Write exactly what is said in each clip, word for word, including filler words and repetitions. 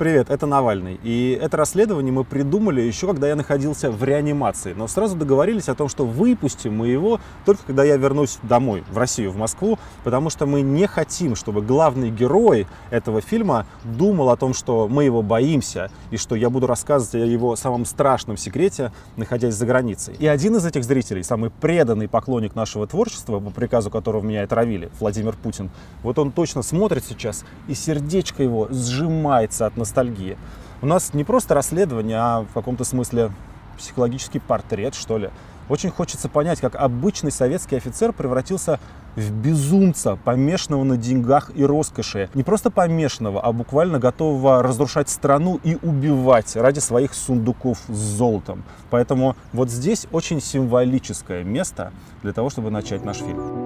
Привет, это Навальный. И это расследование мы придумали еще, когда я находился в реанимации. Но сразу договорились о том, что выпустим мы его только когда я вернусь домой, в Россию, в Москву, потому что мы не хотим, чтобы главный герой этого фильма думал о том, что мы его боимся, и что я буду рассказывать о его самом страшном секрете, находясь за границей. И один из этих зрителей, самый преданный поклонник нашего творчества, по приказу которого меня и травили, Владимир Путин, вот он точно смотрит сейчас, и сердечко его сжимается от ностальгии. У нас не просто расследование, а в каком-то смысле психологический портрет, что ли. Очень хочется понять, как обычный советский офицер превратился в безумца, помешанного на деньгах и роскоши. Не просто помешанного, а буквально готового разрушать страну и убивать ради своих сундуков с золотом. Поэтому вот здесь очень символическое место для того, чтобы начать наш фильм.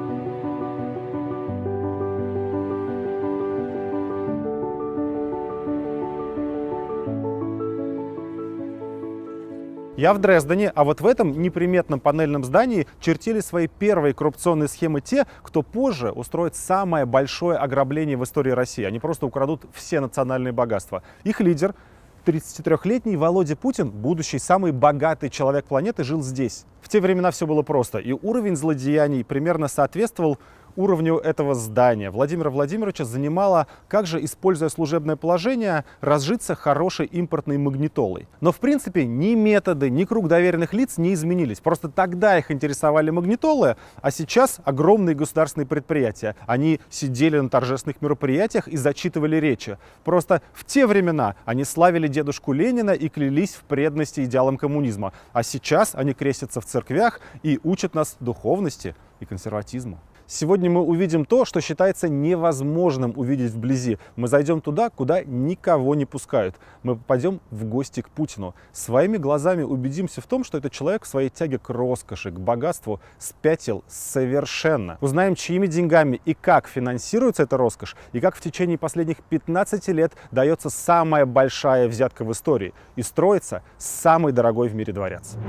Я в Дрездене, а вот в этом неприметном панельном здании чертили свои первые коррупционные схемы те, кто позже устроит самое большое ограбление в истории России. Они просто украдут все национальные богатства. Их лидер, тридцатитрёхлетний Володя Путин, будущий самый богатый человек планеты, жил здесь. В те времена все было просто, и уровень злодеяний примерно соответствовал уровню этого здания. Владимира Владимировича занимало, как же, используя служебное положение, разжиться хорошей импортной магнитолой. Но, в принципе, ни методы, ни круг доверенных лиц не изменились. Просто тогда их интересовали магнитолы, а сейчас огромные государственные предприятия. Они сидели на торжественных мероприятиях и зачитывали речи. Просто в те времена они славили дедушку Ленина и клялись в преданности идеалам коммунизма. А сейчас они крестятся в церквях и учат нас духовности и консерватизму. Сегодня мы увидим то, что считается невозможным увидеть вблизи. Мы зайдем туда, куда никого не пускают. Мы попадем в гости к Путину. Своими глазами убедимся в том, что этот человек в своей тяге к роскоши, к богатству спятил совершенно. Узнаем, чьими деньгами и как финансируется эта роскошь, и как в течение последних пятнадцати лет дается самая большая взятка в истории и строится самый дорогой в мире дворец.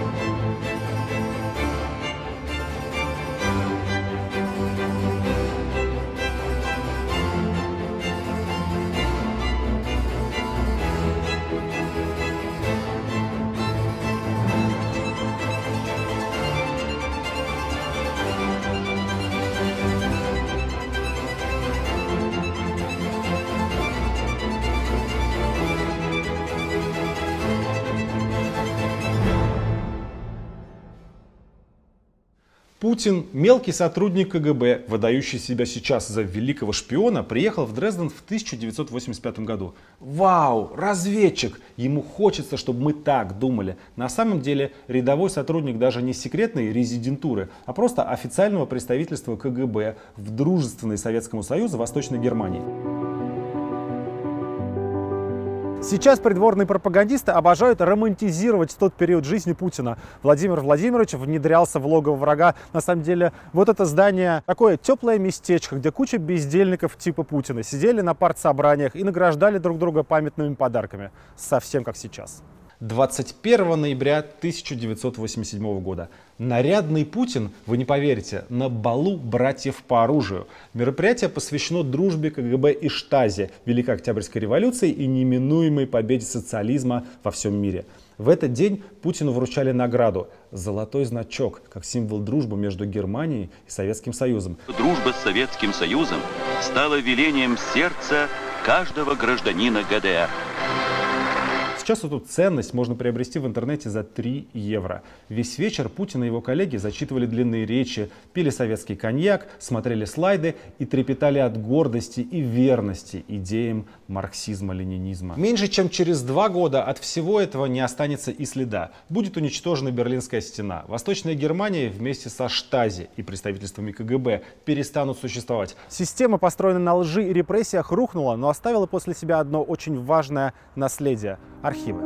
Путин, мелкий сотрудник ка гэ бэ, выдающий себя сейчас за великого шпиона, приехал в Дрезден в тысяча девятьсот восемьдесят пятом году. Вау, разведчик! Ему хочется, чтобы мы так думали. На самом деле рядовой сотрудник даже не секретной резидентуры, а просто официального представительства ка гэ бэ в дружественной Советскому Союзу Восточной Германии. Сейчас придворные пропагандисты обожают романтизировать тот период жизни Путина. Владимир Владимирович внедрялся в логово врага. На самом деле, вот это здание такое теплое местечко, где куча бездельников типа Путина сидели на партсобраниях и награждали друг друга памятными подарками. Совсем как сейчас. двадцать первого ноября тысяча девятьсот восемьдесят седьмого года. Нарядный Путин, вы не поверите, на балу братьев по оружию. Мероприятие посвящено дружбе ка гэ бэ и Штази, Великой Октябрьской революции и неминуемой победе социализма во всем мире. В этот день Путину вручали награду – золотой значок, как символ дружбы между Германией и Советским Союзом. Дружба с Советским Союзом стала велением сердца каждого гражданина гэ дэ эр. Сейчас эту ценность можно приобрести в интернете за три евро. Весь вечер Путин и его коллеги зачитывали длинные речи, пили советский коньяк, смотрели слайды и трепетали от гордости и верности идеям марксизма-ленинизма. Меньше чем через два года от всего этого не останется и следа. Будет уничтожена Берлинская стена. Восточная Германия вместе со Штази и представительствами ка гэ бэ перестанут существовать. Система, построенная на лжи и репрессиях, рухнула, но оставила после себя одно очень важное наследие – архивы.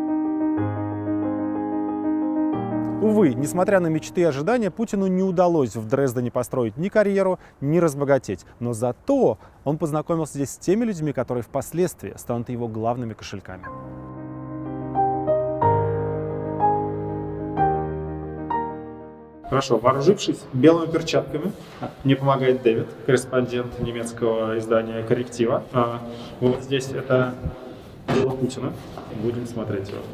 Увы, несмотря на мечты и ожидания, Путину не удалось в Дрездене построить ни карьеру, ни разбогатеть. Но зато он познакомился здесь с теми людьми, которые впоследствии станут его главными кошельками. Хорошо, вооружившись белыми перчатками, мне помогает Дэвид, корреспондент немецкого издания «Корректива». А, вот здесь это дело Путина. Будем смотреть его.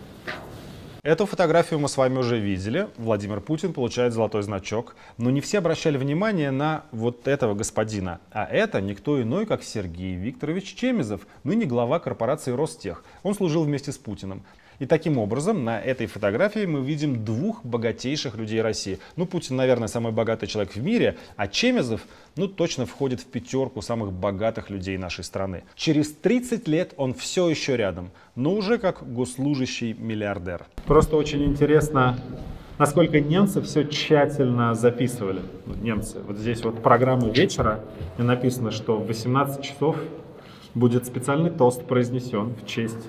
Эту фотографию мы с вами уже видели. Владимир Путин получает золотой значок. Но не все обращали внимание на вот этого господина. А это никто иной, как Сергей Викторович Чемезов, ныне глава корпорации Ростех. Он служил вместе с Путиным. И таким образом на этой фотографии мы видим двух богатейших людей России. Ну, Путин, наверное, самый богатый человек в мире, а Чемезов, ну, точно входит в пятерку самых богатых людей нашей страны. Через тридцать лет он все еще рядом, но уже как госслужащий миллиардер. Просто очень интересно, насколько немцы все тщательно записывали. Немцы. Вот здесь вот программа вечера, и написано, что в восемнадцать часов будет специальный тост произнесен в честь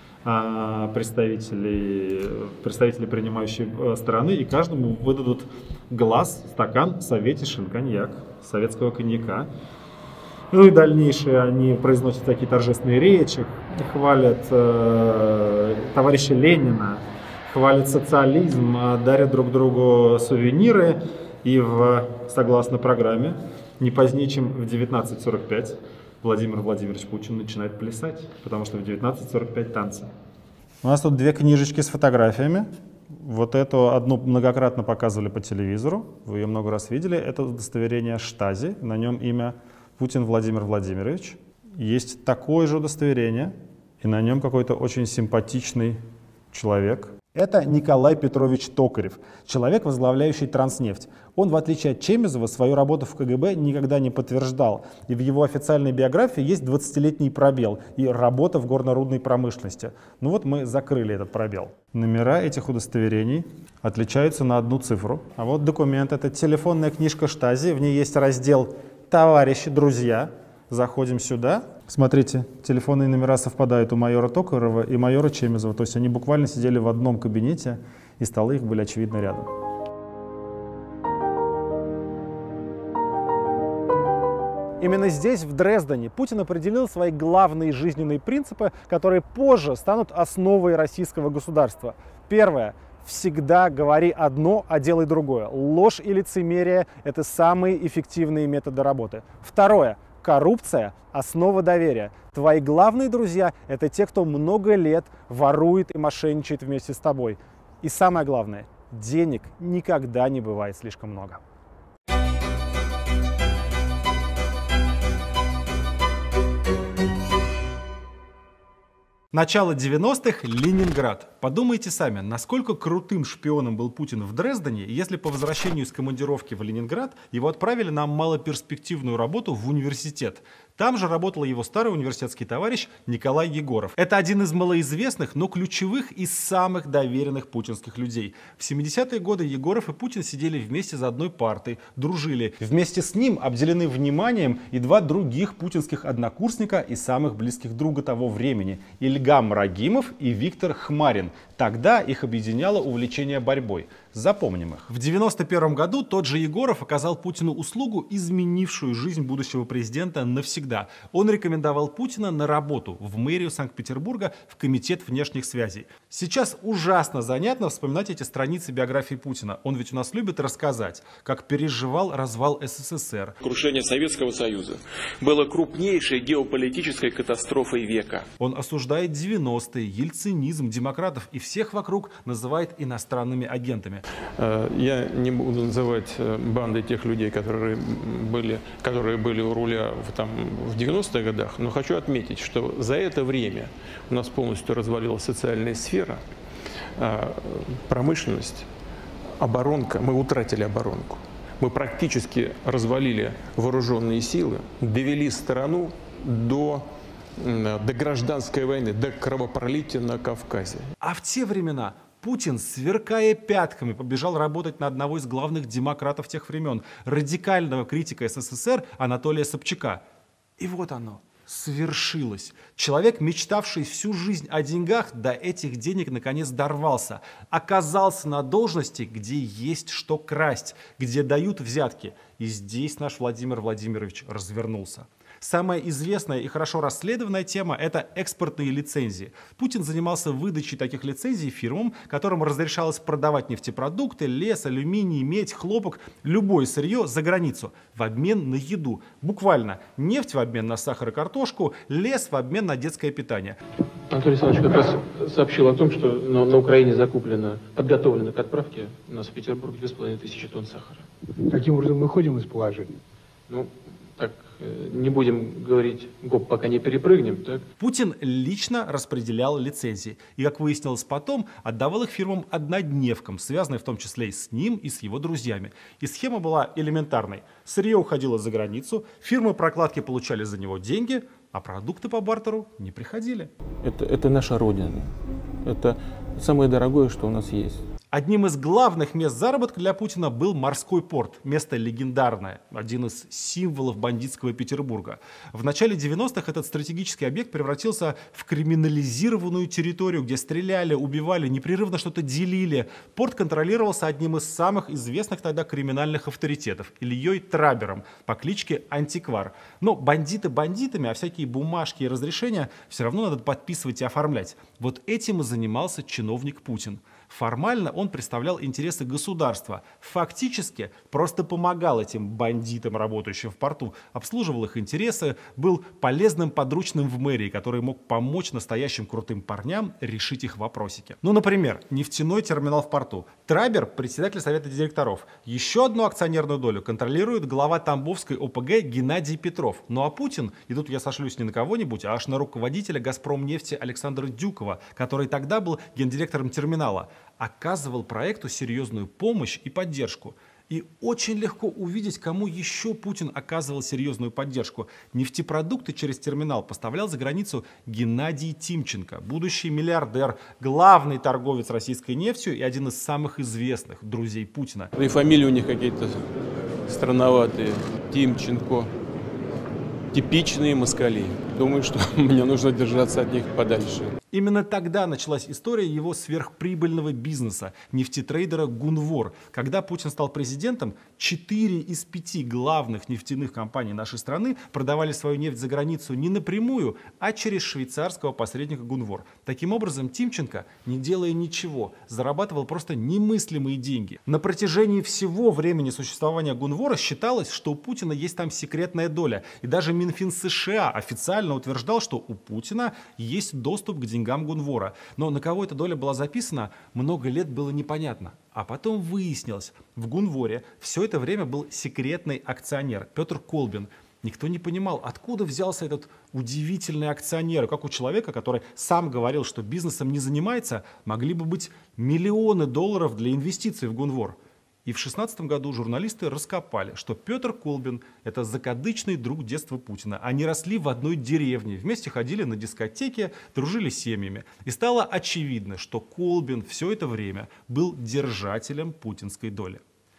представителей, представителей принимающей стороны, и каждому выдадут глаз, стакан советишин коньяк, советского коньяка. Ну и дальнейшие они произносят такие торжественные речи, хвалят э, товарища Ленина, хвалят социализм, дарят друг другу сувениры, и в, согласно программе не позднее, чем в девятнадцать сорок пять Владимир Владимирович Путин начинает плясать, потому что в девятнадцать сорок пять танцы. У нас тут две книжечки с фотографиями. Вот эту одну многократно показывали по телевизору, вы ее много раз видели. Это удостоверение Штази, на нем имя Путин Владимир Владимирович. Есть такое же удостоверение, и на нем какой-то очень симпатичный человек. Это Николай Петрович Токарев, человек, возглавляющий Транснефть. Он, в отличие от Чемезова, свою работу в ка гэ бэ никогда не подтверждал. И в его официальной биографии есть двадцатилетний пробел и работа в горно-рудной промышленности. Ну вот мы закрыли этот пробел. Номера этих удостоверений отличаются на одну цифру. А вот документ, это телефонная книжка Штази, в ней есть раздел «Товарищи, друзья». Заходим сюда. Смотрите, телефонные номера совпадают у майора Токарева и майора Чемезова. То есть они буквально сидели в одном кабинете, и столы их были, очевидно, рядом. Именно здесь, в Дрездене, Путин определил свои главные жизненные принципы, которые позже станут основой российского государства. Первое. Всегда говори одно, а делай другое. Ложь и лицемерие – это самые эффективные методы работы. Второе. Коррупция – основа доверия. Твои главные друзья – это те, кто много лет ворует и мошенничает вместе с тобой. И самое главное – денег никогда не бывает слишком много. Начало девяностых – Ленинград. Подумайте сами, насколько крутым шпионом был Путин в Дрездене, если по возвращению с командировки в Ленинград его отправили на малоперспективную работу в университет. Там же работал его старый университетский товарищ Николай Егоров. Это один из малоизвестных, но ключевых и самых доверенных путинских людей. В семидесятые годы Егоров и Путин сидели вместе за одной партой, дружили. Вместе с ним обделены вниманием и два других путинских однокурсника и самых близких друга того времени – Ильгам Рагимов и Виктор Хмарин. Тогда их объединяло увлечение борьбой. Запомним их. В девяносто первом году тот же Егоров оказал Путину услугу, изменившую жизнь будущего президента навсегда. Он рекомендовал Путина на работу в мэрию Санкт-Петербурга в Комитет внешних связей. Сейчас ужасно занятно вспоминать эти страницы биографии Путина. Он ведь у нас любит рассказать, как переживал развал эс эс эс эр. Крушение Советского Союза было крупнейшей геополитической катастрофой века. Он осуждает девяностые, ельцинизм, демократов и всех вокруг называет иностранными агентами. Я не буду называть бандой тех людей, которые были, которые были у руля в, там, в девяностых годах, но хочу отметить, что за это время у нас полностью развалилась социальная сфера, промышленность, оборонка. Мы утратили оборонку. Мы практически развалили вооруженные силы, довели страну до, до гражданской войны, до кровопролития на Кавказе. А в те времена Путин, сверкая пятками, побежал работать на одного из главных демократов тех времен, радикального критика эс эс эс эр Анатолия Собчака. И вот оно, свершилось. Человек, мечтавший всю жизнь о деньгах, до этих денег наконец дорвался. Оказался на должности, где есть что красть, где дают взятки. И здесь наш Владимир Владимирович развернулся. Самая известная и хорошо расследованная тема – это экспортные лицензии. Путин занимался выдачей таких лицензий фирмам, которым разрешалось продавать нефтепродукты, лес, алюминий, медь, хлопок, любое сырье за границу в обмен на еду. Буквально нефть в обмен на сахар и картошку, лес в обмен на детское питание. Анатолий Александрович как раз сообщил о том, что на, на Украине закуплено, подготовлено к отправке у нас в Петербург две с половиной тысячи тонн сахара. Каким образом мы выходим из положения? Ну, так, не будем говорить, гоп, пока не перепрыгнем, так? Путин лично распределял лицензии и, как выяснилось потом, отдавал их фирмам-однодневкам, связанным в том числе и с ним, и с его друзьями. И схема была элементарной. Сырье уходило за границу, фирмы прокладки получали за него деньги, а продукты по бартеру не приходили. Это, это наша родина. Это самое дорогое, что у нас есть. Одним из главных мест заработка для Путина был морской порт. Место легендарное, один из символов бандитского Петербурга. В начале девяностых этот стратегический объект превратился в криминализированную территорию, где стреляли, убивали, непрерывно что-то делили. Порт контролировался одним из самых известных тогда криминальных авторитетов – Ильей Трабером по кличке Антиквар. Но бандиты бандитами, а всякие бумажки и разрешения все равно надо подписывать и оформлять. Вот этим и занимался чиновник Путин. Формально он представлял интересы государства, фактически просто помогал этим бандитам, работающим в порту, обслуживал их интересы, был полезным подручным в мэрии, который мог помочь настоящим крутым парням решить их вопросики. Ну, например, нефтяной терминал в порту. Трабер – председатель совета директоров. Еще одну акционерную долю контролирует глава Тамбовской о пэ гэ Геннадий Петров. Ну а Путин, и тут я сошлюсь не на кого-нибудь, а аж на руководителя «Газпромнефти» Александра Дюкова, который тогда был гендиректором терминала, оказывал проекту серьезную помощь и поддержку. И очень легко увидеть, кому еще Путин оказывал серьезную поддержку. Нефтепродукты через терминал поставлял за границу Геннадий Тимченко, будущий миллиардер, главный торговец российской нефтью и один из самых известных друзей Путина. И фамилии у них какие-то странноватые. Тимченко. Типичные москали. Думаю, что мне нужно держаться от них подальше. Именно тогда началась история его сверхприбыльного бизнеса, нефтетрейдера Гунвор. Когда Путин стал президентом, четыре из пяти главных нефтяных компаний нашей страны продавали свою нефть за границу не напрямую, а через швейцарского посредника Гунвор. Таким образом, Тимченко, не делая ничего, зарабатывал просто немыслимые деньги. На протяжении всего времени существования Гунвора считалось, что у Путина есть там секретная доля. И даже Минфин США официально утверждал, что у Путина есть доступ к деньгам Гунвора. Но на кого эта доля была записана, много лет было непонятно. А потом выяснилось, в Гунворе все это время был секретный акционер Петр Колбин. Никто не понимал, откуда взялся этот удивительный акционер. Как у человека, который сам говорил, что бизнесом не занимается, могли бы быть миллионы долларов для инвестиций в Гунвор. И в шестнадцатом году журналисты раскопали, что Петр Колбин – это закадычный друг детства Путина. Они росли в одной деревне, вместе ходили на дискотеки, дружили с семьями. И стало очевидно, что Колбин все это время был держателем путинской доли.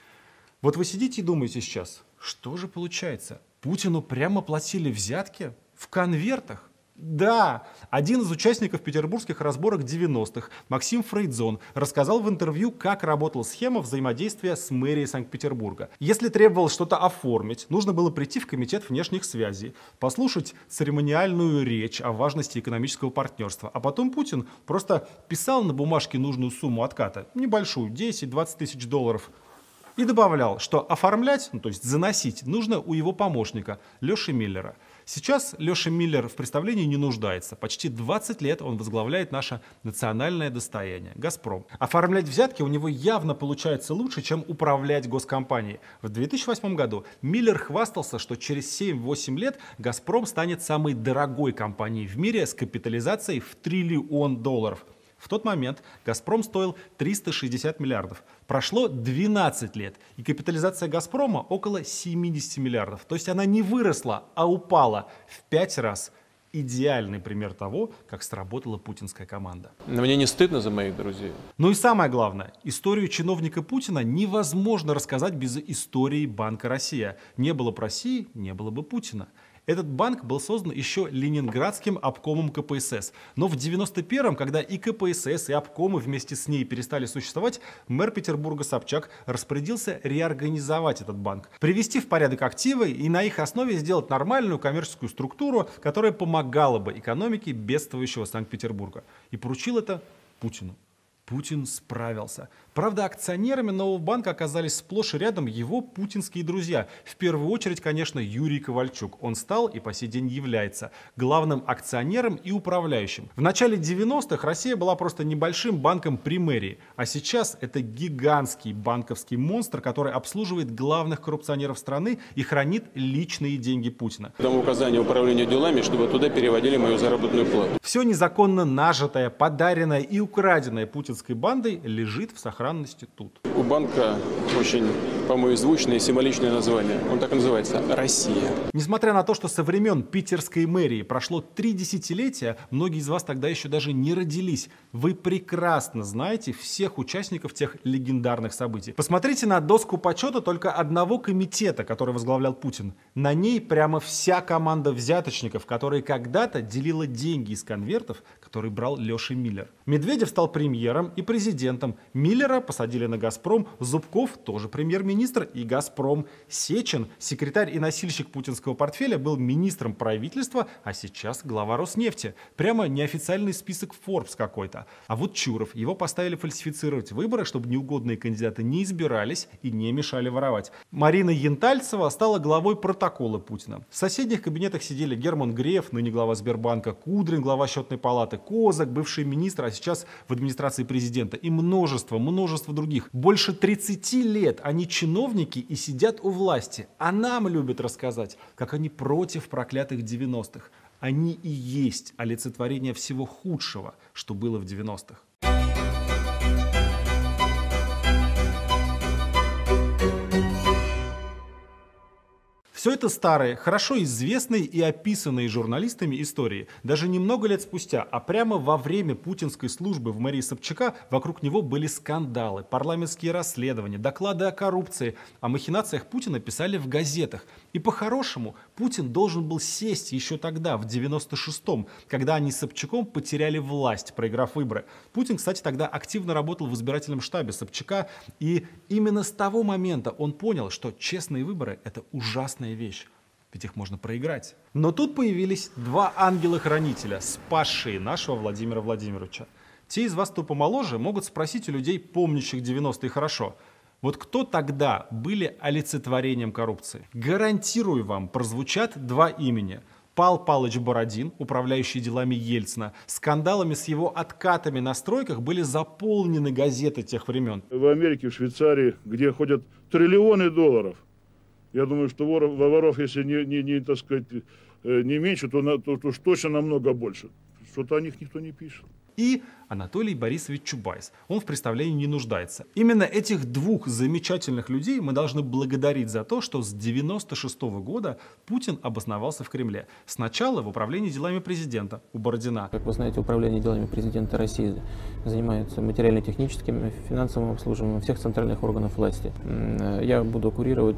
Вот вы сидите и думаете сейчас, что же получается? Путину прямо платили взятки в конвертах? Да, один из участников петербургских разборок девяностых, Максим Фрейдзон, рассказал в интервью, как работала схема взаимодействия с мэрией Санкт-Петербурга. Если требовалось что-то оформить, нужно было прийти в комитет внешних связей, послушать церемониальную речь о важности экономического партнерства, а потом Путин просто писал на бумажке нужную сумму отката, небольшую, десять-двадцать тысяч долларов, и добавлял, что оформлять, ну, то есть заносить, нужно у его помощника Леши Миллера. Сейчас Леша Миллер в представлении не нуждается. Почти двадцать лет он возглавляет наше национальное достояние – «Газпром». Оформлять взятки у него явно получается лучше, чем управлять госкомпанией. В две тысячи восьмом году Миллер хвастался, что через семь-восемь лет «Газпром» станет самой дорогой компанией в мире с капитализацией в триллион долларов. В тот момент «Газпром» стоил триста шестьдесят миллиардов. Прошло двенадцать лет, и капитализация «Газпрома» около семидесяти миллиардов. То есть она не выросла, а упала в пять раз. Идеальный пример того, как сработала путинская команда. Но мне не стыдно за моих друзей. Ну и самое главное, историю чиновника Путина невозможно рассказать без истории Банка Россия. Не было бы России, не было бы Путина. Этот банк был создан еще Ленинградским обкомом ка пэ эс эс. Но в девяносто первом, когда и ка пэ эс эс, и обкомы вместе с ней перестали существовать, мэр Петербурга Собчак распорядился реорганизовать этот банк, привести в порядок активы и на их основе сделать нормальную коммерческую структуру, которая помогала бы экономике бедствующего Санкт-Петербурга. И поручил это Путину. Путин справился. Правда, акционерами нового банка оказались сплошь и рядом его путинские друзья. В первую очередь, конечно, Юрий Ковальчук. Он стал и по сей день является главным акционером и управляющим. В начале девяностых Россия была просто небольшим банком при мэрии. А сейчас это гигантский банковский монстр, который обслуживает главных коррупционеров страны и хранит личные деньги Путина. Дам указание управлению делами, чтобы туда переводили мою заработную плату. Все незаконно нажитое, подаренное и украденное путинской бандой лежит в сохранности тут. У банка очень, по-моему, звучное и символичное название. Он так и называется – «Россия». Несмотря на то, что со времен питерской мэрии прошло три десятилетия, многие из вас тогда еще даже не родились. Вы прекрасно знаете всех участников тех легендарных событий. Посмотрите на доску почета только одного комитета, который возглавлял Путин. На ней прямо вся команда взяточников, которая когда-то делила деньги из конвертов, которые брал Леша Миллер. Медведев стал премьером и президентом. Миллера посадили на «Газпром», Зубков тоже премьер-министр и «Газпром». Сечин, секретарь и носильщик путинского портфеля, был министром правительства, а сейчас глава Роснефти. Прямо неофициальный список Forbes какой-то. А вот Чуров, его поставили фальсифицировать выборы, чтобы неугодные кандидаты не избирались и не мешали воровать. Марина Янтальцева стала главой протокола Путина. В соседних кабинетах сидели Герман Греф, ныне глава Сбербанка, Кудрин, глава счетной палаты, Козак, бывший министр, а сейчас в администрации президента, и множество, множество других. Больше тридцати лет они чиновники и сидят у власти. А нам любят рассказать, как они против проклятых девяностых. Они и есть олицетворение всего худшего, что было в девяностых. Все это старые, хорошо известные и описанные журналистами истории. Даже немного лет спустя, а прямо во время путинской службы в мэрии Собчака вокруг него были скандалы, парламентские расследования, доклады о коррупции. О махинациях Путина писали в газетах. И по-хорошему Путин должен был сесть еще тогда, в девяносто шестом, когда они с Собчаком потеряли власть, проиграв выборы. Путин, кстати, тогда активно работал в избирательном штабе Собчака. И именно с того момента он понял, что честные выборы – это ужасная вещь, ведь их можно проиграть. Но тут появились два ангела-хранителя, спасшие нашего Владимира Владимировича. Те из вас, кто помоложе, могут спросить у людей, помнящих девяностые хорошо, вот кто тогда были олицетворением коррупции? Гарантирую вам, прозвучат два имени. Пал Палыч Бородин, управляющий делами Ельцина. Скандалами с его откатами на стройках были заполнены газеты тех времен. В Америке, в Швейцарии, где ходят триллионы долларов, я думаю, что воров, воров если не, не, не, так сказать, не меньше, то, на, то, то уж точно намного больше. Что-то о них никто не пишет. И Анатолий Борисович Чубайс. Он в представлении не нуждается. Именно этих двух замечательных людей мы должны благодарить за то, что с девяносто шестого года Путин обосновался в Кремле. Сначала в управлении делами президента у Бородина. Как вы знаете, управление делами президента России занимается материально-техническим, финансовым обслуживанием всех центральных органов власти. Я буду курировать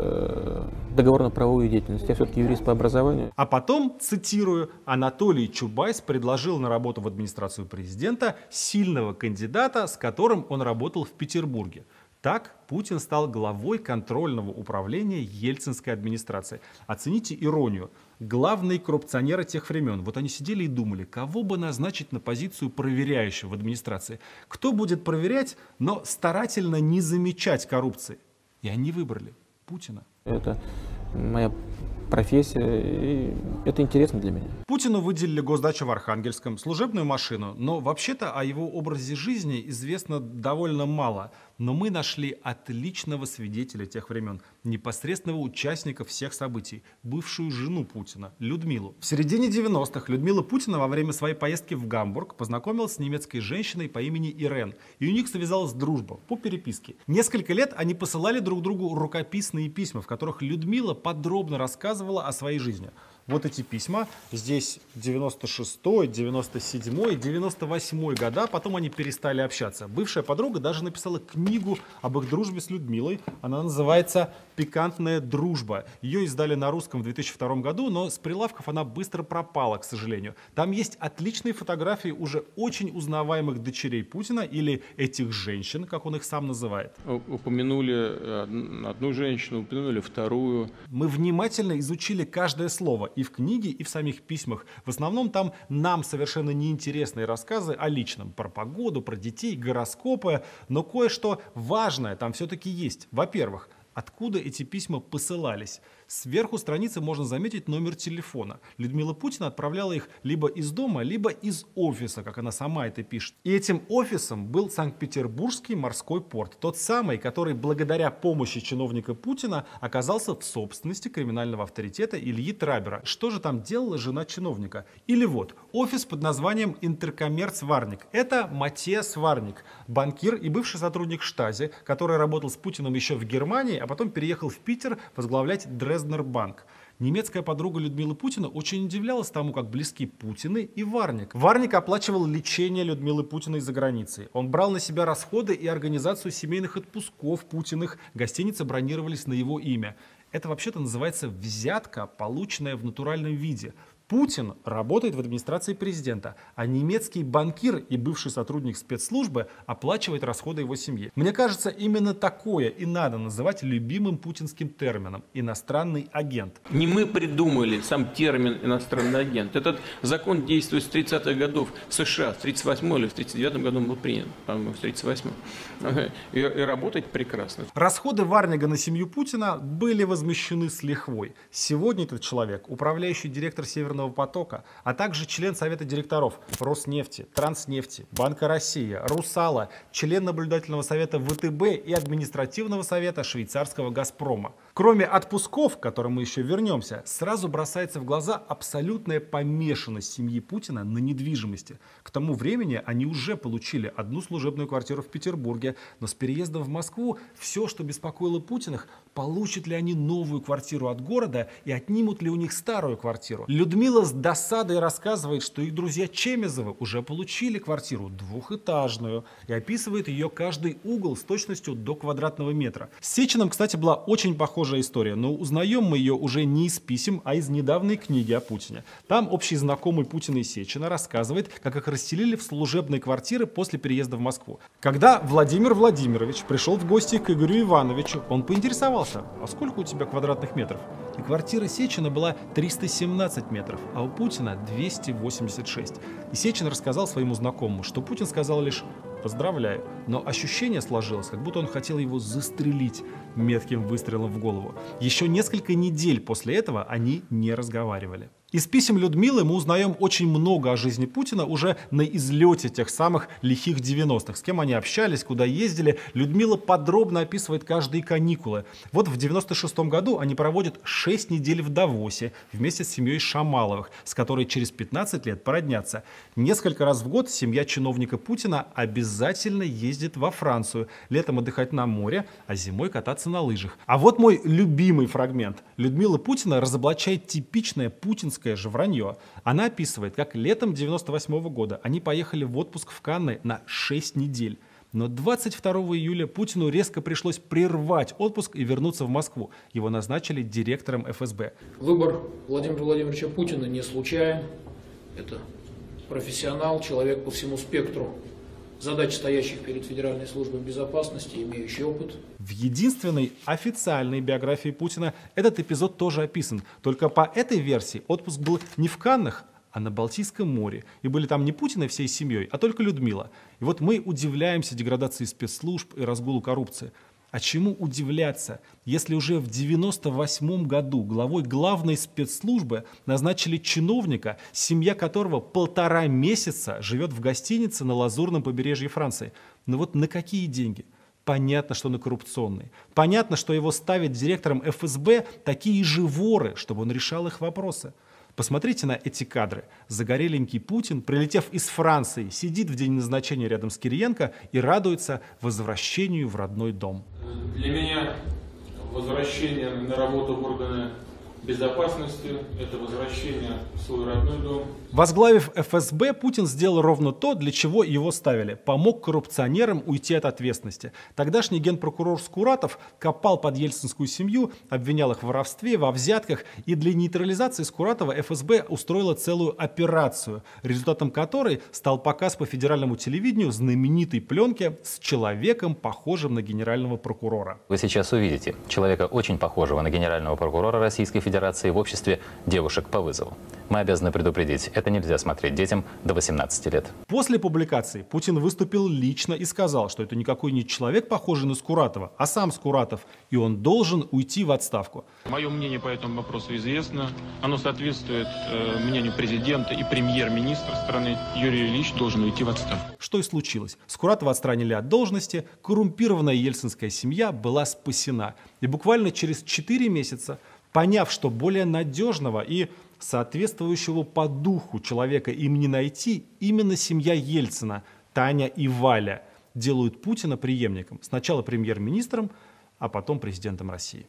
договорно-правовую деятельность. Я все-таки юрист по образованию. А потом, цитирую, Анатолий Чубайс предложил на работу в администрацию президента сильного кандидата, с которым он работал в Петербурге. Так Путин стал главой контрольного управления ельцинской администрации. Оцените иронию. Главные коррупционеры тех времен. Вот они сидели и думали, кого бы назначить на позицию проверяющего в администрации. Кто будет проверять, но старательно не замечать коррупции. И они выбрали Путина. Это моя профессия, и это интересно для меня. Путину выделили госдачу в Архангельском, служебную машину, но вообще-то о его образе жизни известно довольно мало. Но мы нашли отличного свидетеля тех времен, непосредственного участника всех событий, бывшую жену Путина, Людмилу. В середине девяностых Людмила Путина во время своей поездки в Гамбург познакомилась с немецкой женщиной по имени Ирен, и у них завязалась дружба по переписке. Несколько лет они посылали друг другу рукописные письма, в которых Людмила подробно рассказывала о своей жизни. вот эти письма. Здесь девяносто шестой, девяносто седьмой, девяносто восьмой года. Потом они перестали общаться. Бывшая подруга даже написала книгу об их дружбе с Людмилой. Она называется «Пикантная дружба». Ее издали на русском в две тысячи втором году, но с прилавков она быстро пропала, к сожалению. Там есть отличные фотографии уже очень узнаваемых дочерей Путина или этих женщин, как он их сам называет. Упомянули одну женщину, упомянули вторую. Мы внимательно изучили каждое слово и в книге, и в самих письмах. В основном там нам совершенно неинтересные рассказы о личном, про погоду, про детей, гороскопы, но кое-что важное там все-таки есть. Во-первых, откуда эти письма посылались? Сверху страницы можно заметить номер телефона. Людмила Путина отправляла их либо из дома, либо из офиса, как она сама это пишет. И этим офисом был Санкт-Петербургский морской порт. Тот самый, который благодаря помощи чиновника Путина оказался в собственности криминального авторитета Ильи Трабера. Что же там делала жена чиновника? Или вот, офис под названием Интеркоммерц Варник. Это Матиас Варник, банкир и бывший сотрудник Штази, который работал с Путиным еще в Германии, а потом переехал в Питер возглавлять Дрезден Банк. Немецкая подруга Людмилы Путина очень удивлялась тому, как близки Путины и Варник. Варник оплачивал лечение Людмилы Путиной за границей. Он брал на себя расходы и организацию семейных отпусков Путиных. Гостиницы бронировались на его имя. Это вообще-то называется взятка, полученная в натуральном виде. Путин работает в администрации президента, а немецкий банкир и бывший сотрудник спецслужбы оплачивает расходы его семьи. Мне кажется, именно такое и надо называть любимым путинским термином – иностранный агент. Не мы придумали сам термин «иностранный агент». Этот закон действует с тридцатых годов в США. В тридцать восьмом или в тридцать девятом году он был принят, по-моему, в тридцать восьмом. И, и работает прекрасно. Расходы Варнига на семью Путина были возмещены с лихвой. Сегодня этот человек – управляющий директор Северного потока, а также член Совета директоров Роснефти, Транснефти, Банка России, Русала, член наблюдательного совета ВТБ и административного совета швейцарского Газпрома. Кроме отпусков, к которым мы еще вернемся, сразу бросается в глаза абсолютная помешанность семьи Путина на недвижимости. К тому времени они уже получили одну служебную квартиру в Петербурге, но с переездом в Москву все, что беспокоило Путиных, получат ли они новую квартиру от города и отнимут ли у них старую квартиру. Людмила с досадой рассказывает, что их друзья Чемезовы уже получили квартиру двухэтажную и описывает ее каждый угол с точностью до квадратного метра. С Сечиным, кстати, была очень похожая история, но узнаем мы ее уже не из писем, а из недавней книги о Путине. Там общий знакомый Путина и Сечина рассказывает, как их расселили в служебные квартиры после переезда в Москву. Когда Владимир Владимирович пришел в гости к Игорю Ивановичу, он поинтересовался: а сколько у тебя квадратных метров? И квартира Сечина была триста семнадцать метров, а у Путина двести восемьдесят шесть. И Сечин рассказал своему знакомому, что Путин сказал лишь «поздравляю», но ощущение сложилось, как будто он хотел его застрелить метким выстрелом в голову. Еще несколько недель после этого они не разговаривали. Из писем Людмилы мы узнаем очень много о жизни Путина уже на излете тех самых лихих девяностых. С кем они общались, куда ездили. Людмила подробно описывает каждые каникулы. Вот в девяносто шестом году они проводят шесть недель в Давосе вместе с семьей Шамаловых, с которой через пятнадцать лет породнятся. Несколько раз в год семья чиновника Путина обязательно ездит во Францию. Летом отдыхать на море, а зимой кататься на лыжах. А вот мой любимый фрагмент. Людмила Путина разоблачает типичное путинское же вранье. Она описывает, как летом девяносто восьмого года они поехали в отпуск в Канны на шесть недель. Но двадцать второго июля Путину резко пришлось прервать отпуск и вернуться в Москву. Его назначили директором эф эс бэ. Выбор Владимира Владимировича Путина не случайен. Это профессионал, человек по всему спектру задач, стоящих перед Федеральной службой безопасности, имеющий опыт. В единственной официальной биографии Путина этот эпизод тоже описан. Только по этой версии отпуск был не в Каннах, а на Балтийском море. И были там не Путин и всей семьей, а только Людмила. И вот мы удивляемся деградации спецслужб и разгулу коррупции. А чему удивляться, если уже в девяносто восьмом году главой главной спецслужбы назначили чиновника, семья которого полтора месяца живет в гостинице на Лазурном побережье Франции? Но вот на какие деньги? Понятно, что на коррупционные. Понятно, что его ставят директором эф эс бэ такие же воры, чтобы он решал их вопросы. Посмотрите на эти кадры. Загореленький Путин, прилетев из Франции, сидит в день назначения рядом с Кириенко и радуется возвращению в родной дом. Для меня возвращение на работу в органы безопасности, это возвращение в свой родной дом. Возглавив эф эс бэ, Путин сделал ровно то, для чего его ставили. Помог коррупционерам уйти от ответственности. Тогдашний генпрокурор Скуратов копал под ельцинскую семью, обвинял их в воровстве, во взятках. И для нейтрализации Скуратова эф эс бэ устроила целую операцию, результатом которой стал показ по федеральному телевидению знаменитой пленки с человеком, похожим на генерального прокурора. Вы сейчас увидите человека, очень похожего на генерального прокурора Российской Федерации в обществе девушек по вызову. Мы обязаны предупредить, это нельзя смотреть детям до восемнадцати лет. После публикации Путин выступил лично и сказал, что это никакой не человек, похожий на Скуратова, а сам Скуратов, и он должен уйти в отставку. Мое мнение по этому вопросу известно. Оно соответствует э, мнению президента и премьер-министра страны. Юрий Ильич должен уйти в отставку. Что и случилось. Скуратова отстранили от должности, коррумпированная ельцинская семья была спасена. И буквально через четыре месяца, поняв, что более надежного и соответствующего по духу человека им не найти, именно семья Ельцина, Таня и Валя, делают Путина преемником. Сначала премьер-министром, а потом президентом России.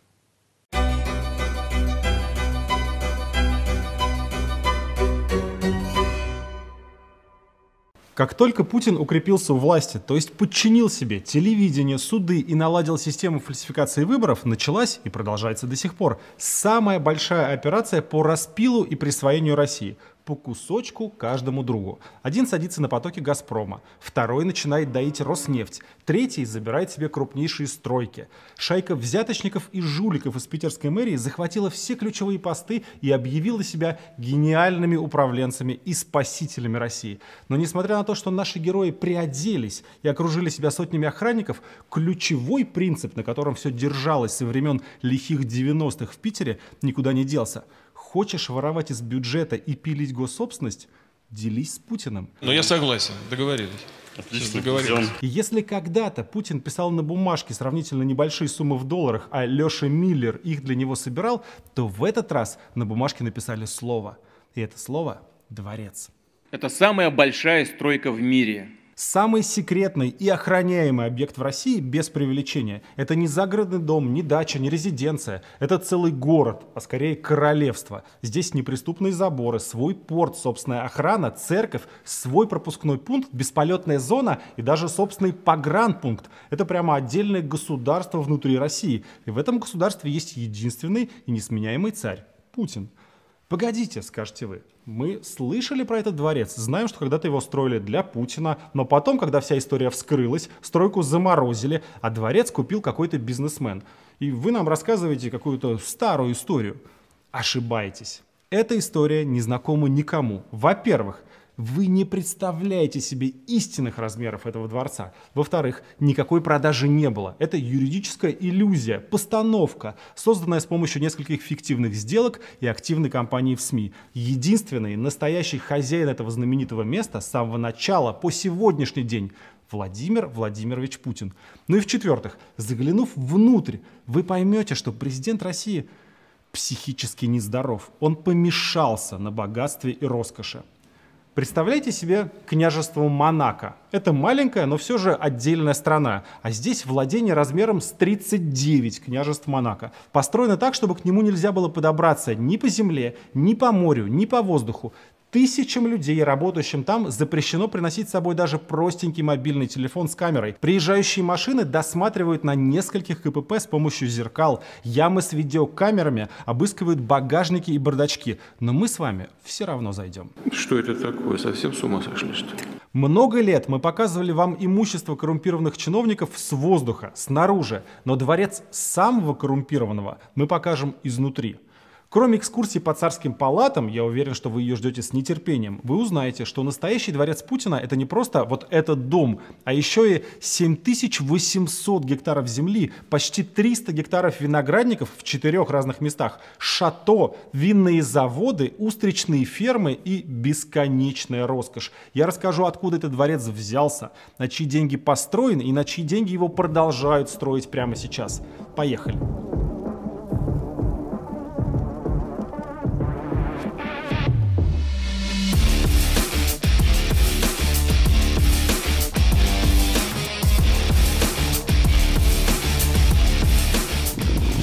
Как только Путин укрепился у власти, то есть подчинил себе телевидение, суды и наладил систему фальсификации выборов, началась и продолжается до сих пор самая большая операция по распилу и присвоению России. По кусочку каждому другу. Один садится на потоки «Газпрома», второй начинает доить «Роснефть», третий забирает себе крупнейшие стройки. Шайка взяточников и жуликов из питерской мэрии захватила все ключевые посты и объявила себя гениальными управленцами и спасителями России. Но несмотря на то, что наши герои приоделись и окружили себя сотнями охранников, ключевой принцип, на котором все держалось со времен лихих девяностых в Питере, никуда не делся. Хочешь воровать из бюджета и пилить госсобственность? Делись с Путиным. Но я согласен, договорились. Отлично, договорились. И если когда-то Путин писал на бумажке сравнительно небольшие суммы в долларах, а Леша Миллер их для него собирал, то в этот раз на бумажке написали слово. И это слово — дворец. Это самая большая стройка в мире. Самый секретный и охраняемый объект в России без преувеличения. Это не загородный дом, не дача, не резиденция. Это целый город, а скорее королевство. Здесь неприступные заборы, свой порт, собственная охрана, церковь, свой пропускной пункт, бесполетная зона и даже собственный погранпункт. Это прямо отдельное государство внутри России. И в этом государстве есть единственный и несменяемый царь – Путин. Погодите, скажете вы, мы слышали про этот дворец, знаем, что когда-то его строили для Путина, но потом, когда вся история вскрылась, стройку заморозили, а дворец купил какой-то бизнесмен. И вы нам рассказываете какую-то старую историю. Ошибаетесь. Эта история не знакома никому. Во-первых, вы не представляете себе истинных размеров этого дворца. Во-вторых, никакой продажи не было. Это юридическая иллюзия, постановка, созданная с помощью нескольких фиктивных сделок и активной кампании в СМИ. Единственный настоящий хозяин этого знаменитого места с самого начала по сегодняшний день – Владимир Владимирович Путин. Ну и в-четвертых, заглянув внутрь, вы поймете, что президент России психически нездоров. Он помешался на богатстве и роскоши. Представляете себе княжество Монако. Это маленькая, но все же отдельная страна. А здесь владение размером с тридцать девять княжеств Монако. Построено так, чтобы к нему нельзя было подобраться ни по земле, ни по морю, ни по воздуху. Тысячам людей, работающим там, запрещено приносить с собой даже простенький мобильный телефон с камерой. Приезжающие машины досматривают на нескольких ка пэ пэ с помощью зеркал. Ямы с видеокамерами обыскивают багажники и бардачки. Но мы с вами все равно зайдем. Что это такое? Совсем с ума сошли, что ли? Много лет мы показывали вам имущество коррумпированных чиновников с воздуха, снаружи. Но дворец самого коррумпированного мы покажем изнутри. Кроме экскурсии по царским палатам, я уверен, что вы ее ждете с нетерпением, вы узнаете, что настоящий дворец Путина – это не просто вот этот дом, а еще и семь тысяч восемьсот гектаров земли, почти триста гектаров виноградников в четырех разных местах, шато, винные заводы, устричные фермы и бесконечная роскошь. Я расскажу, откуда этот дворец взялся, на чьи деньги построен и на чьи деньги его продолжают строить прямо сейчас. Поехали!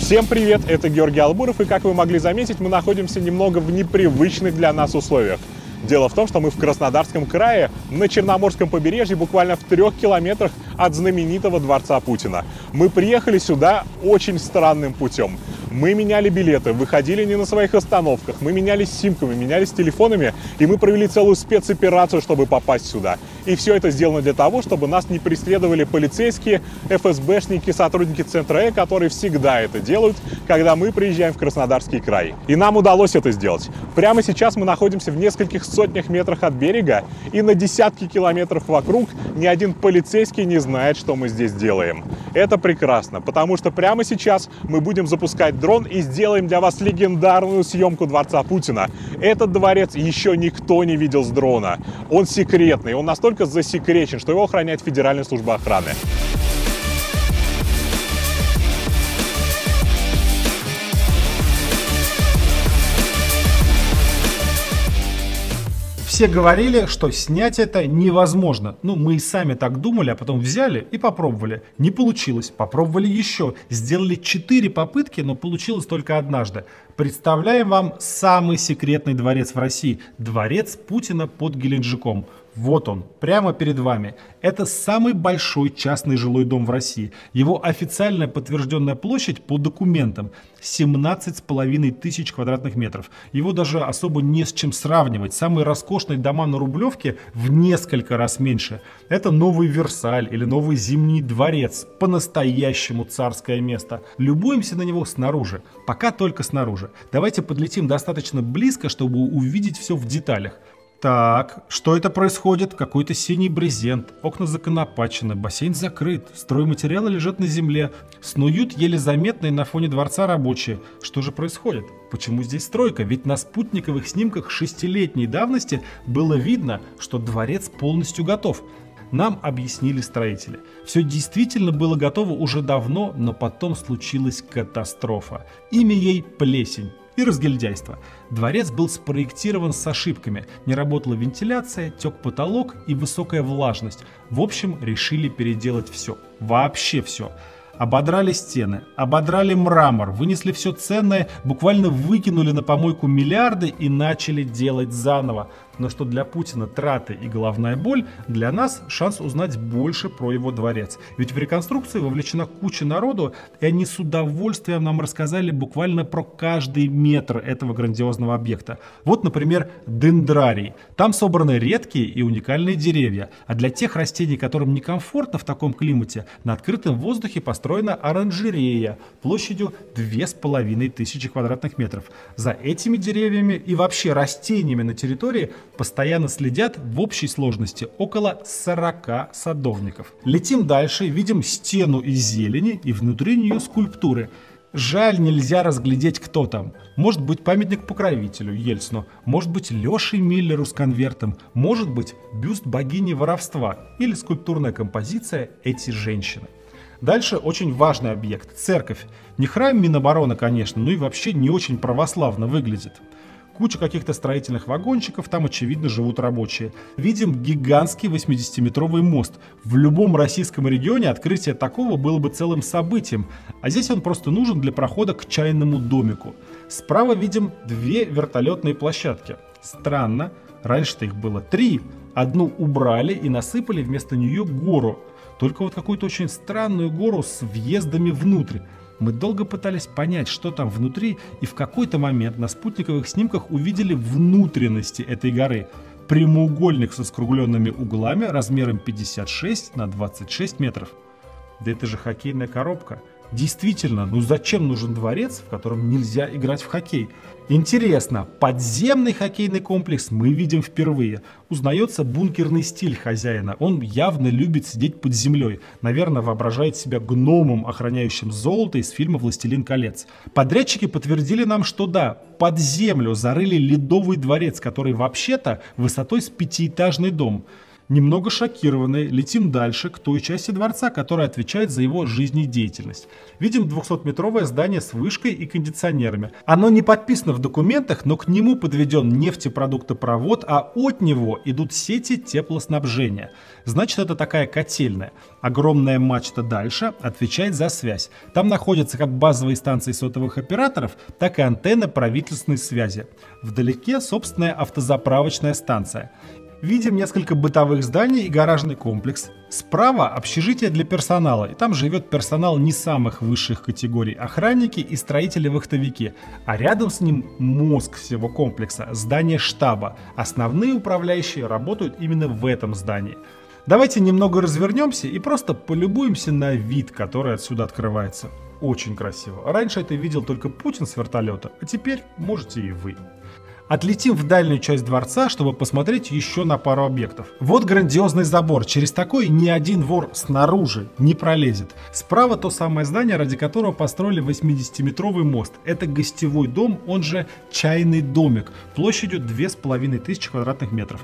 Всем привет, это Георгий Албуров, и как вы могли заметить, мы находимся немного в непривычных для нас условиях. Дело в том, что мы в Краснодарском крае, на Черноморском побережье, буквально в трех километрах от знаменитого дворца Путина. Мы приехали сюда очень странным путем. Мы меняли билеты, выходили не на своих остановках, мы менялись симками, менялись телефонами, и мы провели целую спецоперацию, чтобы попасть сюда. И все это сделано для того, чтобы нас не преследовали полицейские, эф эс бэшники, сотрудники Центра Э, которые всегда это делают, когда мы приезжаем в Краснодарский край. И нам удалось это сделать. Прямо сейчас мы находимся в нескольких сотнях метрах от берега, и на десятки километров вокруг ни один полицейский не знает, что мы здесь делаем. Это прекрасно, потому что прямо сейчас мы будем запускать дрон и сделаем для вас легендарную съемку дворца Путина. Этот дворец еще никто не видел с дрона. Он секретный, он настолько засекречен, что его охраняет Федеральная служба охраны. Все говорили, что снять это невозможно. Ну, мы и сами так думали, а потом взяли и попробовали. Не получилось. Попробовали еще. Сделали четыре попытки, но получилось только однажды. Представляем вам самый секретный дворец в России. Дворец Путина под Геленджиком. Вот он, прямо перед вами. Это самый большой частный жилой дом в России. Его официальная подтвержденная площадь по документам семнадцать с половиной тысяч квадратных метров. Его даже особо не с чем сравнивать. Самые роскошные дома на Рублевке в несколько раз меньше. Это новый Версаль или новый Зимний дворец. По-настоящему царское место. Любуемся на него снаружи. Пока только снаружи. Давайте подлетим достаточно близко, чтобы увидеть все в деталях. Так, что это происходит? Какой-то синий брезент, окна законопачены, бассейн закрыт, стройматериалы лежат на земле, снуют еле заметные на фоне дворца рабочие. Что же происходит? Почему здесь стройка? Ведь на спутниковых снимках шестилетней давности было видно, что дворец полностью готов. Нам объяснили строители. Все действительно было готово уже давно, но потом случилась катастрофа. Имя ей плесень и разгильдяйство. Дворец был спроектирован с ошибками. Не работала вентиляция, тек потолок и высокая влажность. В общем, решили переделать все. Вообще все. Ободрали стены, ободрали мрамор, вынесли все ценное, буквально выкинули на помойку миллиарды и начали делать заново. Но что для Путина траты и головная боль, для нас шанс узнать больше про его дворец. Ведь в реконструкцию вовлечена куча народу, и они с удовольствием нам рассказали буквально про каждый метр этого грандиозного объекта. Вот, например, дендрарий. Там собраны редкие и уникальные деревья. А для тех растений, которым некомфортно в таком климате, на открытом воздухе построена оранжерея площадью две с половиной тысячи квадратных метров. За этими деревьями и вообще растениями на территории постоянно следят в общей сложности около сорока садовников. Летим дальше, видим стену из зелени и внутри нее скульптуры. Жаль, нельзя разглядеть, кто там. Может быть, памятник покровителю Ельцину, может быть, Леше Миллеру с конвертом, может быть, бюст богини воровства или скульптурная композиция «Эти женщины». Дальше очень важный объект – церковь. Не храм Минобороны, конечно, но и вообще не очень православно выглядит. Куча каких-то строительных вагончиков, там, очевидно, живут рабочие. Видим гигантский восьмидесятиметровый мост. В любом российском регионе открытие такого было бы целым событием, а здесь он просто нужен для прохода к чайному домику. Справа видим две вертолетные площадки. Странно, раньше-то их было три. Одну убрали и насыпали вместо нее гору. Только вот какую-то очень странную гору с въездами внутрь. Мы долго пытались понять, что там внутри, и в какой-то момент на спутниковых снимках увидели внутренности этой горы. Прямоугольник со скругленными углами размером пятьдесят шесть на двадцать шесть метров. Да это же хоккейная коробка. Действительно, ну зачем нужен дворец, в котором нельзя играть в хоккей? Интересно, подземный хоккейный комплекс мы видим впервые. Узнается бункерный стиль хозяина. Он явно любит сидеть под землей. Наверное, воображает себя гномом, охраняющим золото из фильма «Властелин колец». Подрядчики подтвердили нам, что да, под землю зарыли ледовый дворец, который вообще-то высотой с пятиэтажный дом. Немного шокированные, летим дальше, к той части дворца, которая отвечает за его жизнедеятельность. Видим двухсотметровое здание с вышкой и кондиционерами. Оно не подписано в документах, но к нему подведен нефтепродуктопровод, а от него идут сети теплоснабжения. Значит, это такая котельная. Огромная мачта дальше отвечает за связь. Там находятся как базовые станции сотовых операторов, так и антенны правительственной связи. Вдалеке собственная автозаправочная станция. Видим несколько бытовых зданий и гаражный комплекс. Справа общежитие для персонала, и там живет персонал не самых высших категорий, охранники и строители-вахтовики. А рядом с ним мозг всего комплекса, здание штаба. Основные управляющие работают именно в этом здании. Давайте немного развернемся и просто полюбуемся на вид, который отсюда открывается. Очень красиво. Раньше это видел только Путин с вертолета, а теперь можете и вы. Отлетим в дальнюю часть дворца, чтобы посмотреть еще на пару объектов. Вот грандиозный забор. Через такой ни один вор снаружи не пролезет. Справа то самое здание, ради которого построили восьмидесятиметровый мост. Это гостевой дом, он же чайный домик, площадью две с половиной тысячи квадратных метров.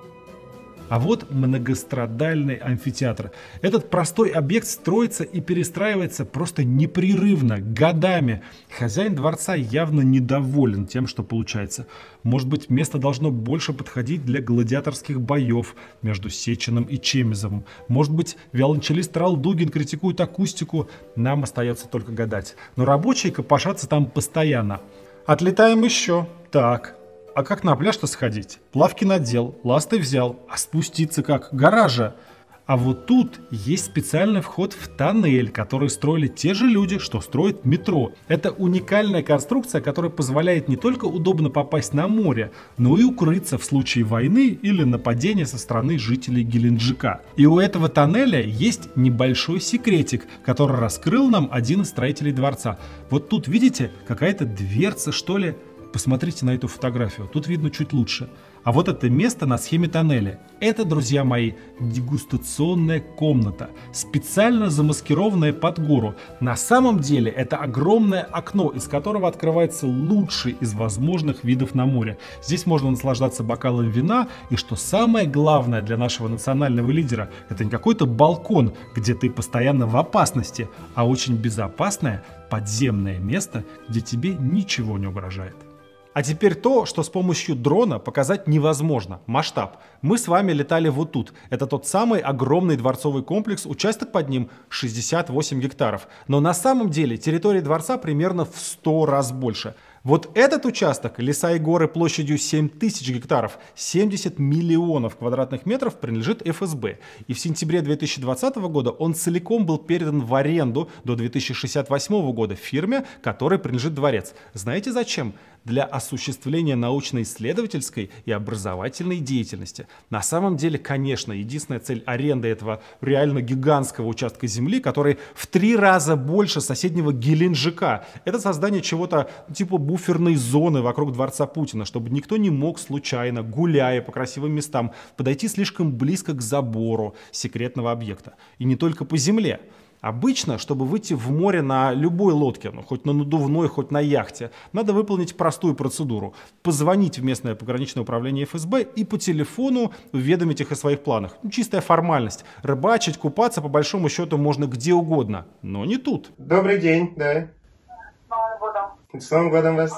А вот многострадальный амфитеатр. Этот простой объект строится и перестраивается просто непрерывно, годами. Хозяин дворца явно недоволен тем, что получается. Может быть, место должно больше подходить для гладиаторских боев между Сеченым и Чемизовым. Может быть, виолончелист Рал Дугин критикует акустику. Нам остается только гадать. Но рабочие копошатся там постоянно. Отлетаем еще. Так. А как на пляж-то сходить? Плавки надел, ласты взял, а спуститься как? Гаража. А вот тут есть специальный вход в тоннель, который строили те же люди, что строят метро. Это уникальная конструкция, которая позволяет не только удобно попасть на море, но и укрыться в случае войны или нападения со стороны жителей Геленджика. И у этого тоннеля есть небольшой секретик, который раскрыл нам один из строителей дворца. Вот тут, видите, какая-то дверца, что ли? Посмотрите на эту фотографию, тут видно чуть лучше. А вот это место на схеме тоннеля. Это, друзья мои, дегустационная комната, специально замаскированная под гору. На самом деле это огромное окно, из которого открывается лучший из возможных видов на море. Здесь можно наслаждаться бокалом вина, и что самое главное для нашего национального лидера, это не какой-то балкон, где ты постоянно в опасности, а очень безопасное подземное место, где тебе ничего не угрожает. А теперь то, что с помощью дрона показать невозможно. Масштаб. Мы с вами летали вот тут. Это тот самый огромный дворцовый комплекс, участок под ним шестьдесят восемь гектаров. Но на самом деле территория дворца примерно в сто раз больше. Вот этот участок, леса и горы площадью семь тысяч гектаров, семьдесят миллионов квадратных метров, принадлежит эф эс бэ. И в сентябре две тысячи двадцатого года он целиком был передан в аренду до две тысячи шестьдесят восьмого года фирме, которой принадлежит дворец. Знаете зачем? Для осуществления научно-исследовательской и образовательной деятельности. На самом деле, конечно, единственная цель аренды этого реально гигантского участка земли, который в три раза больше соседнего Геленджика, это создание чего-то типа буферной зоны вокруг дворца Путина, чтобы никто не мог случайно, гуляя по красивым местам, подойти слишком близко к забору секретного объекта. И не только по земле. Обычно, чтобы выйти в море на любой лодке, ну, хоть на надувной, хоть на яхте, надо выполнить простую процедуру. Позвонить в местное пограничное управление эф эс бэ и по телефону уведомить их о своих планах. Ну, чистая формальность. Рыбачить, купаться, по большому счету, можно где угодно. Но не тут. Добрый день, да. С Новым годом. С Новым годом вас.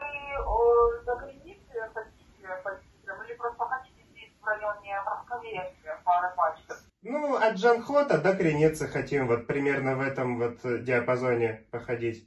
Вы за кредит хотите, или просто хотите здесь в районе Морсковея порыбачить? Ну, от Джанхота до Креницы хотим, вот примерно в этом вот диапазоне походить.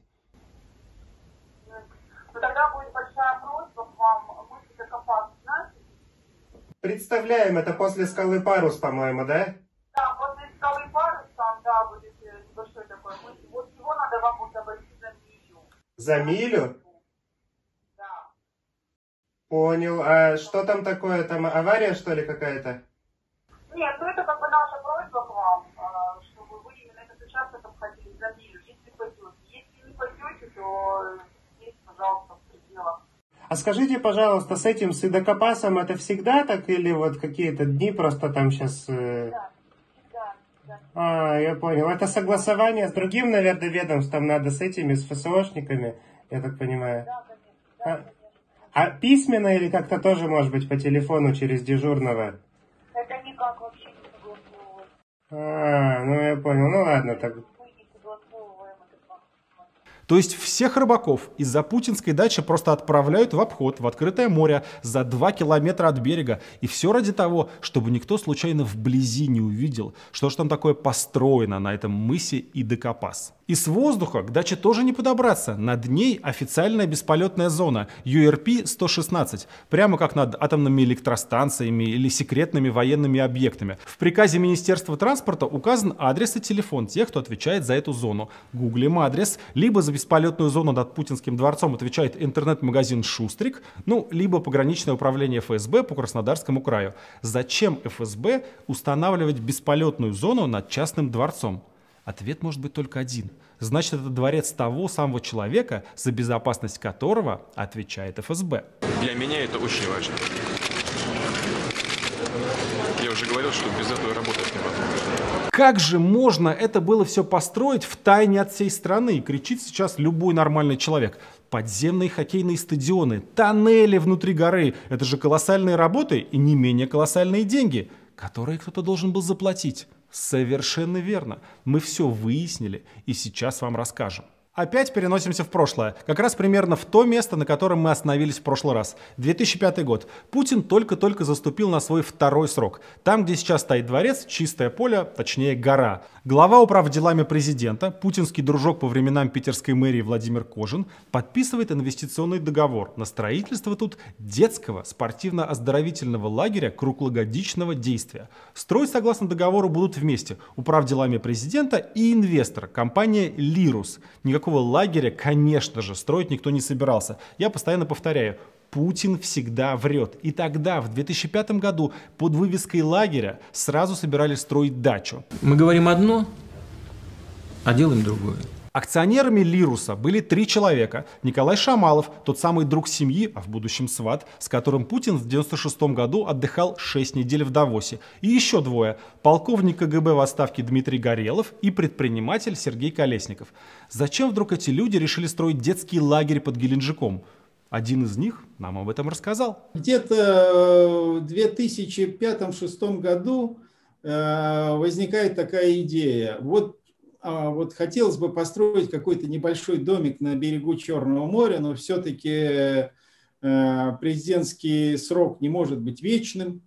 Ну, тогда будет большая просьба к вам, мысли Дакопас, знаете? Представляем, это после скалы Парус, по-моему, да? Да, после скалы Парус, там, да, будет небольшой такой мысль. Вот его надо вам будет обойти за милю. За милю? Да. Понял. А что там такое? Там авария, что ли, какая-то? Нет, ну это как бы наша просьба к вам, чтобы вы именно этот участок обходили за милю, если пойдете. Если не пойдете, то здесь, пожалуйста, в пределах. А скажите, пожалуйста, с этим, с Идокопасом это всегда так или вот какие-то дни просто там сейчас... Э... Да, да, да. А, я понял. Это согласование с другим, наверное, ведомством надо, с этими, с эф эс о-шниками, я так понимаю. Да, конечно, да, а, конечно. А письменно или как-то тоже, может быть, по телефону через дежурного? Это не никак вообще не согласовываем. А, ну я понял. Ну ладно, так. Мы не согласовываем этот факт. То есть всех рыбаков из-за путинской дачи просто отправляют в обход, в открытое море, за два километра от берега. И все ради того, чтобы никто случайно вблизи не увидел, что же там такое построено на этом мысе Идекапас. И с воздуха к даче тоже не подобраться. Над ней официальная бесполетная зона ю эр пи сто шестнадцать, прямо как над атомными электростанциями или секретными военными объектами. В приказе Министерства транспорта указан адрес и телефон тех, кто отвечает за эту зону. Гуглим адрес, либо за бесполетную зону над Путинским дворцом отвечает интернет-магазин «Шустрик», ну, либо пограничное управление эф эс бэ по Краснодарскому краю. Зачем эф эс бэ устанавливать бесполетную зону над частным дворцом? Ответ может быть только один. Значит, это дворец того самого человека, за безопасность которого отвечает эф эс бэ. Для меня это очень важно. Я уже говорил, что без этого работать невозможно. Как же можно это было все построить в тайне от всей страны, кричит сейчас любой нормальный человек. Подземные хоккейные стадионы, тоннели внутри горы. Это же колоссальные работы и не менее колоссальные деньги, которые кто-то должен был заплатить. Совершенно верно. Мы все выяснили и сейчас вам расскажем. Опять переносимся в прошлое. Как раз примерно в то место, на котором мы остановились в прошлый раз. две тысячи пятый год. Путин только-только заступил на свой второй срок. Там, где сейчас стоит дворец, чистое поле, точнее гора. Глава управ делами президента, путинский дружок по временам питерской мэрии Владимир Кожин, подписывает инвестиционный договор на строительство тут детского спортивно-оздоровительного лагеря круглогодичного действия. Строить, согласно договору, будут вместе управ делами президента и инвестор, компания «Лирус». Никакого лагеря, конечно же, строить никто не собирался. Я постоянно повторяю, Путин всегда врет. И тогда, в две тысячи пятом году, под вывеской лагеря сразу собирались строить дачу. Мы говорим одно, а делаем другое. Акционерами «Лируса» были три человека. Николай Шамалов, тот самый друг семьи, а в будущем сват, с которым Путин в девяносто шестом году отдыхал шесть недель в Давосе. И еще двое. Полковник ка гэ бэ в отставке Дмитрий Горелов и предприниматель Сергей Колесников. Зачем вдруг эти люди решили строить детский лагерь под Геленджиком? Один из них нам об этом рассказал. Где-то в две тысячи пятом — две тысячи шестом году возникает такая идея. Вот Вот хотелось бы построить какой-то небольшой домик на берегу Черного моря, но все-таки президентский срок не может быть вечным.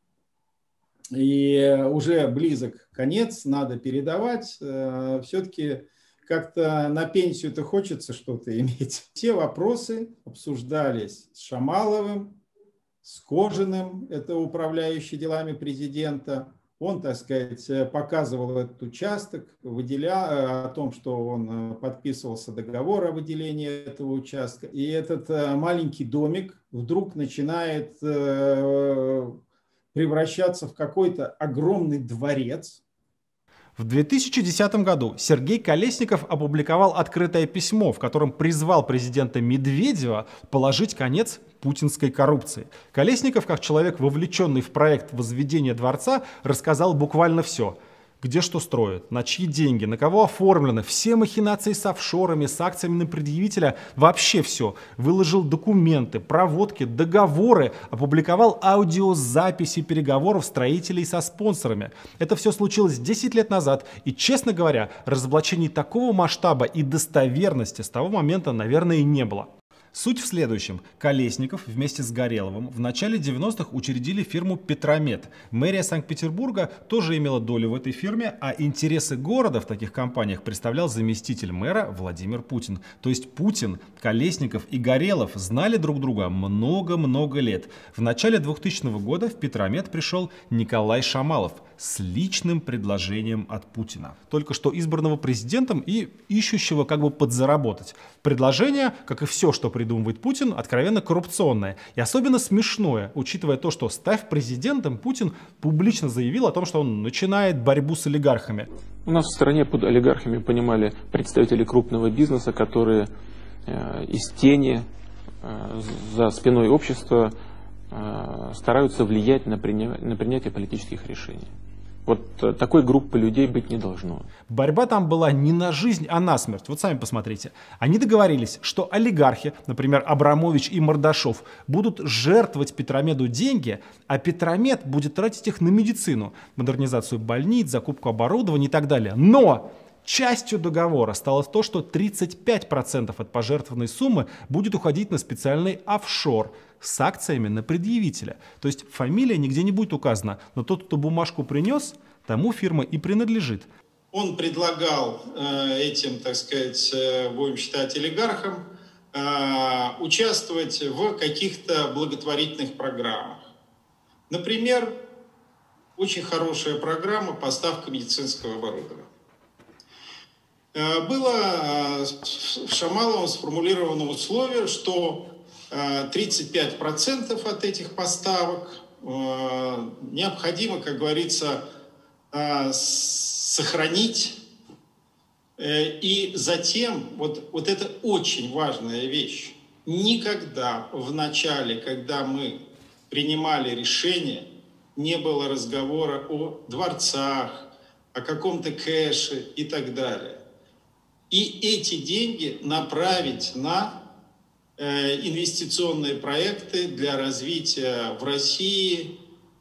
И уже близок конец, надо передавать. Все-таки как-то на пенсию-то хочется что-то иметь. Все вопросы обсуждались с Шамаловым, с Кожиным, это управляющий делами президента. Он, так сказать, показывал этот участок, выделял о том, что он подписывался договор о выделении этого участка. И этот маленький домик вдруг начинает превращаться в какой-то огромный дворец. В две тысячи десятом году Сергей Колесников опубликовал открытое письмо, в котором призвал президента Медведева положить конец путинской коррупции. Колесников, как человек, вовлеченный в проект возведения дворца, рассказал буквально все. Где что строят, на чьи деньги, на кого оформлены, все махинации с офшорами, с акциями на предъявителя, вообще все. Выложил документы, проводки, договоры, опубликовал аудиозаписи переговоров строителей со спонсорами. Это все случилось десять лет назад, и, честно говоря, разоблачений такого масштаба и достоверности с того момента, наверное, и не было. Суть в следующем. Колесников вместе с Гореловым в начале девяностых учредили фирму «Петромет». Мэрия Санкт-Петербурга тоже имела долю в этой фирме, а интересы города в таких компаниях представлял заместитель мэра Владимир Путин. То есть Путин, Колесников и Горелов знали друг друга много-много лет. В начале двухтысячного года в «Петромет» пришел Николай Шамалов с личным предложением от Путина. Только что избранного президентом и ищущего как бы подзаработать. Предложение, как и все, что придумывает Путин, откровенно коррупционное. И особенно смешное, учитывая то, что, став президентом, Путин публично заявил о том, что он начинает борьбу с олигархами. У нас в стране под олигархами понимали представители крупного бизнеса, которые э, из тени э, за спиной общества э, стараются влиять на, приня... на принятие политических решений. Вот такой группы людей быть не должно. Борьба там была не на жизнь, а на смерть. Вот сами посмотрите. Они договорились, что олигархи, например, Абрамович и Мордашов, будут жертвовать Петромеду деньги, а Петромед будет тратить их на медицину, модернизацию больниц, закупку оборудования и так далее. Но частью договора стало то, что тридцать пять процентов от пожертвованной суммы будет уходить на специальный офшор с акциями на предъявителя. То есть фамилия нигде не будет указана, но тот, кто бумажку принес, тому фирма и принадлежит. Он предлагал э, этим, так сказать, э, будем считать олигархам, э, участвовать в каких-то благотворительных программах. Например, очень хорошая программа поставка медицинского оборудования. Э, было э, Шамаловым сформулировано условие, что тридцать пять процентов от этих поставок э, необходимо, как говорится, э, сохранить. Э, и затем, вот, вот это очень важная вещь, никогда в начале, когда мы принимали решение, не было разговора о дворцах, о каком-то кэше и так далее. И эти деньги направить на инвестиционные проекты для развития в России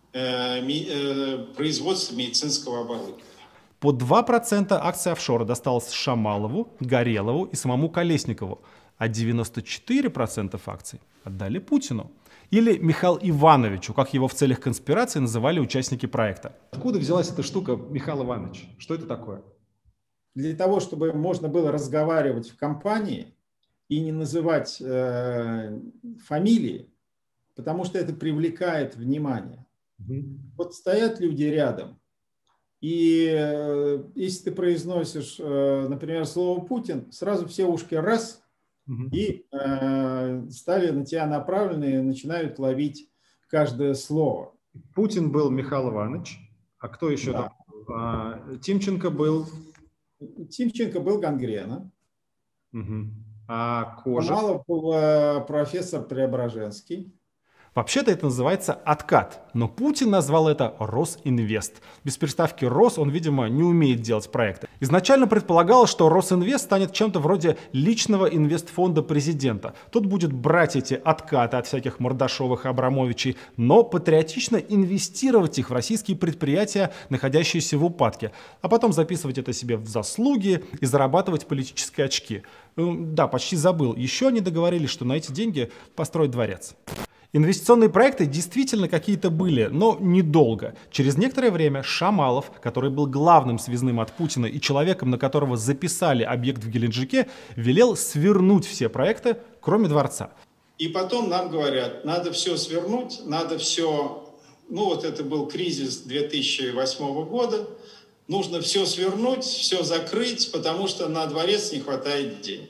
производства медицинского оборудования. По два процента акций офшора досталось Шамалову, Горелову и самому Колесникову, а девяносто четыре процента акций отдали Путину. Или Михаилу Ивановичу, как его в целях конспирации называли участники проекта. Откуда взялась эта штука, Михаил Иванович? Что это такое? Для того, чтобы можно было разговаривать в компании и не называть э, фамилии, потому что это привлекает внимание. Mm-hmm. Вот стоят люди рядом, и э, если ты произносишь, э, например, слово «Путин», сразу все ушки раз, mm-hmm. и э, стали на тебя направлены и начинают ловить каждое слово. Путин был Михаил Иванович, а кто еще да. там? А, Тимченко был... Тимченко был Гангрена. Mm-hmm. А Кожев? Шамалов был э, профессор Преображенский. Вообще-то это называется откат, но Путин назвал это Росинвест. Без приставки «Рос» он, видимо, не умеет делать проекты. Изначально предполагалось, что Росинвест станет чем-то вроде личного инвестфонда президента. Тот будет брать эти откаты от всяких Мордашовых и Абрамовичей, но патриотично инвестировать их в российские предприятия, находящиеся в упадке, а потом записывать это себе в заслуги и зарабатывать политические очки. Да, почти забыл. Еще они договорились, что на эти деньги построят дворец. Инвестиционные проекты действительно какие-то были, но недолго. Через некоторое время Шамалов, который был главным связным от Путина и человеком, на которого записали объект в Геленджике, велел свернуть все проекты, кроме дворца. И потом нам говорят, надо все свернуть, надо все... Ну вот это был кризис две тысячи восьмого года. Нужно все свернуть, все закрыть, потому что на дворец не хватает денег.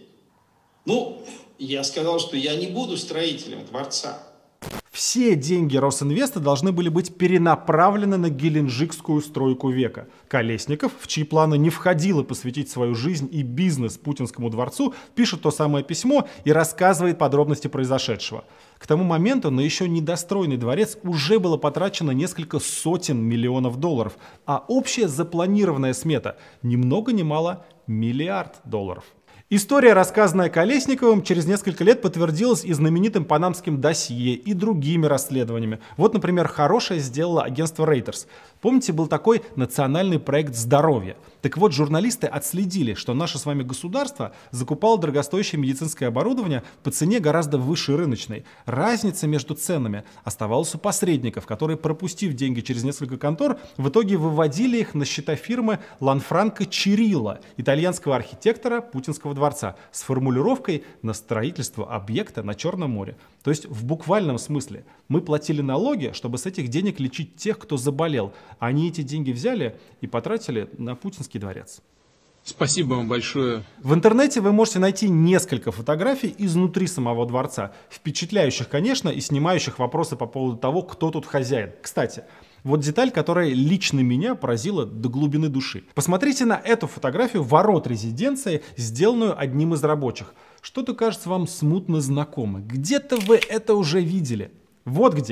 Ну, я сказал, что я не буду строителем дворца. Все деньги Росинвеста должны были быть перенаправлены на геленджикскую стройку века. Колесников, в чьи планы не входило посвятить свою жизнь и бизнес Путинскому дворцу, пишет то самое письмо и рассказывает подробности произошедшего. К тому моменту на еще недостроенный дворец уже было потрачено несколько сотен миллионов долларов, а общая запланированная смета ни много ни мало миллиард долларов. История, рассказанная Колесниковым, через несколько лет подтвердилась и знаменитым панамским досье, и другими расследованиями. Вот, например, хорошее сделало агентство Reuters. Помните, был такой национальный проект здоровья? Так вот, журналисты отследили, что наше с вами государство закупало дорогостоящее медицинское оборудование по цене гораздо выше рыночной. Разница между ценами оставалась у посредников, которые, пропустив деньги через несколько контор, в итоге выводили их на счета фирмы Ланфранко Чирилла, итальянского архитектора Путинского дворца, с формулировкой на строительство объекта на Черном море. То есть в буквальном смысле мы платили налоги, чтобы с этих денег лечить тех, кто заболел. Они эти деньги взяли и потратили на Путинский дворец. Спасибо вам большое. В интернете вы можете найти несколько фотографий изнутри самого дворца. Впечатляющих, конечно, и снимающих вопросы по поводу того, кто тут хозяин. Кстати, вот деталь, которая лично меня поразила до глубины души. Посмотрите на эту фотографию ворот резиденции, сделанную одним из рабочих. Что-то кажется вам смутно знакомо. Где-то вы это уже видели. Вот где.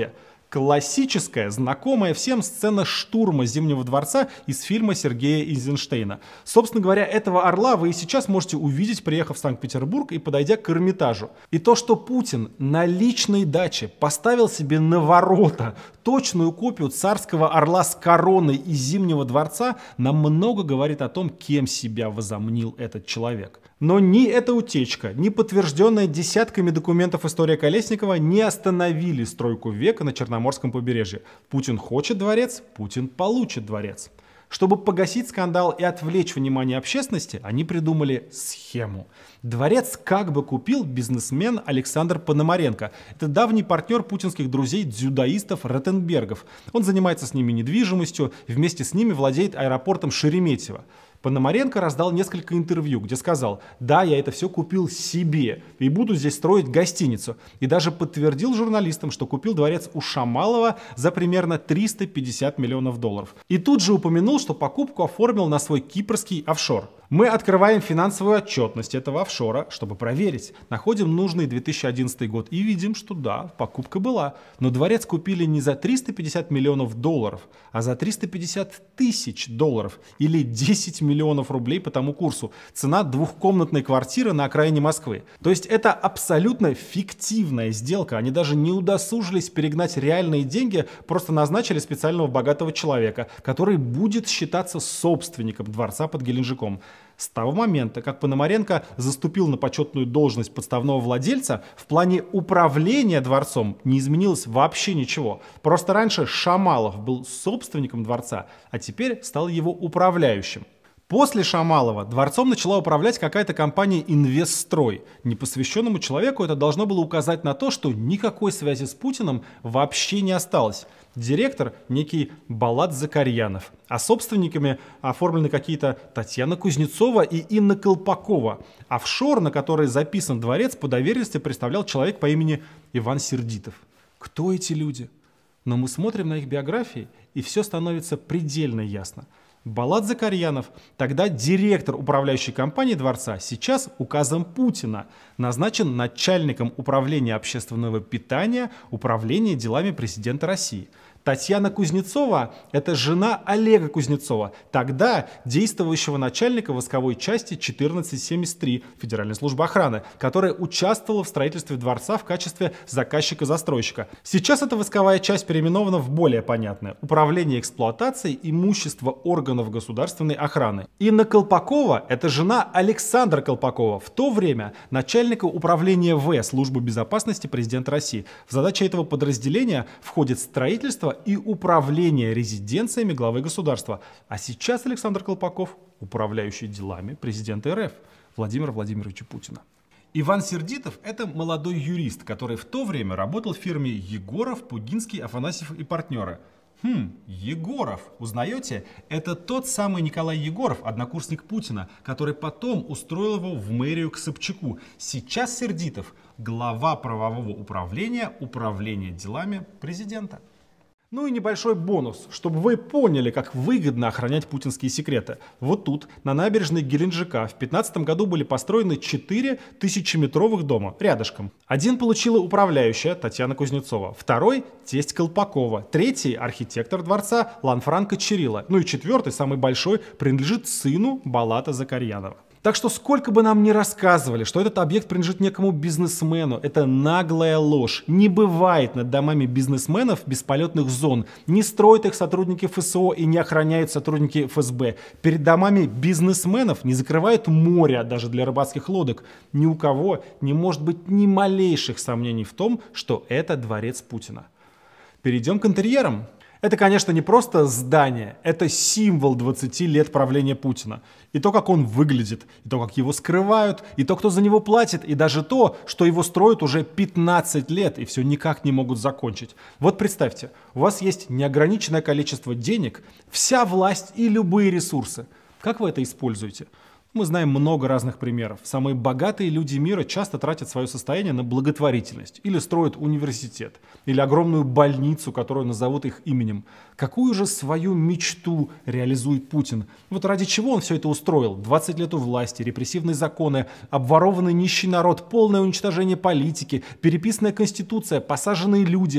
Классическая, знакомая всем сцена штурма Зимнего дворца из фильма Сергея Эйзенштейна. Собственно говоря, этого орла вы и сейчас можете увидеть, приехав в Санкт-Петербург и подойдя к Эрмитажу. И то, что Путин на личной даче поставил себе на ворота точную копию царского орла с короной из Зимнего дворца, нам много говорит о том, кем себя возомнил этот человек. Но ни эта утечка, ни подтвержденная десятками документов история Колесникова не остановили стройку века на Черноморском побережье. Путин хочет дворец, Путин получит дворец. Чтобы погасить скандал и отвлечь внимание общественности, они придумали схему. Дворец как бы купил бизнесмен Александр Пономаренко. Это давний партнер путинских друзей-дзюдоистов Ротенбергов. Он занимается с ними недвижимостью, вместе с ними владеет аэропортом Шереметьево. Пономаренко раздал несколько интервью, где сказал: да, я это все купил себе и буду здесь строить гостиницу. И даже подтвердил журналистам, что купил дворец у Шамалова за примерно триста пятьдесят миллионов долларов. И тут же упомянул, что покупку оформил на свой кипрский офшор. Мы открываем финансовую отчетность этого офшора, чтобы проверить. Находим нужный две тысячи одиннадцатый год и видим, что да, покупка была. Но дворец купили не за триста пятьдесят миллионов долларов, а за триста пятьдесят тысяч долларов или десять миллионов рублей по тому курсу. Цена двухкомнатной квартиры на окраине Москвы. То есть это абсолютно фиктивная сделка. Они даже не удосужились перегнать реальные деньги, просто назначили специального богатого человека, который будет считаться собственником дворца под Геленджиком. С того момента, как Пономаренко заступил на почетную должность подставного владельца, в плане управления дворцом не изменилось вообще ничего. Просто раньше Шамалов был собственником дворца, а теперь стал его управляющим. После Шамалова дворцом начала управлять какая-то компания «Инвестстрой». Непосвященному человеку это должно было указать на то, что никакой связи с Путиным вообще не осталось. Директор некий Балат Закарьянов, а собственниками оформлены какие-то Татьяна Кузнецова и Инна Колпакова. Офшор, на который записан дворец, по доверенности представлял человек по имени Иван Сердитов. Кто эти люди? Но мы смотрим на их биографии, и все становится предельно ясно. Балат Закарьянов, тогда директор управляющей компании дворца, сейчас указом Путина назначен начальником управления общественного питания, управления делами президента России. Татьяна Кузнецова – это жена Олега Кузнецова, тогда действующего начальника восковой части четырнадцать семьдесят три Федеральной службы охраны, которая участвовала в строительстве дворца в качестве заказчика-застройщика. Сейчас эта восковая часть переименована в более понятное – Управление эксплуатацией имущества органов государственной охраны. Инна Колпакова – это жена Александра Колпакова, в то время начальника управления В Службы безопасности президента России. В задачи этого подразделения входит строительство и управление резиденциями главы государства. А сейчас Александр Колпаков, управляющий делами президента РФ Владимира Владимировича Путина. Иван Сердитов – это молодой юрист, который в то время работал в фирме Егоров, Пугинский, Афанасьев и партнеры. Хм, Егоров, узнаете? Это тот самый Николай Егоров, однокурсник Путина, который потом устроил его в мэрию к Собчаку. Сейчас Сердитов – глава правового управления, управления делами президента. Ну и небольшой бонус, чтобы вы поняли, как выгодно охранять путинские секреты. Вот тут, на набережной Геленджика, в две тысячи пятнадцатом году были построены четыре тысячеметровых дома, рядышком. Один получила управляющая Татьяна Кузнецова, второй – тесть Колпакова, третий – архитектор дворца Ланфранко Чирилла, ну и четвертый, самый большой, принадлежит сыну Балата Закарьянова. Так что сколько бы нам ни рассказывали, что этот объект принадлежит некому бизнесмену, это наглая ложь. Не бывает над домами бизнесменов бесполетных зон. Не строят их сотрудники ФСО и не охраняют сотрудники ФСБ. Перед домами бизнесменов не закрывают море даже для рыбацких лодок. Ни у кого не может быть ни малейших сомнений в том, что это дворец Путина. Перейдем к интерьерам. Это, конечно, не просто здание, это символ двадцати лет правления Путина. И то, как он выглядит, и то, как его скрывают, и то, кто за него платит, и даже то, что его строят уже пятнадцать лет и все никак не могут закончить. Вот представьте, у вас есть неограниченное количество денег, вся власть и любые ресурсы. Как вы это используете? Мы знаем много разных примеров. Самые богатые люди мира часто тратят свое состояние на благотворительность. Или строят университет. Или огромную больницу, которую назовут их именем. Какую же свою мечту реализует Путин? Вот ради чего он все это устроил? двадцать лет у власти, репрессивные законы, обворованный нищий народ, полное уничтожение политики, переписанная конституция, посаженные люди.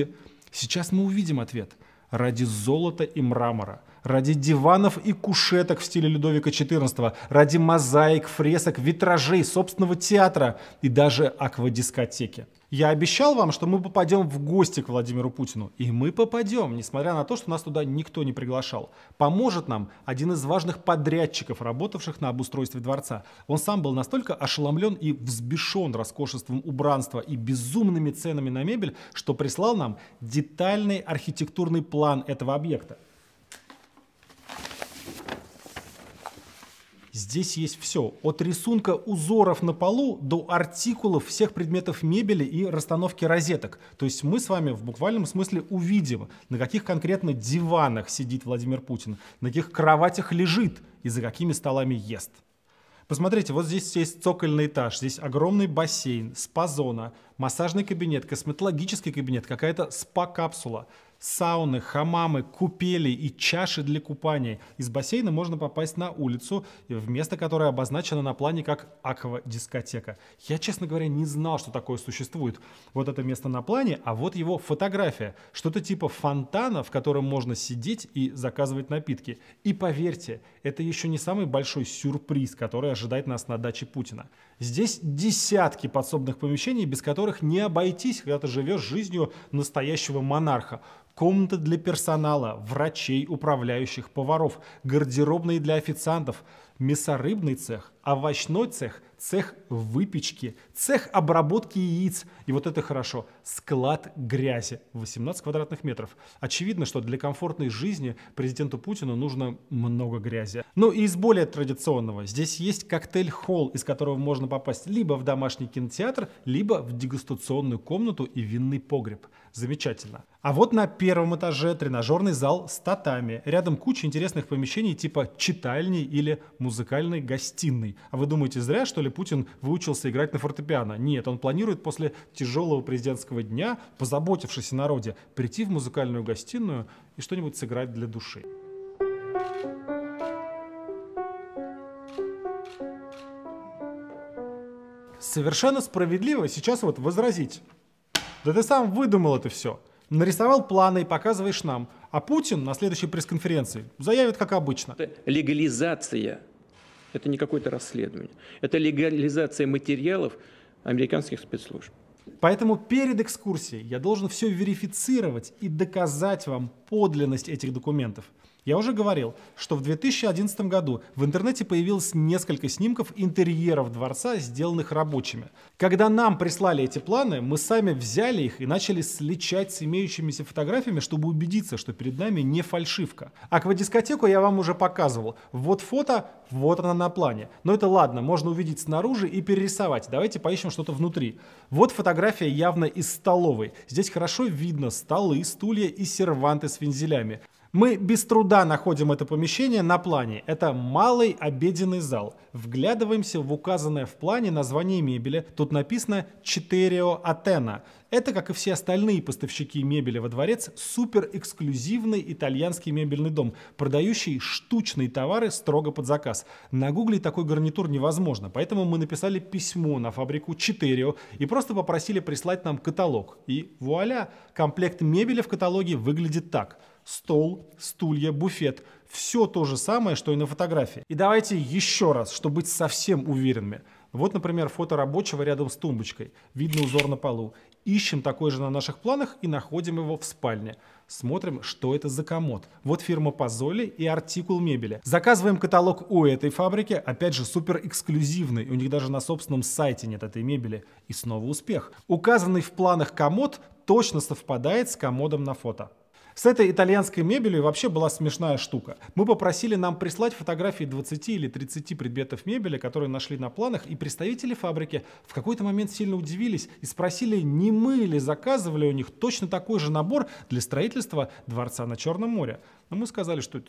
Сейчас мы увидим ответ. Ради золота и мрамора, ради диванов и кушеток в стиле Людовика четырнадцатого, ради мозаик, фресок, витражей, собственного театра и даже аквадискотеки. Я обещал вам, что мы попадем в гости к Владимиру Путину. И мы попадем, несмотря на то, что нас туда никто не приглашал. Поможет нам один из важных подрядчиков, работавших на обустройстве дворца. Он сам был настолько ошеломлен и взбешен роскошеством убранства и безумными ценами на мебель, что прислал нам детальный архитектурный план этого объекта. Здесь есть все, от рисунка узоров на полу до артикулов всех предметов мебели и расстановки розеток. То есть мы с вами в буквальном смысле увидим, на каких конкретно диванах сидит Владимир Путин, на каких кроватях лежит и за какими столами ест. Посмотрите, вот здесь есть цокольный этаж, здесь огромный бассейн, спа-зона, массажный кабинет, косметологический кабинет, какая-то спа-капсула. Сауны, хамамы, купели и чаши для купания. Из бассейна можно попасть на улицу, в место, которое обозначено на плане как аквадискотека. Я, честно говоря, не знал, что такое существует. Вот это место на плане, а вот его фотография. Что-то типа фонтана, в котором можно сидеть и заказывать напитки. И поверьте, это еще не самый большой сюрприз, который ожидает нас на даче Путина. Здесь десятки подсобных помещений, без которых не обойтись, когда ты живешь жизнью настоящего монарха. Комнаты для персонала, врачей, управляющих, поваров, гардеробные для официантов, мясорыбный цех, овощной цех, цех выпечки, цех обработки яиц. И вот это хорошо, склад грязи, восемнадцать квадратных метров. Очевидно, что для комфортной жизни президенту Путину нужно много грязи. Ну и из более традиционного. Здесь есть коктейль-холл, из которого можно попасть либо в домашний кинотеатр, либо в дегустационную комнату и винный погреб. Замечательно. А вот на первом этаже тренажерный зал с татами. Рядом куча интересных помещений типа читальни или музыкальной гостиной. А вы думаете, зря, что ли, Путин выучился играть на фортепиано? Нет, он планирует после тяжелого президентского дня, позаботившись о народе, прийти в музыкальную гостиную и что-нибудь сыграть для души. Совершенно справедливо сейчас вот возразить. Да ты сам выдумал это все. Нарисовал планы и показываешь нам. А Путин на следующей пресс-конференции заявит, как обычно. Легализация. Это не какое-то расследование. Это легализация материалов американских спецслужб. Поэтому перед экскурсией я должен все верифицировать и доказать вам подлинность этих документов. Я уже говорил, что в две тысячи одиннадцатом году в интернете появилось несколько снимков интерьеров дворца, сделанных рабочими. Когда нам прислали эти планы, мы сами взяли их и начали сличать с имеющимися фотографиями, чтобы убедиться, что перед нами не фальшивка. Аквадискотеку я вам уже показывал. Вот фото, вот она на плане. Но это ладно, можно увидеть снаружи и перерисовать. Давайте поищем что-то внутри. Вот фотография явно из столовой. Здесь хорошо видно столы, стулья и серванты с вензелями. Мы без труда находим это помещение на плане. Это малый обеденный зал. Вглядываемся в указанное в плане название мебели. Тут написано «Четырео Атена». Это, как и все остальные поставщики мебели во дворец, суперэксклюзивный итальянский мебельный дом, продающий штучные товары строго под заказ. На гугле такой гарнитур невозможно, поэтому мы написали письмо на фабрику Четырео и просто попросили прислать нам каталог. И вуаля, комплект мебели в каталоге выглядит так. Стол, стулья, буфет. Все то же самое, что и на фотографии. И давайте еще раз, чтобы быть совсем уверенными. Вот, например, фото рабочего рядом с тумбочкой. Видно узор на полу. Ищем такой же на наших планах и находим его в спальне. Смотрим, что это за комод. Вот фирма Позоли и артикул мебели. Заказываем каталог у этой фабрики. Опять же, супер эксклюзивный. У них даже на собственном сайте нет этой мебели. И снова успех. Указанный в планах комод точно совпадает с комодом на фото. С этой итальянской мебелью вообще была смешная штука. Мы попросили нам прислать фотографии двадцати или тридцати предметов мебели, которые нашли на планах, и представители фабрики в какой-то момент сильно удивились и спросили, не мы ли заказывали у них точно такой же набор для строительства дворца на Черном море. Но мы сказали, что это да.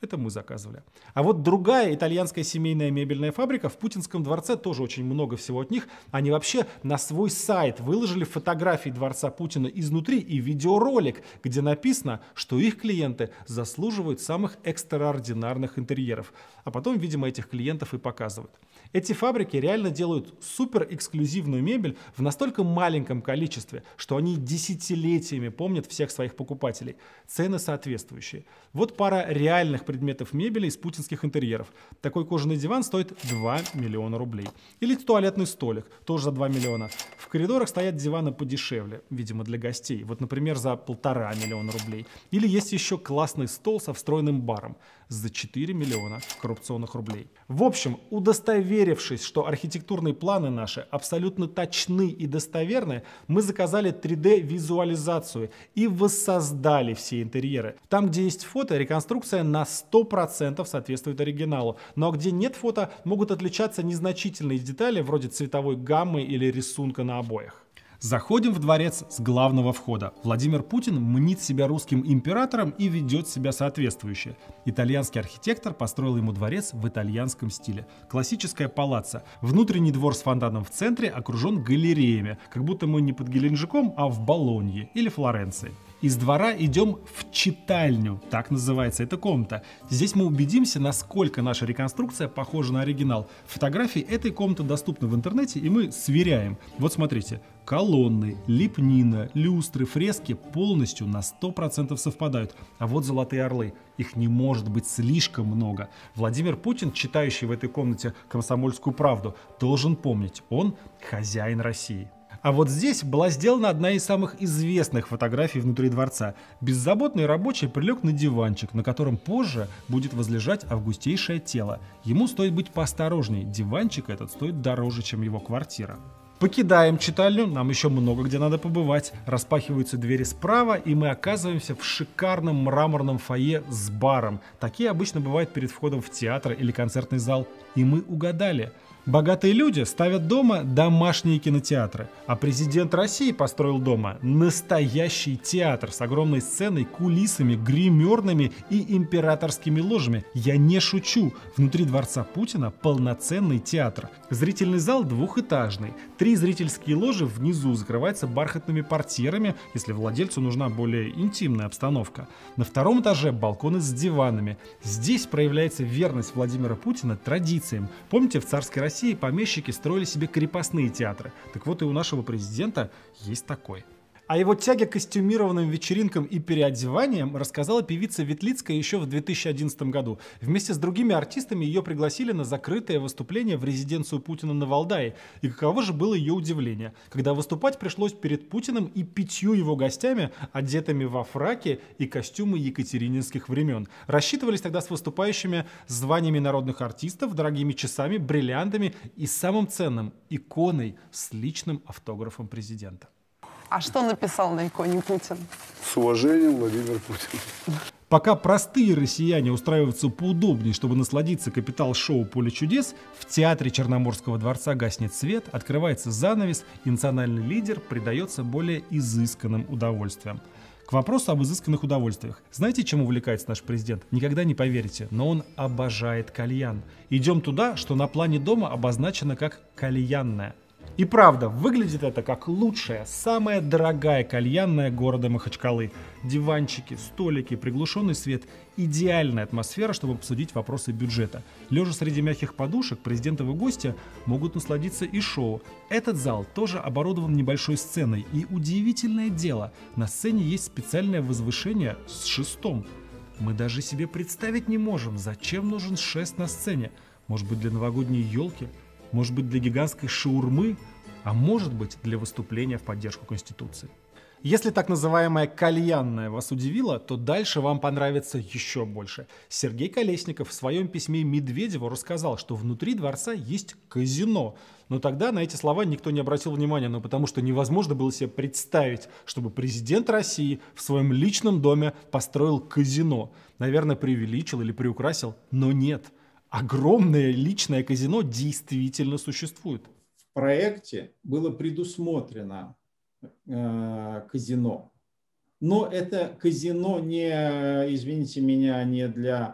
Это мы заказывали. А вот другая итальянская семейная мебельная фабрика в Путинском дворце, тоже очень много всего от них. Они вообще на свой сайт выложили фотографии дворца Путина изнутри и видеоролик, где написано, что их клиенты заслуживают самых экстраординарных интерьеров. А потом, видимо, этих клиентов и показывают. Эти фабрики реально делают супер эксклюзивную мебель в настолько маленьком количестве, что они десятилетиями помнят всех своих покупателей. Цены соответствующие. Вот пара реальных предметов мебели из путинских интерьеров. Такой кожаный диван стоит два миллиона рублей. Или туалетный столик, тоже за два миллиона. В коридорах стоят диваны подешевле, видимо, для гостей. Вот, например, за полтора миллиона рублей. Или есть еще классный стол со встроенным баром за четыре миллиона коррупционных рублей. В общем, удостоверившись, что архитектурные планы наши абсолютно точны и достоверны, мы заказали три дэ визуализацию и воссоздали все интерьеры. Там, где есть фото, реконструкция на сто процентов соответствует оригиналу. Но где нет фото, могут отличаться незначительные детали, вроде цветовой гаммы или рисунка на обоях. Заходим в дворец с главного входа. Владимир Путин мнит себя русским императором и ведет себя соответствующе. Итальянский архитектор построил ему дворец в итальянском стиле. Классическая палаццо. Внутренний двор с фонтаном в центре окружен галереями, как будто мы не под Геленджиком, а в Болонье или Флоренции. Из двора идем в читальню, так называется эта комната. Здесь мы убедимся, насколько наша реконструкция похожа на оригинал. Фотографии этой комнаты доступны в интернете, и мы сверяем. Вот смотрите, колонны, лепнина, люстры, фрески полностью на сто процентов совпадают. А вот золотые орлы. Их не может быть слишком много. Владимир Путин, читающий в этой комнате «Комсомольскую правду», должен помнить, он хозяин России. А вот здесь была сделана одна из самых известных фотографий внутри дворца. Беззаботный рабочий прилег на диванчик, на котором позже будет возлежать августейшее тело. Ему стоит быть поосторожней, диванчик этот стоит дороже, чем его квартира. Покидаем читальню, нам еще много где надо побывать. Распахиваются двери справа, и мы оказываемся в шикарном мраморном фойе с баром. Такие обычно бывают перед входом в театр или концертный зал. И мы угадали. Богатые люди ставят дома домашние кинотеатры, а президент России построил дома настоящий театр с огромной сценой, кулисами, гримерными и императорскими ложами. Я не шучу, внутри дворца Путина полноценный театр. Зрительный зал двухэтажный, три зрительские ложи внизу закрываются бархатными портьерами, если владельцу нужна более интимная обстановка. На втором этаже балконы с диванами. Здесь проявляется верность Владимира Путина традициям. Помните, в царской России В России помещики строили себе крепостные театры. Так вот и у нашего президента есть такой. О его тяге к костюмированным вечеринкам и переодеваниям рассказала певица Ветлицкая еще в две тысячи одиннадцатом году. Вместе с другими артистами ее пригласили на закрытое выступление в резиденцию Путина на Валдае. И каково же было ее удивление, когда выступать пришлось перед Путиным и пятью его гостями, одетыми во фраки и костюмы екатерининских времен. Рассчитывались тогда с выступающими званиями народных артистов, дорогими часами, бриллиантами и самым ценным – иконой с личным автографом президента. А что написал на иконе Путин? С уважением, Владимир Путин. Пока простые россияне устраиваются поудобнее, чтобы насладиться капитал-шоу «Поле чудес», в театре Черноморского дворца гаснет свет, открывается занавес, и национальный лидер предается более изысканным удовольствиям. К вопросу об изысканных удовольствиях. Знаете, чем увлекается наш президент? Никогда не поверите, но он обожает кальян. Идем туда, что на плане дома обозначено как «кальянная». И правда, выглядит это как лучшая, самая дорогая кальянная города Махачкалы. Диванчики, столики, приглушенный свет. Идеальная атмосфера, чтобы обсудить вопросы бюджета. Лежа среди мягких подушек, президентовы гости могут насладиться и шоу. Этот зал тоже оборудован небольшой сценой. И удивительное дело, на сцене есть специальное возвышение с шестом. Мы даже себе представить не можем, зачем нужен шест на сцене. Может быть, для новогодней елки? Может быть, для гигантской шаурмы, а может быть, для выступления в поддержку Конституции. Если так называемая кальянная вас удивила, то дальше вам понравится еще больше. Сергей Колесников в своем письме Медведеву рассказал, что внутри дворца есть казино. Но тогда на эти слова никто не обратил внимания, ну, потому что невозможно было себе представить, чтобы президент России в своем личном доме построил казино. Наверное, преувеличил или приукрасил, но нет. Огромное личное казино действительно существует. В проекте было предусмотрено э, казино. Но это казино не, извините меня, не для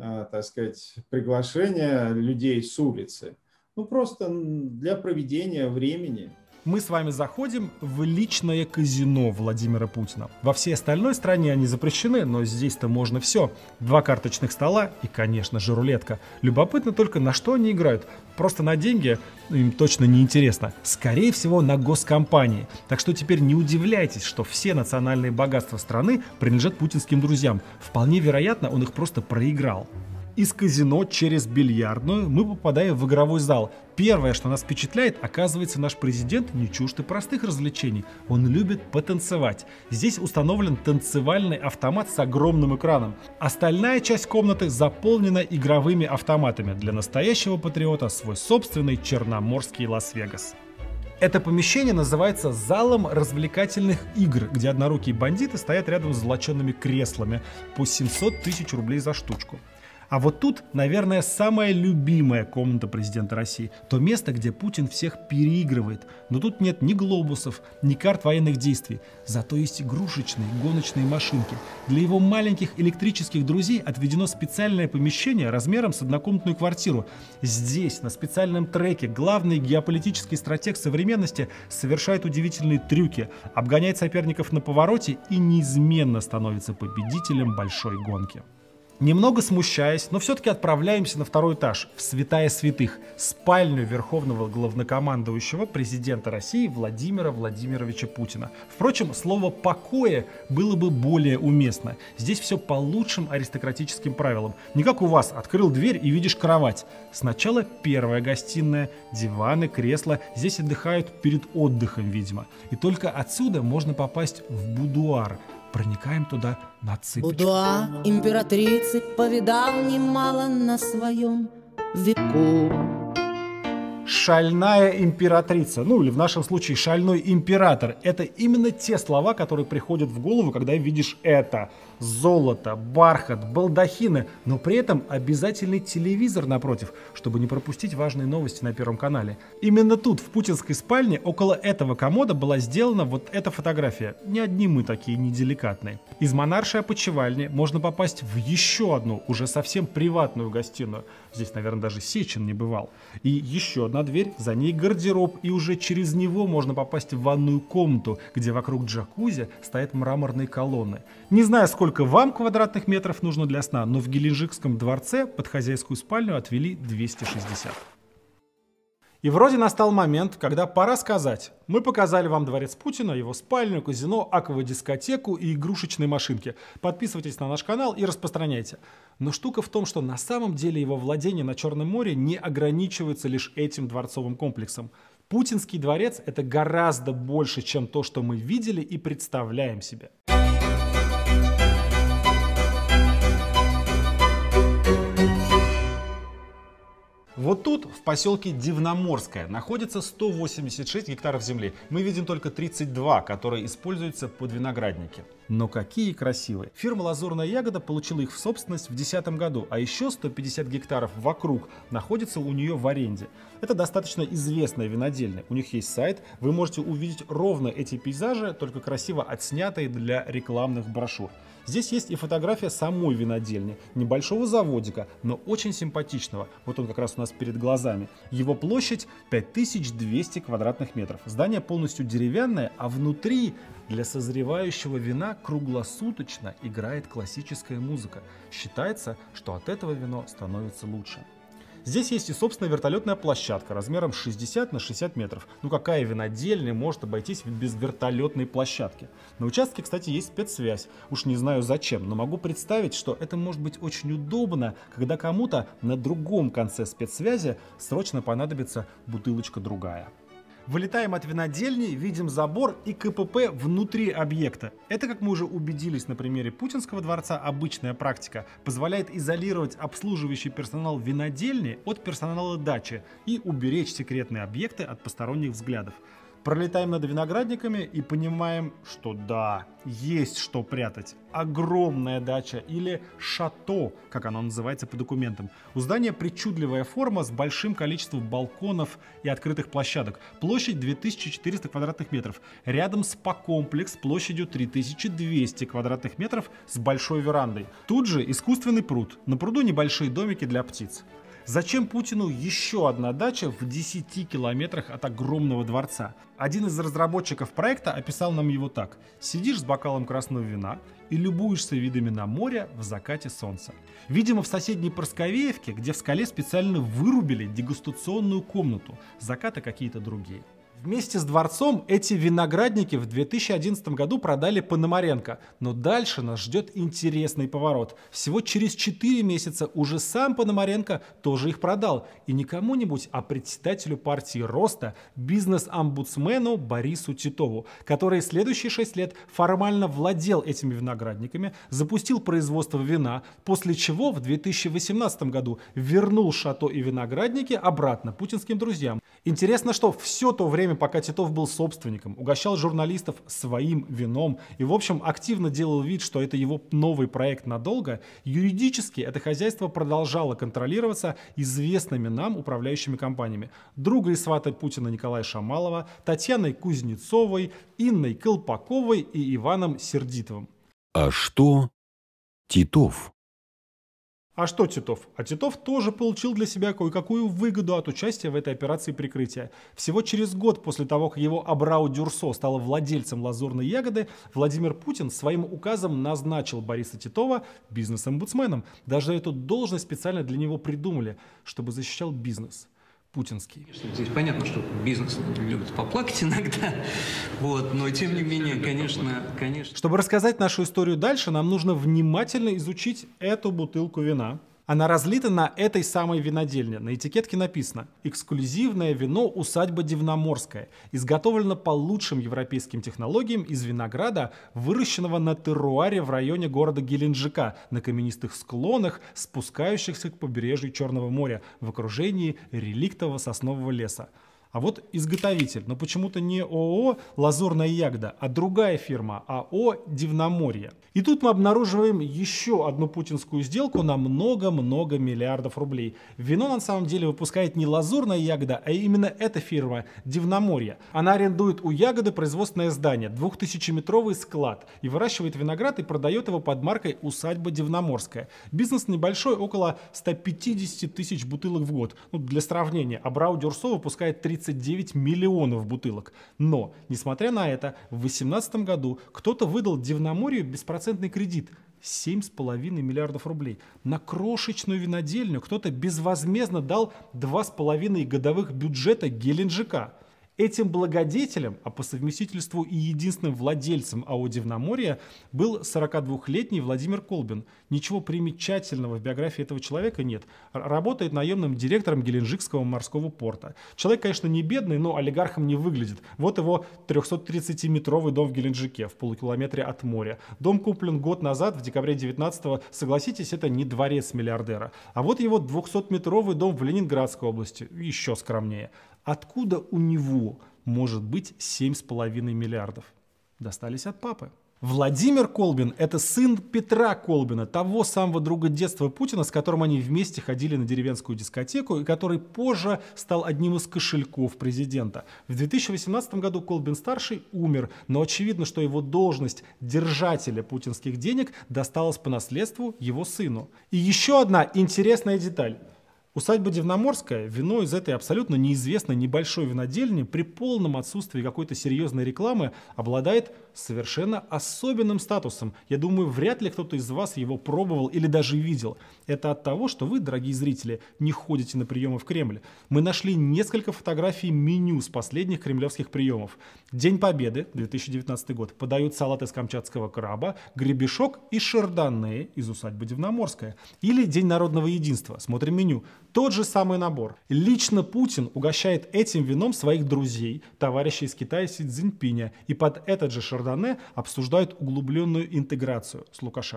так сказать, приглашения людей с улицы. Ну, просто для проведения времени. Мы с вами заходим в личное казино Владимира Путина. Во всей остальной стране они запрещены, но здесь-то можно все. Два карточных стола и, конечно же, рулетка. Любопытно только, на что они играют. Просто на деньги им точно не интересно. Скорее всего, на госкомпании. Так что теперь не удивляйтесь, что все национальные богатства страны принадлежат путинским друзьям. Вполне вероятно, он их просто проиграл. Из казино через бильярдную мы попадаем в игровой зал. Первое, что нас впечатляет, оказывается, наш президент не чужд и простых развлечений. Он любит потанцевать. Здесь установлен танцевальный автомат с огромным экраном. Остальная часть комнаты заполнена игровыми автоматами. Для настоящего патриота свой собственный черноморский Лас-Вегас. Это помещение называется залом развлекательных игр, где однорукие бандиты стоят рядом с золоченными креслами по семьсот тысяч рублей за штучку. А вот тут, наверное, самая любимая комната президента России. То место, где Путин всех переигрывает. Но тут нет ни глобусов, ни карт военных действий. Зато есть игрушечные гоночные машинки. Для его маленьких электрических друзей отведено специальное помещение размером с однокомнатную квартиру. Здесь, на специальном треке, главный геополитический стратег современности совершает удивительные трюки, обгоняет соперников на повороте и неизменно становится победителем большой гонки. Немного смущаясь, но все-таки отправляемся на второй этаж, в святая святых, спальню верховного главнокомандующего президента России Владимира Владимировича Путина. Впрочем, слово «покоя» было бы более уместно. Здесь все по лучшим аристократическим правилам. Не как у вас, открыл дверь и видишь кровать. Сначала первая гостиная, диваны, кресла. Здесь отдыхают перед отдыхом, видимо. И только отсюда можно попасть в будуар. Проникаем туда на цыпочках. Будуар императрицы повидал немало на своем веку. Шальная императрица, ну или в нашем случае шальной император. Это именно те слова, которые приходят в голову, когда видишь это. Золото, бархат, балдахины, но при этом обязательный телевизор напротив, чтобы не пропустить важные новости на Первом канале. Именно тут, в путинской спальне, около этого комода была сделана вот эта фотография. Не одни мы такие неделикатные. Из монаршей опочивальни можно попасть в еще одну, уже совсем приватную гостиную. Здесь, наверное, даже Сечин не бывал. И еще одна дверь, за ней гардероб, и уже через него можно попасть в ванную комнату, где вокруг джакузи стоят мраморные колонны. Не знаю, сколько вам квадратных метров нужно для сна, но в Геленджикском дворце под хозяйскую спальню отвели двести шестьдесят. И вроде настал момент, когда пора сказать: мы показали вам дворец Путина, его спальню, казино, аквадискотеку и игрушечные машинки. Подписывайтесь на наш канал и распространяйте. Но штука в том, что на самом деле его владение на Черном море не ограничивается лишь этим дворцовым комплексом. Путинский дворец — это гораздо больше, чем то, что мы видели и представляем себе. Вот тут, в поселке Дивноморское, находится сто восемьдесят шесть гектаров земли. Мы видим только тридцать два, которые используются под виноградники. Но какие красивые! Фирма «Лазурная ягода» получила их в собственность в две тысячи десятом году, а еще сто пятьдесят гектаров вокруг находится у нее в аренде. Это достаточно известная винодельня. У них есть сайт, вы можете увидеть ровно эти пейзажи, только красиво отснятые для рекламных брошюр. Здесь есть и фотография самой винодельни, небольшого заводика, но очень симпатичного. Вот он как раз у нас перед глазами. Его площадь пять тысяч двести квадратных метров. Здание полностью деревянное, а внутри для созревающего вина круглосуточно играет классическая музыка. Считается, что от этого вино становится лучше. Здесь есть и собственная вертолетная площадка размером шестьдесят на шестьдесят метров. Ну какая винодельня может обойтись без вертолетной площадки? На участке, кстати, есть спецсвязь. Уж не знаю зачем, но могу представить, что это может быть очень удобно, когда кому-то на другом конце спецсвязи срочно понадобится бутылочка другая. Вылетаем от винодельни, видим забор и КПП внутри объекта. Это, как мы уже убедились на примере Путинского дворца, обычная практика. Позволяет изолировать обслуживающий персонал винодельни от персонала дачи и уберечь секретные объекты от посторонних взглядов. Пролетаем над виноградниками и понимаем, что да, есть что прятать. Огромная дача или шато, как оно называется по документам. У здания причудливая форма с большим количеством балконов и открытых площадок. Площадь две тысячи четыреста квадратных метров. Рядом спа-комплекс площадью три тысячи двести квадратных метров с большой верандой. Тут же искусственный пруд. На пруду небольшие домики для птиц. Зачем Путину еще одна дача в десяти километрах от огромного дворца? Один из разработчиков проекта описал нам его так. Сидишь с бокалом красного вина и любуешься видами на море в закате солнца. Видимо, в соседней Просковеевке, где в скале специально вырубили дегустационную комнату. Закаты какие-то другие. Вместе с дворцом эти виноградники в две тысячи одиннадцатом году продали Пономаренко. Но дальше нас ждет интересный поворот. Всего через четыре месяца уже сам Пономаренко тоже их продал. И не кому-нибудь, а председателю партии Роста, бизнес-омбудсмену Борису Титову, который следующие шесть лет формально владел этими виноградниками, запустил производство вина, после чего в две тысячи восемнадцатом году вернул шато и виноградники обратно путинским друзьям. Интересно, что все то время, пока Титов был собственником, угощал журналистов своим вином и, в общем, активно делал вид, что это его новый проект надолго, юридически это хозяйство продолжало контролироваться известными нам управляющими компаниями. Друга и свата Путина Николая Шамалова, Татьяной Кузнецовой, Инной Колпаковой и Иваном Сердитовым. А что Титов? А что Титов? А Титов тоже получил для себя кое-какую выгоду от участия в этой операции прикрытия. Всего через год после того, как его Абрау Дюрсо стала владельцем «Лазурной ягоды», Владимир Путин своим указом назначил Бориса Титова бизнес-омбудсменом. Даже эту должность специально для него придумали, чтобы защищал бизнес. Путинский. Здесь понятно, что бизнес любит поплакать иногда, вот, но тем не менее, конечно, конечно. Чтобы рассказать нашу историю дальше, нам нужно внимательно изучить эту бутылку вина. Она разлита на этой самой винодельне. На этикетке написано: «Эксклюзивное вино усадьба Дивноморская. Изготовлено по лучшим европейским технологиям из винограда, выращенного на терруаре в районе города Геленджика, на каменистых склонах, спускающихся к побережью Черного моря, в окружении реликтового соснового леса». А вот изготовитель, но почему-то не ООО «Лазурная ягода», а другая фирма АО «Дивноморье». И тут мы обнаруживаем еще одну путинскую сделку на много-много миллиардов рублей. Вино на самом деле выпускает не «Лазурная ягода», а именно эта фирма «Дивноморье». Она арендует у ягоды производственное здание, двухтысячеметровый склад, и выращивает виноград и продает его под маркой «Усадьба Дивноморская». Бизнес небольшой, около ста пятидесяти тысяч бутылок в год. Ну, для сравнения, Абрау Дюрсо выпускает тридцать девять миллионов бутылок. Но, несмотря на это, в две тысячи восемнадцатом году кто-то выдал Дивноморью беспроцентный кредит — семь с половиной миллиардов рублей. На крошечную винодельню кто-то безвозмездно дал два с половиной годовых бюджета Геленджика. Этим благодетелем, а по совместительству и единственным владельцем АО «Дивноморье» был сорокадвухлетний Владимир Колбин. Ничего примечательного в биографии этого человека нет. Работает наемным директором Геленджикского морского порта. Человек, конечно, не бедный, но олигархом не выглядит. Вот его трехсоттридцатиметровый дом в Геленджике, в полукилометре от моря. Дом куплен год назад, в декабре девятнадцатого. Согласитесь, это не дворец миллиардера. А вот его двухсотметровый дом в Ленинградской области, еще скромнее. Откуда у него может быть семь с половиной миллиардов? Достались от папы. Владимир Колбин – это сын Петра Колбина, того самого друга детства Путина, с которым они вместе ходили на деревенскую дискотеку и который позже стал одним из кошельков президента. В две тысячи восемнадцатом году Колбин-старший умер, но очевидно, что его должность держателя путинских денег досталась по наследству его сыну. И еще одна интересная деталь. Усадьба Дивноморская, вино из этой абсолютно неизвестной небольшой винодельни, при полном отсутствии какой-то серьезной рекламы обладает совершенно особенным статусом. Я думаю, вряд ли кто-то из вас его пробовал или даже видел. Это от того, что вы, дорогие зрители, не ходите на приемы в Кремль. Мы нашли несколько фотографий меню с последних кремлевских приемов. День Победы, две тысячи девятнадцатый год, подают салат из камчатского краба, гребешок и шардоне из усадьбы Дивноморская. Или День народного единства, смотрим меню. Тот же самый набор. Лично Путин угощает этим вином своих друзей, товарищей из Китая Си Цзиньпиня, и под этот же шардоне обсуждают углубленную интеграцию с Лукашенко.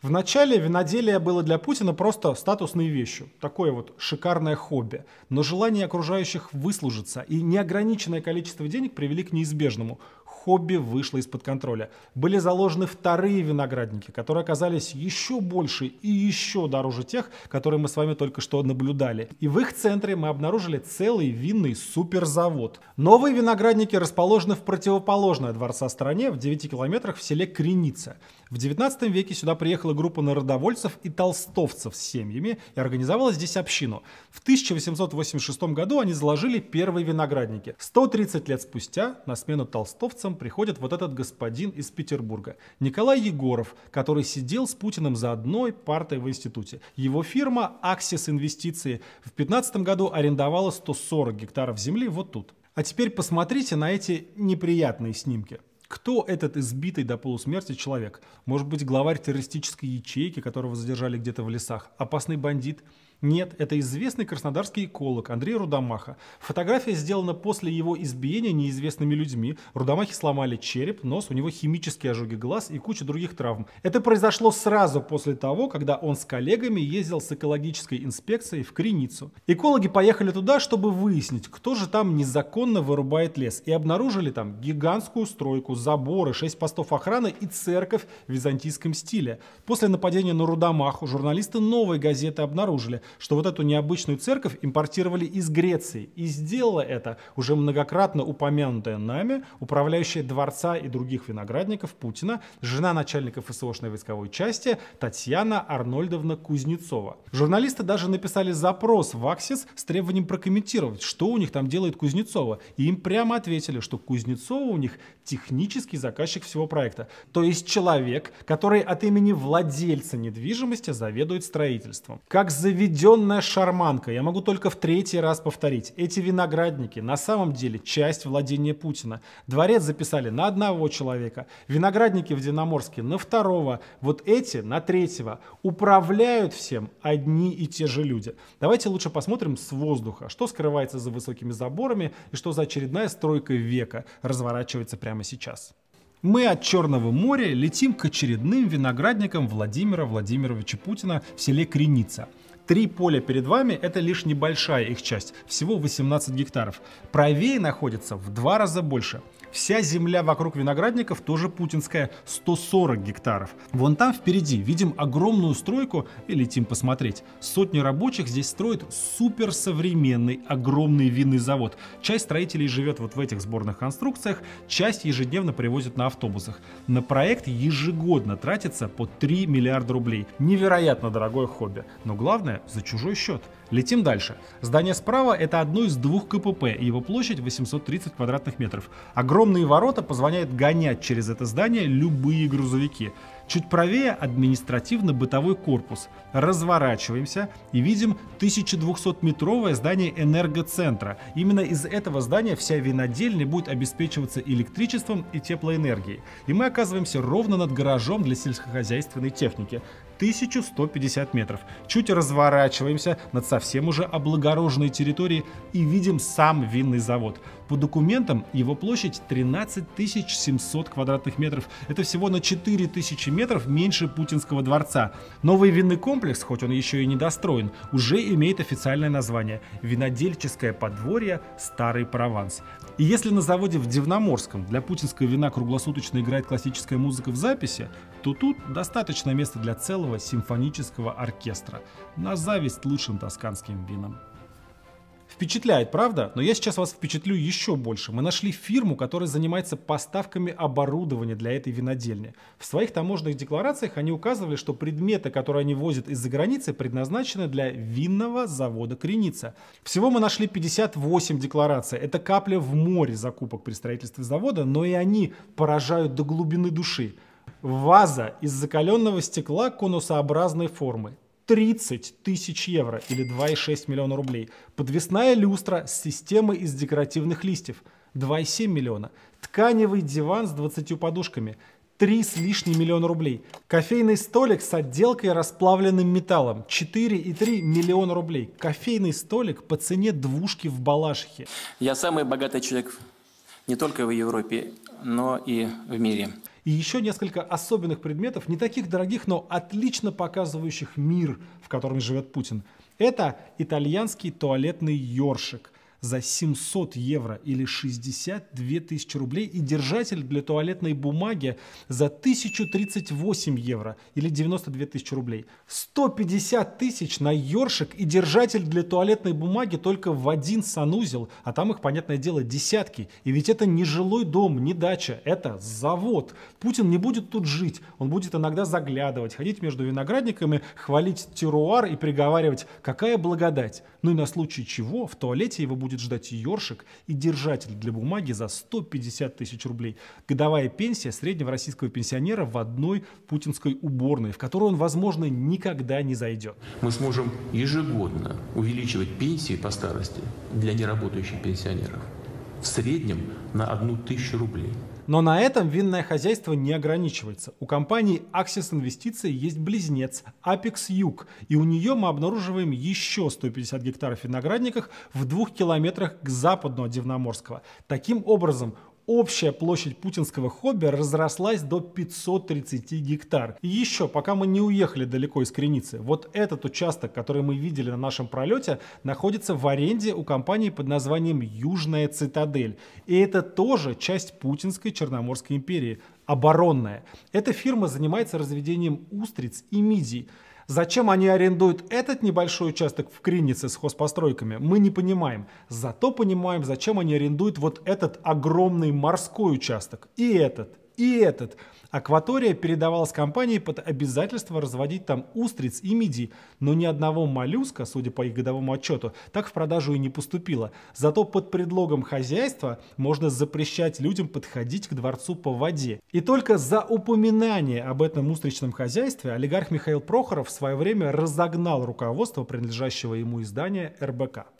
Вначале виноделие было для Путина просто статусной вещью, такое вот шикарное хобби. Но желание окружающих выслужиться и неограниченное количество денег привели к неизбежному. Хобби вышло из-под контроля. Были заложены вторые виноградники, которые оказались еще больше и еще дороже тех, которые мы с вами только что наблюдали. И в их центре мы обнаружили целый винный суперзавод. Новые виноградники расположены в противоположной от дворца стороне, в девяти километрах в селе Креница. В девятнадцатом веке сюда приехала группа народовольцев и толстовцев с семьями и организовала здесь общину. В тысяча восемьсот восемьдесят шестом году они заложили первые виноградники. сто тридцать лет спустя на смену толстовцам приходит вот этот господин из Петербурга, Николай Егоров, который сидел с Путиным за одной партой в институте. Его фирма «Аксис Инвестиции» в две тысячи пятнадцатом году арендовала сто сорок гектаров земли вот тут. А теперь посмотрите на эти неприятные снимки. Кто этот избитый до полусмерти человек? Может быть, главарь террористической ячейки, которого задержали где-то в лесах? Опасный бандит? Нет, это известный краснодарский эколог Андрей Рудомаха. Фотография сделана после его избиения неизвестными людьми. Рудомахе сломали череп, нос, у него химические ожоги глаз и куча других травм. Это произошло сразу после того, когда он с коллегами ездил с экологической инспекцией в Креницу. Экологи поехали туда, чтобы выяснить, кто же там незаконно вырубает лес. И обнаружили там гигантскую стройку, заборы, шесть постов охраны и церковь в византийском стиле. После нападения на Рудомаху журналисты «Новой газеты» обнаружили, что вот эту необычную церковь импортировали из Греции. И сделала это уже многократно упомянутая нами управляющая дворца и других виноградников Путина, жена начальника ФСОшной войсковой части Татьяна Арнольдовна Кузнецова. Журналисты даже написали запрос в Аксис с требованием прокомментировать, что у них там делает Кузнецова. И им прямо ответили, что Кузнецова у них технический заказчик всего проекта. То есть человек, который от имени владельца недвижимости заведует строительством. Как заведен Заведенная шарманка. Я могу только в третий раз повторить. Эти виноградники на самом деле часть владения Путина. Дворец записали на одного человека. Виноградники в Динаморске на второго. Вот эти на третьего. Управляют всем одни и те же люди. Давайте лучше посмотрим с воздуха, что скрывается за высокими заборами и что за очередная стройка века разворачивается прямо сейчас. Мы от Черного моря летим к очередным виноградникам Владимира Владимировича Путина в селе Креница. Три поля перед вами – это лишь небольшая их часть, всего восемнадцать гектаров. Правее находится в два раза больше. Вся земля вокруг виноградников тоже путинская, сто сорок гектаров. Вон там впереди видим огромную стройку и летим посмотреть. Сотни рабочих здесь строят суперсовременный огромный винный завод. Часть строителей живет вот в этих сборных конструкциях, часть ежедневно привозят на автобусах. На проект ежегодно тратится по три миллиарда рублей. Невероятно дорогое хобби, но главное за чужой счет. Летим дальше. Здание справа – это одно из двух КПП, его площадь восемьсот тридцать квадратных метров. Огромные ворота позволяют гонять через это здание любые грузовики. Чуть правее административно-бытовой корпус. Разворачиваемся и видим тысяча двухсотметровое здание энергоцентра. Именно из этого здания вся винодельня будет обеспечиваться электричеством и теплоэнергией. И мы оказываемся ровно над гаражом для сельскохозяйственной техники. тысяча сто пятьдесят метров. Чуть разворачиваемся над совсем уже облагороженной территорией и видим сам винный завод. По документам его площадь тринадцать тысяч семьсот квадратных метров. Это всего на четыре тысячи метров меньше Путинского дворца. Новый винный комплекс, хоть он еще и не достроен, уже имеет официальное название – винодельческое подворье «Старый Прованс». И если на заводе в Дивноморском для путинского вина круглосуточно играет классическая музыка в записи, то тут достаточно места для целого симфонического оркестра. На зависть лучшим тосканским винам. Впечатляет, правда? Но я сейчас вас впечатлю еще больше. Мы нашли фирму, которая занимается поставками оборудования для этой винодельни. В своих таможенных декларациях они указывали, что предметы, которые они возят из-за границы, предназначены для винного завода Креница. Всего мы нашли пятьдесят восемь деклараций. Это капля в море закупок при строительстве завода, но и они поражают до глубины души. Ваза из закаленного стекла конусообразной формы. тридцать тысяч евро или два и шесть миллиона рублей. Подвесная люстра с системой из декоративных листьев. два и семь миллиона. Тканевый диван с двадцатью подушками. три с лишним миллиона рублей. Кофейный столик с отделкой расплавленным металлом. четыре и три миллиона рублей. Кофейный столик по цене двушки в Балашихе. Я самый богатый человек не только в Европе, но и в мире. И еще несколько особенных предметов, не таких дорогих, но отлично показывающих мир, в котором живет Путин. Это итальянский туалетный ёршик за семьсот евро или шестьдесят две тысячи рублей и держатель для туалетной бумаги за тысячу тридцать восемь евро или девяносто две тысячи рублей. сто пятьдесят тысяч на ёршик и держатель для туалетной бумаги только в один санузел, а там их, понятное дело, десятки. И ведь это не жилой дом, не дача, это завод. Путин не будет тут жить, он будет иногда заглядывать, ходить между виноградниками, хвалить теруар и приговаривать: какая благодать. Ну и на случай чего в туалете его будет ждать ёршик и держатель для бумаги за сто пятьдесят тысяч рублей. Годовая пенсия среднего российского пенсионера в одной путинской уборной, в которую он, возможно, никогда не зайдет. Мы сможем ежегодно увеличивать пенсии по старости для неработающих пенсионеров в среднем на одну тысячу рублей. Но на этом винное хозяйство не ограничивается. У компании Axis Инвестиции есть близнец Apex Юг, и у нее мы обнаруживаем еще сто пятьдесят гектаров виноградников в двух километрах к западу от Дивноморского. Таким образом, общая площадь путинского хобби разрослась до пятисот тридцати гектар. И еще, пока мы не уехали далеко из Креницы, вот этот участок, который мы видели на нашем пролете, находится в аренде у компании под названием Южная Цитадель. И это тоже часть путинской Черноморской империи, оборонная. Эта фирма занимается разведением устриц и мидий. Зачем они арендуют этот небольшой участок в Кренице с хозпостройками, мы не понимаем. Зато понимаем, зачем они арендуют вот этот огромный морской участок. И этот, и этот. Акватория передавалась компании под обязательство разводить там устриц и мидий, но ни одного моллюска, судя по их годовому отчету, так в продажу и не поступило. Зато под предлогом хозяйства можно запрещать людям подходить к дворцу по воде. И только за упоминание об этом устричном хозяйстве олигарх Михаил Прохоров в свое время разогнал руководство принадлежащего ему издания эр бэ ка.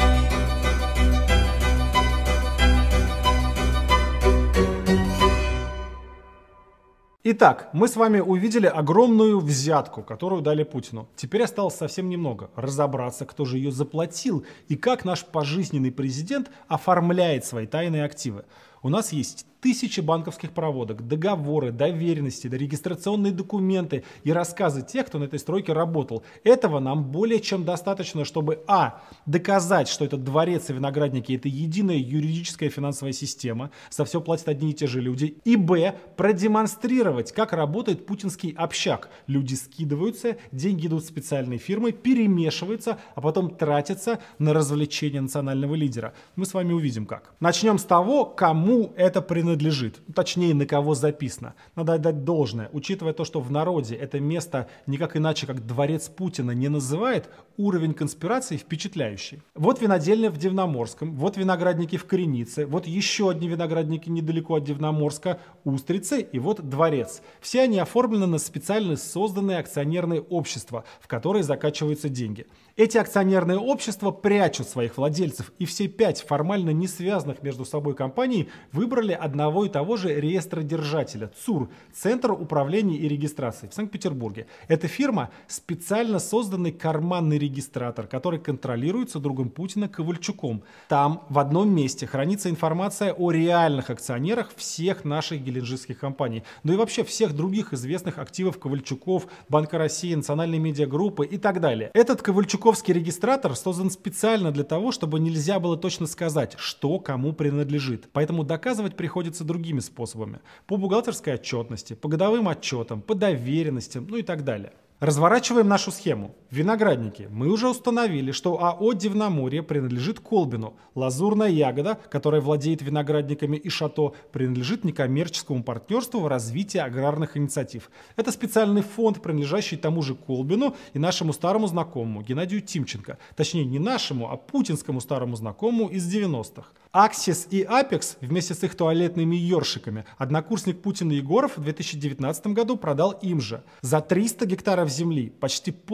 Итак, мы с вами увидели огромную взятку, которую дали Путину. Теперь осталось совсем немного – разобраться, кто же ее заплатил и как наш пожизненный президент оформляет свои тайные активы. У нас есть тысячи банковских проводок, договоры, доверенности, регистрационные документы и рассказы тех, кто на этой стройке работал. Этого нам более чем достаточно, чтобы а. доказать, что этот дворец и виноградники – это единая юридическая финансовая система, за все платят одни и те же люди, и б. продемонстрировать, как работает путинский общак. Люди скидываются, деньги идут в специальные фирмы, перемешиваются, а потом тратятся на развлечения национального лидера. Мы с вами увидим как. Начнем с того, кому это принадлежит, точнее, на кого записано. Надо отдать должное, учитывая то, что в народе это место никак иначе, как дворец Путина, не называет, уровень конспирации впечатляющий. Вот винодельня в Дивноморском, вот виноградники в Кренице, вот еще одни виноградники недалеко от Дивноморска, устрицы и вот дворец. Все они оформлены на специально созданные акционерные общества, в которые закачиваются деньги. Эти акционерные общества прячут своих владельцев, и все пять формально не связанных между собой компаний выбрали одного и того же реестродержателя – ЦУР – Центр управления и регистрации в Санкт-Петербурге. Эта фирма – специально созданный карманный регистратор, который контролируется другом Путина Ковальчуком. Там в одном месте хранится информация о реальных акционерах всех наших геленджикских компаний, ну и вообще всех других известных активов Ковальчуков, Банка России, Национальной медиагруппы и так далее. Этот Ковальчук Ковский регистратор создан специально для того, чтобы нельзя было точно сказать, что кому принадлежит. Поэтому доказывать приходится другими способами. По бухгалтерской отчетности, по годовым отчетам, по доверенностям, ну и так далее. Разворачиваем нашу схему. Виноградники. Мы уже установили, что АО «Дивноморье» принадлежит Колбину. Лазурная ягода, которая владеет виноградниками и шато, принадлежит некоммерческому партнерству в развитии аграрных инициатив. Это специальный фонд, принадлежащий тому же Колбину и нашему старому знакомому Геннадию Тимченко. Точнее, не нашему, а путинскому старому знакомому из девяностых. Axis и Apex вместе с их туалетными ёршиками однокурсник Путина Егоров в две тысячи девятнадцатом году продал им же за триста гектаров земли, почти полностью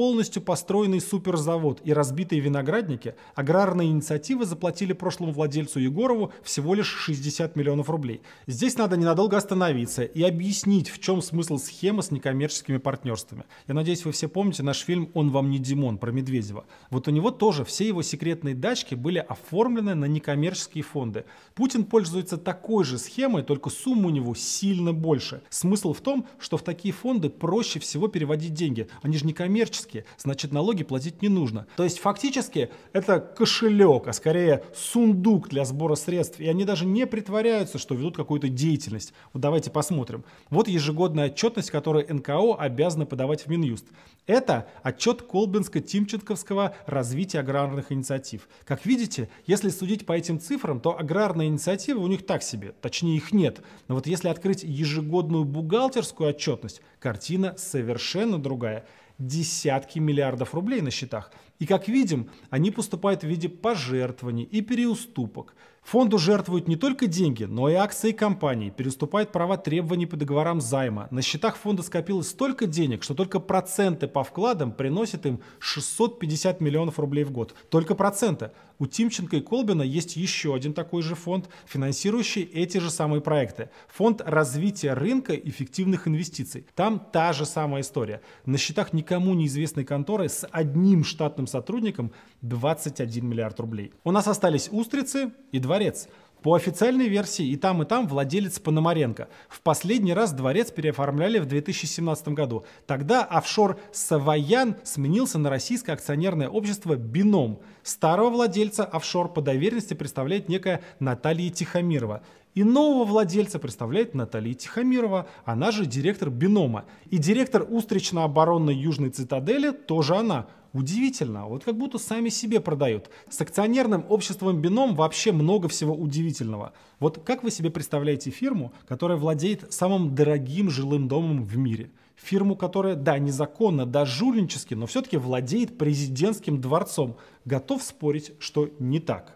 построенный суперзавод и разбитые виноградники, аграрные инициативы заплатили прошлому владельцу Егорову всего лишь шестьдесят миллионов рублей. Здесь надо ненадолго остановиться и объяснить, в чем смысл схемы с некоммерческими партнерствами. Я надеюсь, вы все помните наш фильм «Он вам не Димон» про Медведева. Вот у него тоже все его секретные дачки были оформлены на некоммерческие фонды. Путин пользуется такой же схемой, только сумма у него сильно больше. Смысл в том, что в такие фонды проще всего переводить деньги. Они же не коммерческие, значит, налоги платить не нужно. То есть фактически это кошелек, а скорее сундук для сбора средств. И они даже не притворяются, что ведут какую-то деятельность. Вот давайте посмотрим. Вот ежегодная отчетность, которую эн ка о обязаны подавать в Минюст. Это отчет Колбинско-Тимченковского развития аграрных инициатив. Как видите, если судить по этим цифрам, то аграрные инициативы у них так себе, точнее их нет. Но вот если открыть ежегодную бухгалтерскую отчетность, картина совершенно другая. Десятки миллиардов рублей на счетах. И как видим, они поступают в виде пожертвований и переуступок. Фонду жертвуют не только деньги, но и акции компаний, переступают права требований по договорам займа. На счетах фонда скопилось столько денег, что только проценты по вкладам приносят им шестьсот пятьдесят миллионов рублей в год. Только проценты. У Тимченко и Колбина есть еще один такой же фонд, финансирующий эти же самые проекты. Фонд развития рынка эффективных инвестиций. Там та же самая история. На счетах никому неизвестной конторы с одним штатным сотрудником двадцать один миллиард рублей. У нас остались Устрицы и Дворец. По официальной версии и там, и там владелец Пономаренко. В последний раз Дворец переоформляли в две тысячи семнадцатом году. Тогда офшор Савоян сменился на российское акционерное общество «Бином». Старого владельца офшор по доверенности представляет некая Наталья Тихомирова. И нового владельца представляет Наталья Тихомирова, она же директор «Бинома». И директор устрично-оборонной Южной цитадели тоже она. Удивительно, вот как будто сами себе продают. С акционерным обществом «Бином» вообще много всего удивительного. Вот как вы себе представляете фирму, которая владеет самым дорогим жилым домом в мире? Фирму, которая, да, незаконно, да, жульнически, но все-таки владеет президентским дворцом. Готов спорить, что не так.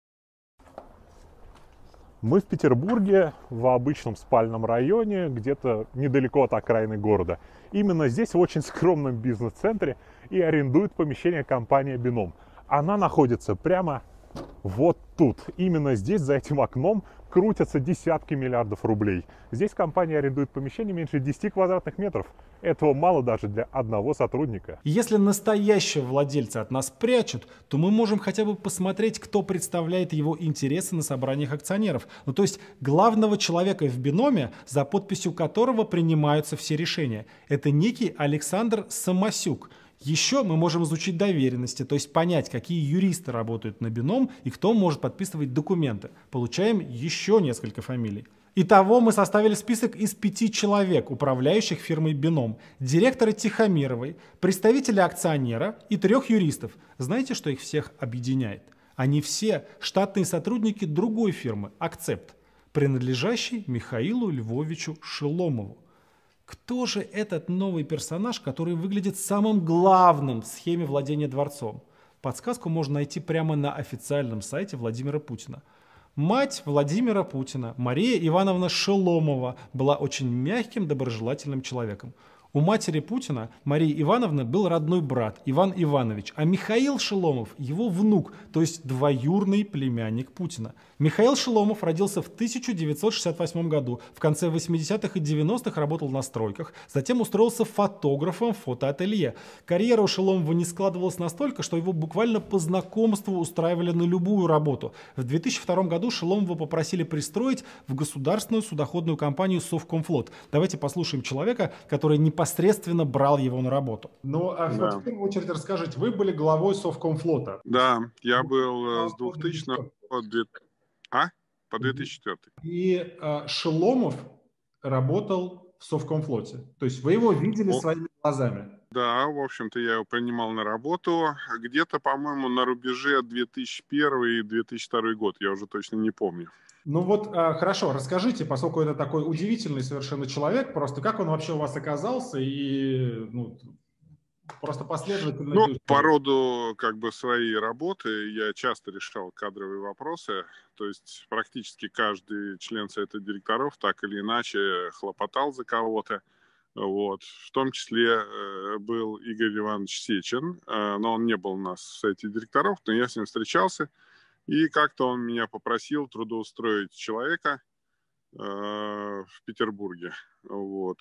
Мы в Петербурге, в обычном спальном районе, где-то недалеко от окраины города. Именно здесь, в очень скромном бизнес-центре, и арендует помещение компания «Бином». Она находится прямо вот тут. Именно здесь, за этим окном, крутятся десятки миллиардов рублей. Здесь компания арендует помещение меньше десяти квадратных метров. Этого мало даже для одного сотрудника. Если настоящего владельца от нас прячут, то мы можем хотя бы посмотреть, кто представляет его интересы на собраниях акционеров. Ну, то есть главного человека в «Биноме», за подписью которого принимаются все решения. Это некий Александр Самосюк. Еще мы можем изучить доверенности, то есть понять, какие юристы работают на «Бином» и кто может подписывать документы. Получаем еще несколько фамилий. Итого мы составили список из пяти человек, управляющих фирмой «Бином», директора Тихомировой, представителя акционера и трех юристов. Знаете, что их всех объединяет? Они все штатные сотрудники другой фирмы «Акцепт», принадлежащей Михаилу Львовичу Шеломову. Кто же этот новый персонаж, который выглядит самым главным в схеме владения дворцом? Подсказку можно найти прямо на официальном сайте Владимира Путина. Мать Владимира Путина, Мария Ивановна Шеломова, была очень мягким, доброжелательным человеком. У матери Путина, Марии Ивановны, был родной брат Иван Иванович, а Михаил Шеломов – его внук, то есть двоюродный племянник Путина. Михаил Шеломов родился в тысяча девятьсот шестьдесят восьмом году, в конце восьмидесятых и девяностых работал на стройках, затем устроился фотографом в фотоателье. Карьера у Шеломова не складывалась настолько, что его буквально по знакомству устраивали на любую работу. В две тысячи втором году Шеломова попросили пристроить в государственную судоходную компанию «Совкомфлот». Давайте послушаем человека, который непосредственно брал его на работу. Ну, а да. В первую очередь расскажите, вы были главой Совкомфлота. Да, я был с двухтысячного по А? По две тысячи четвёртый. И э, Шеломов работал в Совкомфлоте. То есть вы его видели О, своими глазами? Да, в общем-то, я его принимал на работу. Где-то, по-моему, на рубеже две тысячи первый и две тысячи второй год. Я уже точно не помню. Ну вот, э, хорошо, расскажите, поскольку это такой удивительный совершенно человек, просто как он вообще у вас оказался и... Ну, просто последовательно. Ну, по роду как бы своей работы я часто решал кадровые вопросы, то есть практически каждый член совета директоров так или иначе хлопотал за кого-то. Вот. В том числе был Игорь Иванович Сечин, но он не был у нас в совете директоров, но я с ним встречался, и как-то он меня попросил трудоустроить человека в Петербурге. Вот.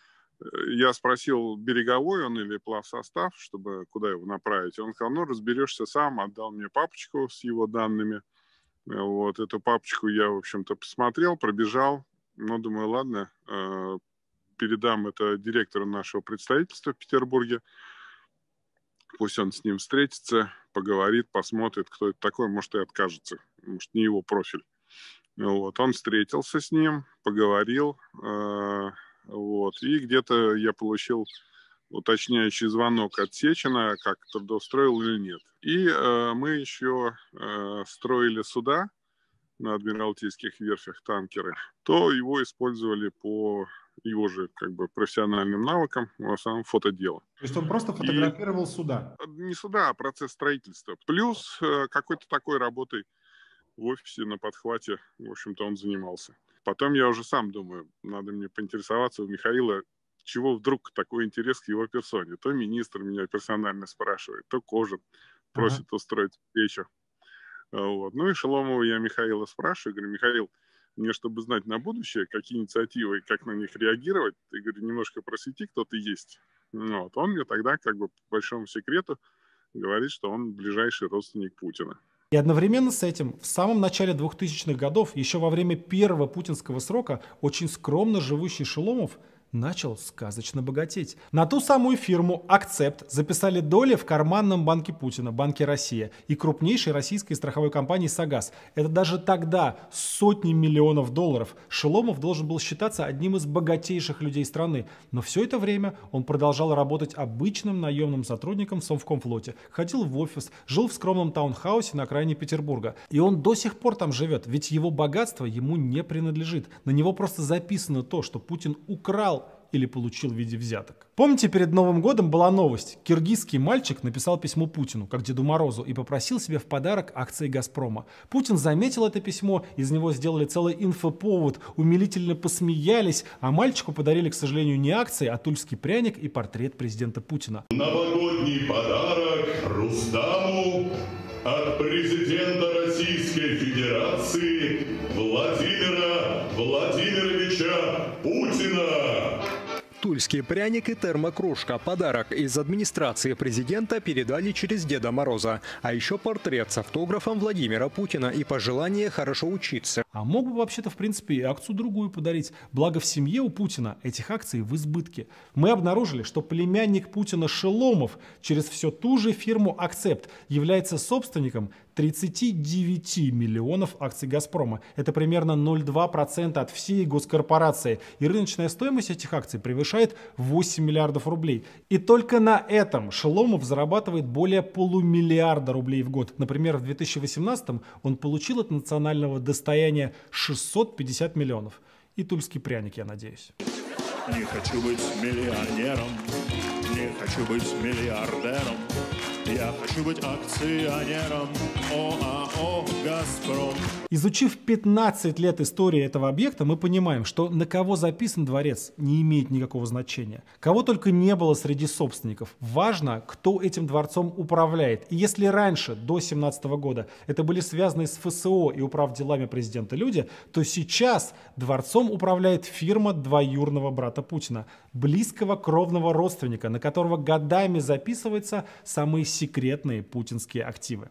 Я спросил, береговой он или плавсостав, чтобы куда его направить. Он сказал, ну, разберешься сам, отдал мне папочку с его данными. Вот, эту папочку я, в общем-то, посмотрел, пробежал. Ну, думаю, ладно, передам это директору нашего представительства в Петербурге. Пусть он с ним встретится, поговорит, посмотрит, кто это такой, может, и откажется. Может, не его профиль. Вот, он встретился с ним, поговорил. Вот, и где-то я получил уточняющий звонок от Сечина, как трудоустроил или нет. И э, мы еще э, строили суда на Адмиралтейских верфях, танкеры, то его использовали по его же как бы профессиональным навыкам, в основном фотодело. То есть он просто фотографировал и, суда? Не суда, а процесс строительства. Плюс э, какой-то такой работой в офисе на подхвате, в общем-то, он занимался. Потом я уже сам думаю, надо мне поинтересоваться у Михаила, чего вдруг такой интерес к его персоне. То министр меня персонально спрашивает, то Кожин просит ага. устроить встречу. Вот. Ну и Шеломова я Михаила спрашиваю, говорю, Михаил, мне, чтобы знать на будущее, какие инициативы и как на них реагировать, ты, говорю, немножко просвети, кто ты есть. Вот. Он мне тогда, как бы по большому секрету, говорит, что он ближайший родственник Путина. И одновременно с этим в самом начале двухтысячных годов, еще во время первого путинского срока, очень скромно живущий Шеломов начал сказочно богатеть. На ту самую фирму «Акцепт» записали доли в карманном банке Путина, Банке Россия, и крупнейшей российской страховой компании «Сагаз». Это даже тогда сотни миллионов долларов. Шеломов должен был считаться одним из богатейших людей страны. Но все это время он продолжал работать обычным наемным сотрудником в Совкомфлоте. Ходил в офис, жил в скромном таунхаусе на окраине Петербурга. И он до сих пор там живет, ведь его богатство ему не принадлежит. На него просто записано то, что Путин украл или получил в виде взяток. Помните, перед Новым годом была новость. Киргизский мальчик написал письмо Путину, как Деду Морозу, и попросил себе в подарок акции «Газпрома». Путин заметил это письмо, из него сделали целый инфоповод, умилительно посмеялись, а мальчику подарили, к сожалению, не акции, а тульский пряник и портрет президента Путина. Новогодний подарок Рустаму от президента Российской Федерации Владимира Владимировича Путина. Тульский пряник и термокружка. Подарок из администрации президента передали через Деда Мороза. А еще портрет с автографом Владимира Путина и пожелание хорошо учиться. А мог бы вообще-то, в принципе, и акцию другую подарить. Благо в семье у Путина этих акций в избытке. Мы обнаружили, что племянник Путина Шеломов через всю ту же фирму «Акцепт» является собственником тридцати девяти миллионов акций «Газпрома». Это примерно ноль целых два десятых процента от всей госкорпорации. И рыночная стоимость этих акций превышает восемь миллиардов рублей. И только на этом Шеломов зарабатывает более полумиллиарда рублей в год. Например, в две тысячи восемнадцатом он получил от национального достояния шестьсот пятьдесят миллионов. И тульский пряник, я надеюсь. Не хочу быть миллионером, не хочу быть миллиардером. Я хочу быть акционером ОАО «Газпром». Изучив пятнадцать лет истории этого объекта, мы понимаем, что на кого записан дворец, не имеет никакого значения. Кого только не было среди собственников. Важно, кто этим дворцом управляет. И если раньше, до две тысячи семнадцатого года, это были связаны с ФСО и управделами президента люди, то сейчас дворцом управляет фирма двоюродного брата Путина, близкого кровного родственника, на которого годами записываются самые секретные путинские активы.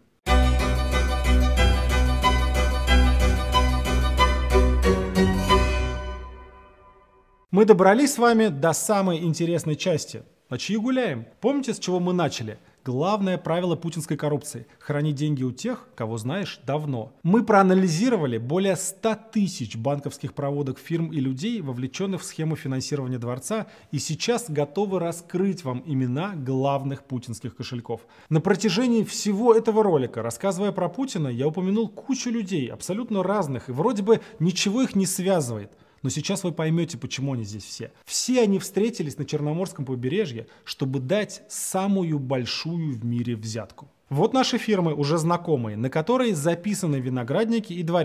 Мы добрались с вами до самой интересной части. На чьи гуляем? Помните, с чего мы начали? Главное правило путинской коррупции – храни деньги у тех, кого знаешь давно. Мы проанализировали более ста тысяч банковских проводок фирм и людей, вовлеченных в схему финансирования дворца, и сейчас готовы раскрыть вам имена главных путинских кошельков. На протяжении всего этого ролика, рассказывая про Путина, я упомянул кучу людей, абсолютно разных, и вроде бы ничего их не связывает. Но сейчас вы поймете, почему они здесь все. Все они встретились на Черноморском побережье, чтобы дать самую большую в мире взятку. Вот наши фирмы, уже знакомые, на которые записаны виноградники и дворец.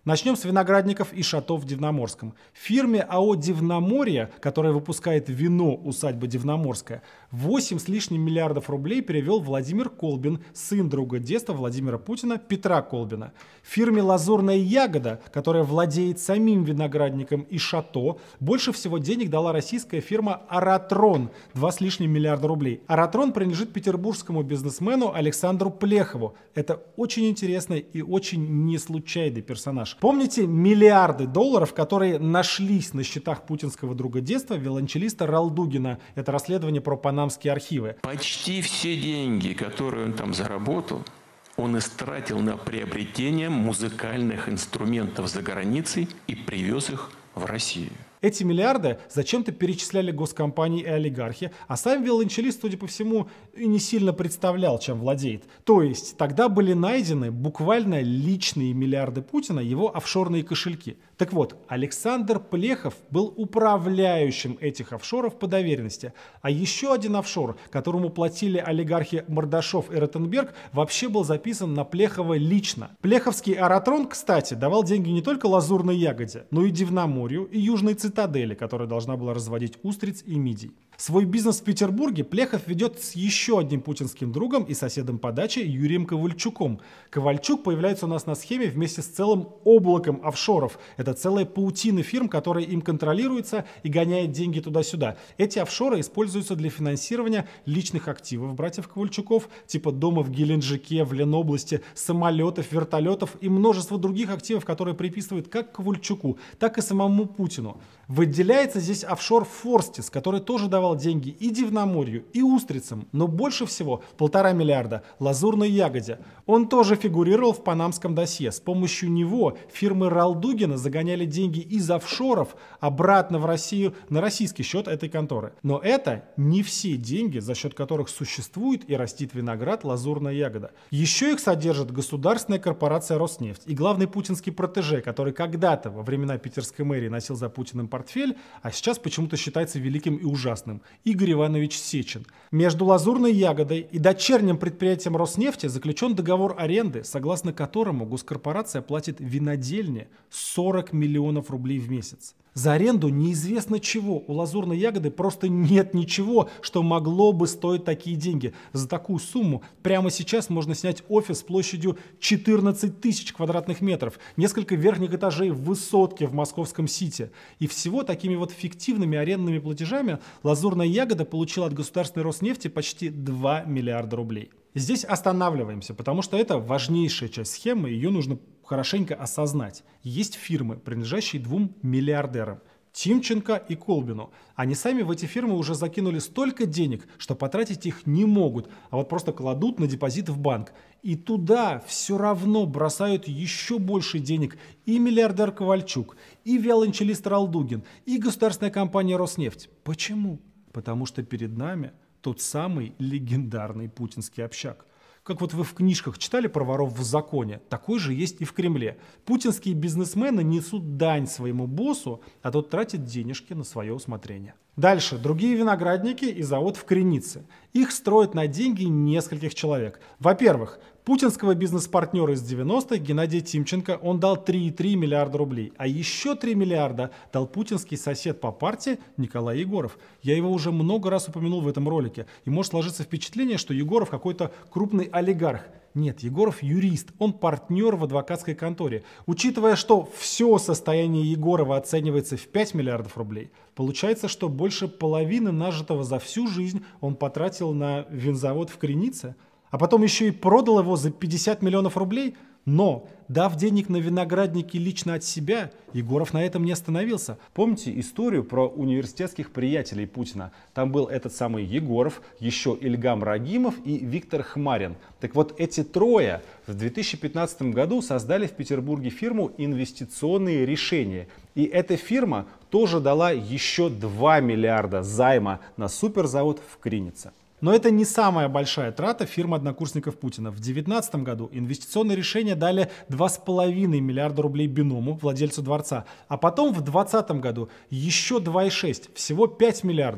Начнем с виноградников и шато в Дивноморском. Фирме АО «Дивноморье», которая выпускает вино «Усадьба Дивноморская», восемь с лишним миллиардов рублей перевел Владимир Колбин, сын друга детства Владимира Путина Петра Колбина. Фирме «Лазурная ягода», которая владеет самим виноградником и шато, больше всего денег дала российская фирма «Аратрон» – два с лишним миллиарда рублей. «Аратрон» принадлежит петербургскому бизнесмену Александру Плехову. Это очень интересный и очень неслучайный персонаж. Помните миллиарды долларов, которые нашлись на счетах путинского друга детства виолончелиста Ралдугина? Это расследование про панамские архивы. Почти все деньги, которые он там заработал, он истратил на приобретение музыкальных инструментов за границей и привез их в Россию. Эти миллиарды зачем-то перечисляли госкомпании и олигархи, а сам виолончелист, судя по всему, и не сильно представлял, чем владеет. То есть тогда были найдены буквально личные миллиарды Путина, его офшорные кошельки. Так вот, Александр Плехов был управляющим этих офшоров по доверенности. А еще один офшор, которому платили олигархи Мордашов и Ротенберг, вообще был записан на Плехова лично. Плеховский «Аратрон», кстати, давал деньги не только «Лазурной ягоде», но и Дивноморью, и Южной Цитадели, которая должна была разводить устриц и мидий. Свой бизнес в Петербурге Плехов ведет с еще одним путинским другом и соседом по даче Юрием Ковальчуком. Ковальчук появляется у нас на схеме вместе с целым облаком офшоров. Это целая паутина фирм, которая им контролируется и гоняет деньги туда-сюда. Эти офшоры используются для финансирования личных активов братьев Ковальчуков, типа дома в Геленджике, в Ленобласти, самолетов, вертолетов и множество других активов, которые приписывают как Ковальчуку, так и самому Путину. Выделяется здесь офшор Форстис, который тоже давал деньги и Дивноморью, и устрицам, но больше всего полтора миллиарда Лазурной ягоде. Он тоже фигурировал в панамском досье. С помощью него фирмы Ралдугина загоняли деньги из офшоров обратно в Россию на российский счет этой конторы. Но это не все деньги, за счет которых существует и растит виноград Лазурная ягода. Еще их содержит государственная корпорация Роснефть и главный путинский протеже, который когда-то во времена питерской мэрии носил за Путиным портфель, а сейчас почему-то считается великим и ужасным. Игорь Иванович Сечин. Между Лазурной ягодой и дочерним предприятием Роснефти заключен договор аренды, согласно которому госкорпорация платит винодельне сорок миллионов рублей в месяц. За аренду неизвестно чего. У Лазурной ягоды просто нет ничего, что могло бы стоить такие деньги. За такую сумму прямо сейчас можно снять офис площадью четырнадцать тысяч квадратных метров, несколько верхних этажей в высотке в московском Сити. И всего такими вот фиктивными арендными платежами Лазурная ягода получила от государственной Роснефти почти два миллиарда рублей. Здесь останавливаемся, потому что это важнейшая часть схемы, ее нужно хорошенько осознать. Есть фирмы, принадлежащие двум миллиардерам – Тимченко и Колбину. Они сами в эти фирмы уже закинули столько денег, что потратить их не могут, а вот просто кладут на депозит в банк. И туда все равно бросают еще больше денег и миллиардер Ковальчук, и виолончелист Ралдугин, и государственная компания Роснефть. Почему? Потому что перед нами тот самый легендарный путинский общак. Как вот вы в книжках читали про воров в законе, такой же есть и в Кремле. Путинские бизнесмены несут дань своему боссу, а тот тратит денежки на свое усмотрение. Дальше. Другие виноградники и завод в Кренице. Их строят на деньги нескольких человек. Во-первых, путинского бизнес-партнера из девяностых Геннадия Тимченко он дал три и три миллиарда рублей. А еще три миллиарда дал путинский сосед по партии Николай Егоров. Я его уже много раз упомянул в этом ролике. И может сложиться впечатление, что Егоров какой-то крупный олигарх. Нет, Егоров юрист, он партнер в адвокатской конторе. Учитывая, что все состояние Егорова оценивается в пять миллиардов рублей, получается, что больше половины нажитого за всю жизнь он потратил на винзавод в Кренице, а потом еще и продал его за пятьдесят миллионов рублей. Но, дав денег на виноградники лично от себя, Егоров на этом не остановился. Помните историю про университетских приятелей Путина? Там был этот самый Егоров, еще Ильгам Рагимов и Виктор Хмарин. Так вот, эти трое в две тысячи пятнадцатом году создали в Петербурге фирму «Инвестиционные решения». И эта фирма тоже дала еще два миллиарда займа на суперзавод в Кренице. Но это не самая большая трата фирмы однокурсников Путина. В две тысячи девятнадцатом году инвестиционные решения дали два с половиной миллиарда рублей Биному, владельцу дворца. А потом в две тысячи двадцатом году еще два и шесть, всего пять миллиардов.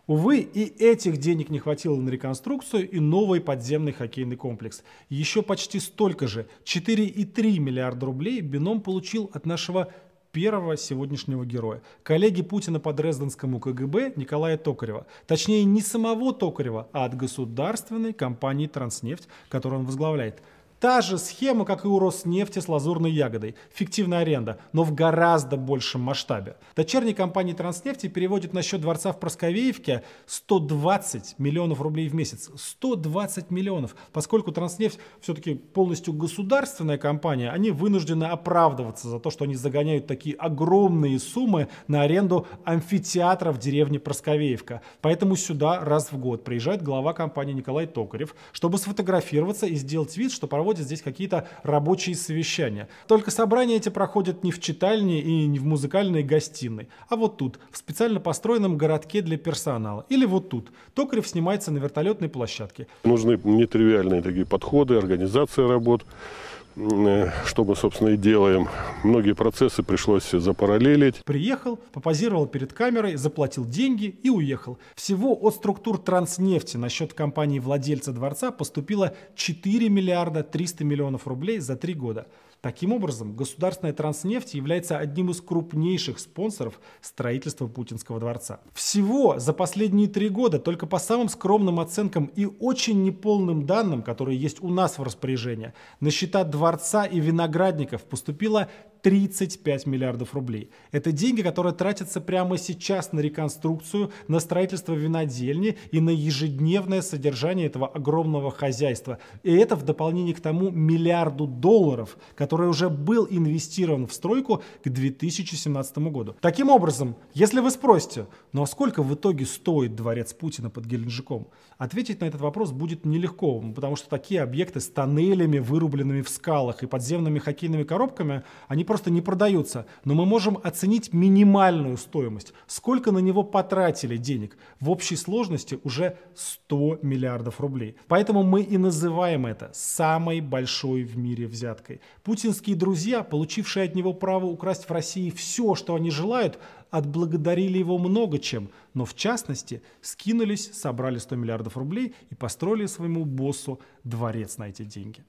Увы, и этих денег не хватило на реконструкцию и новый подземный хоккейный комплекс. Еще почти столько же, четыре и три миллиарда рублей, Бином получил от нашего первого сегодняшнего героя, коллеги Путина по Дрезденскому ка гэ бэ Николая Токарева. Точнее, не самого Токарева, а от государственной компании «Транснефть», которую он возглавляет. Та же схема, как и у Роснефти с лазурной ягодой. Фиктивная аренда, но в гораздо большем масштабе. Дочерняя компания Транснефти переводит на счет дворца в Просковеевке сто двадцать миллионов рублей в месяц. сто двадцать миллионов. Поскольку Транснефть все-таки полностью государственная компания, они вынуждены оправдываться за то, что они загоняют такие огромные суммы на аренду амфитеатра в деревне Просковеевка. Поэтому сюда раз в год приезжает глава компании Николай Токарев, чтобы сфотографироваться и сделать вид, что проводит здесь какие-то рабочие совещания. Только собрания эти проходят не в читальне и не в музыкальной гостиной, а вот тут, в специально построенном городке для персонала. Или вот тут. Токарев снимается на вертолетной площадке. Нужны нетривиальные такие подходы, организация работ, что мы, собственно, и делаем. Многие процессы пришлось запараллелить. Приехал, попозировал перед камерой, заплатил деньги и уехал. Всего от структур Транснефти на счет компании-владельца дворца поступило четыре миллиарда триста миллионов рублей за три года. Таким образом, государственная Транснефть является одним из крупнейших спонсоров строительства Путинского дворца. Всего за последние три года, только по самым скромным оценкам и очень неполным данным, которые есть у нас в распоряжении, на счета дворца и виноградников поступило тридцать пять миллиардов рублей. Это деньги, которые тратятся прямо сейчас на реконструкцию, на строительство винодельни и на ежедневное содержание этого огромного хозяйства. И это в дополнение к тому миллиарду долларов, который уже был инвестирован в стройку к две тысячи семнадцатому году. Таким образом, если вы спросите, ну а сколько в итоге стоит дворец Путина под Геленджиком, ответить на этот вопрос будет нелегко, потому что такие объекты с тоннелями, вырубленными в скалах и подземными хоккейными коробками, они просто не продаются. Но мы можем оценить минимальную стоимость. Сколько на него потратили денег? В общей сложности уже сто миллиардов рублей. Поэтому мы и называем это самой большой в мире взяткой. Путинские друзья, получившие от него право украсть в России все, что они желают, отблагодарили его много чем, но в частности скинулись, собрали сто миллиардов рублей и построили своему боссу дворец на эти деньги.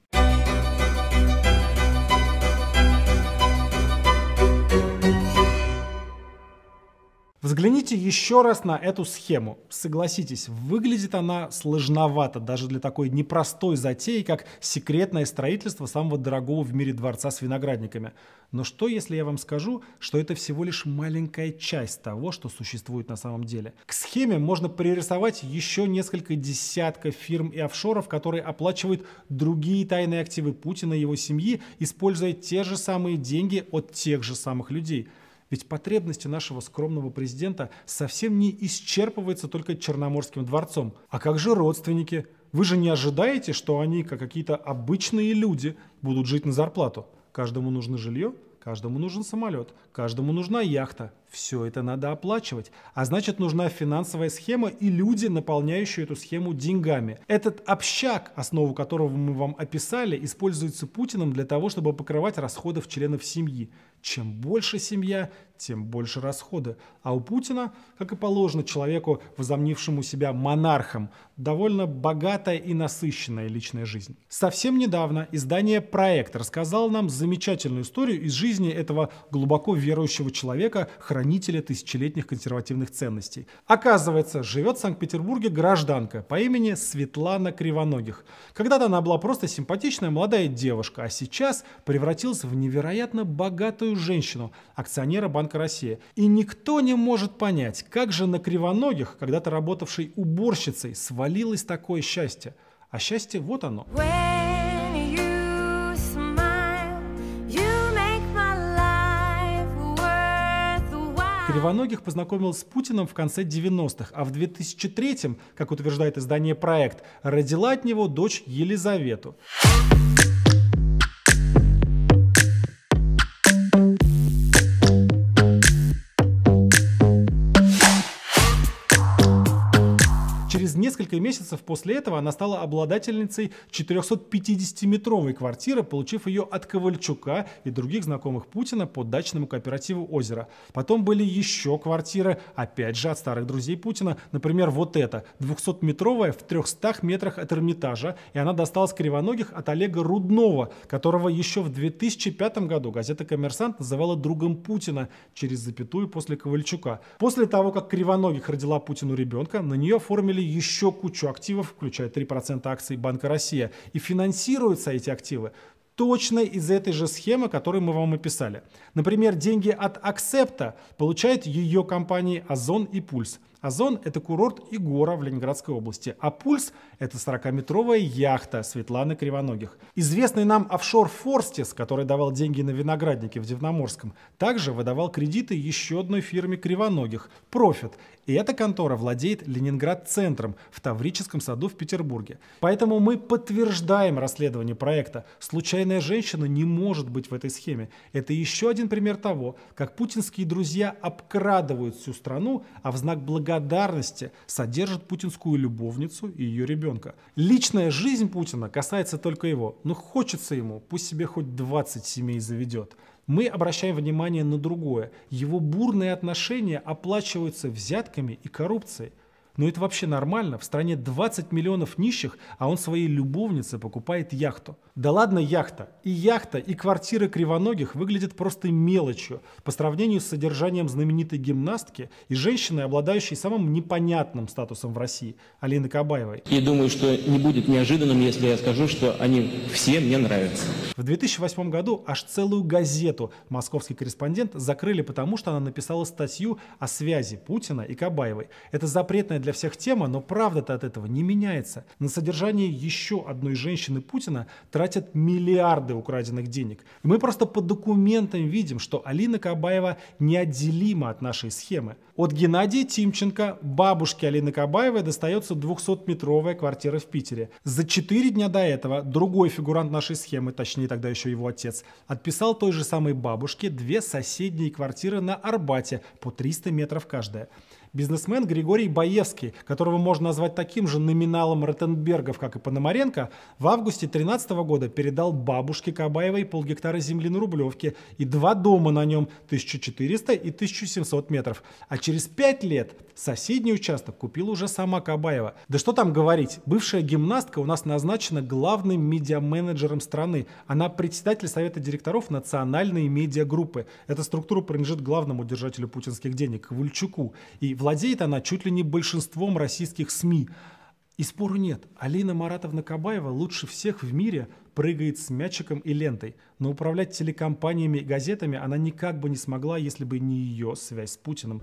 Взгляните еще раз на эту схему. Согласитесь, выглядит она сложновато даже для такой непростой затеи, как секретное строительство самого дорогого в мире дворца с виноградниками. Но что, если я вам скажу, что это всего лишь маленькая часть того, что существует на самом деле? К схеме можно пририсовать еще несколько десятков фирм и офшоров, которые оплачивают другие тайные активы Путина и его семьи, используя те же самые деньги от тех же самых людей. Ведь потребности нашего скромного президента совсем не исчерпываются только Черноморским дворцом. А как же родственники? Вы же не ожидаете, что они, как какие-то обычные люди, будут жить на зарплату? Каждому нужно жилье, каждому нужен самолет, каждому нужна яхта. Все это надо оплачивать. А значит, нужна финансовая схема и люди, наполняющие эту схему деньгами. Этот общак, основу которого мы вам описали, используется Путиным для того, чтобы покрывать расходы членов семьи. Чем больше семья, тем больше расходы. А у Путина, как и положено человеку, возомнившему себя монархом, довольно богатая и насыщенная личная жизнь. Совсем недавно издание «Проект» рассказало нам замечательную историю из жизни этого глубоко верующего человека, хранителя тысячелетних консервативных ценностей. Оказывается, живет в Санкт-Петербурге гражданка по имени Светлана Кривоногих. Когда-то она была просто симпатичная молодая девушка, а сейчас превратилась в невероятно богатую женщину, акционера Банка России. И никто не может понять, как же на Кривоногих, когда-то работавшей уборщицей, свалилось такое счастье. А счастье вот оно. Кривоногих познакомилась с Путиным в конце девяностых, а в две тысячи третьем, как утверждает издание «Проект», родила от него дочь Елизавету. Через через несколько месяцев после этого она стала обладательницей четырехсотпятидесятиметровой квартиры, получив ее от Ковальчука и других знакомых Путина по дачному кооперативу «Озеро». Потом были еще квартиры, опять же, от старых друзей Путина. Например, вот эта, двухсотметровая в трехстах метрах от Эрмитажа, и она досталась Кривоногих от Олега Руднова, которого еще в две тысячи пятом году газета «Коммерсант» называла другом Путина через запятую после Ковальчука. После того, как Кривоногих родила Путину ребенка, на нее оформили еще кучу активов, включая три процента акций Банка «Россия», и финансируются эти активы точно из этой же схемы, которую мы вам описали. Например, деньги от Аксепта получают ее компании «Озон» и «Пульс». «Озон» — это курорт и гора в Ленинградской области, а «Пульс» — это сорокаметровая яхта Светланы Кривоногих. Известный нам офшор «Форстис», который давал деньги на виноградники в Дивноморском, также выдавал кредиты еще одной фирме Кривоногих — «Профит». И эта контора владеет Ленинград-центром в Таврическом саду в Петербурге. Поэтому мы подтверждаем расследование проекта. Случайная женщина не может быть в этой схеме. Это еще один пример того, как путинские друзья обкрадывают всю страну, а в знак благодарности содержат путинскую любовницу и ее ребенка. Личная жизнь Путина касается только его. Но хочется ему, пусть себе хоть двадцать семей заведет. Мы обращаем внимание на другое. Его бурные отношения оплачиваются взятками и коррупцией. Но это вообще нормально? В стране двадцать миллионов нищих, а он своей любовнице покупает яхту. Да ладно яхта. И яхта, и квартира Кривоногих выглядят просто мелочью по сравнению с содержанием знаменитой гимнастки и женщины, обладающей самым непонятным статусом в России, Алины Кабаевой. И думаю, что не будет неожиданным, если я скажу, что они все мне нравятся. В две тысячи восьмом году аж целую газету «Московский корреспондент» закрыли, потому что она написала статью о связи Путина и Кабаевой. Это запретная для всех тема, но правда-то от этого не меняется. На содержание еще одной женщины Путина тратят миллиарды украденных денег. И мы просто по документам видим, что Алина Кабаева неотделима от нашей схемы. От Геннадия Тимченко, бабушке Алины Кабаевой, достается двухсотметровая квартира в Питере. За четыре дня до этого другой фигурант нашей схемы, точнее тогда еще его отец, отписал той же самой бабушке две соседние квартиры на Арбате по триста метров каждая. Бизнесмен Григорий Баевский, которого можно назвать таким же номиналом Ротенбергов, как и Пономаренко, в августе две тысячи тринадцатого года передал бабушке Кабаевой полгектара земли на Рублевке и два дома на нем тысяча четыреста и тысяча семьсот метров. А через пять лет соседний участок купила уже сама Кабаева. Да что там говорить, бывшая гимнастка у нас назначена главным медиаменеджером страны. Она председатель совета директоров национальной медиагруппы. Эта структура принадлежит главному держателю путинских денег, Ковальчуку. И владеет она чуть ли не большинством российских СМИ. И спору нет, Алина Маратовна Кабаева лучше всех в мире прыгает с мячиком и лентой. Но управлять телекомпаниями и газетами она никак бы не смогла, если бы не ее связь с Путиным.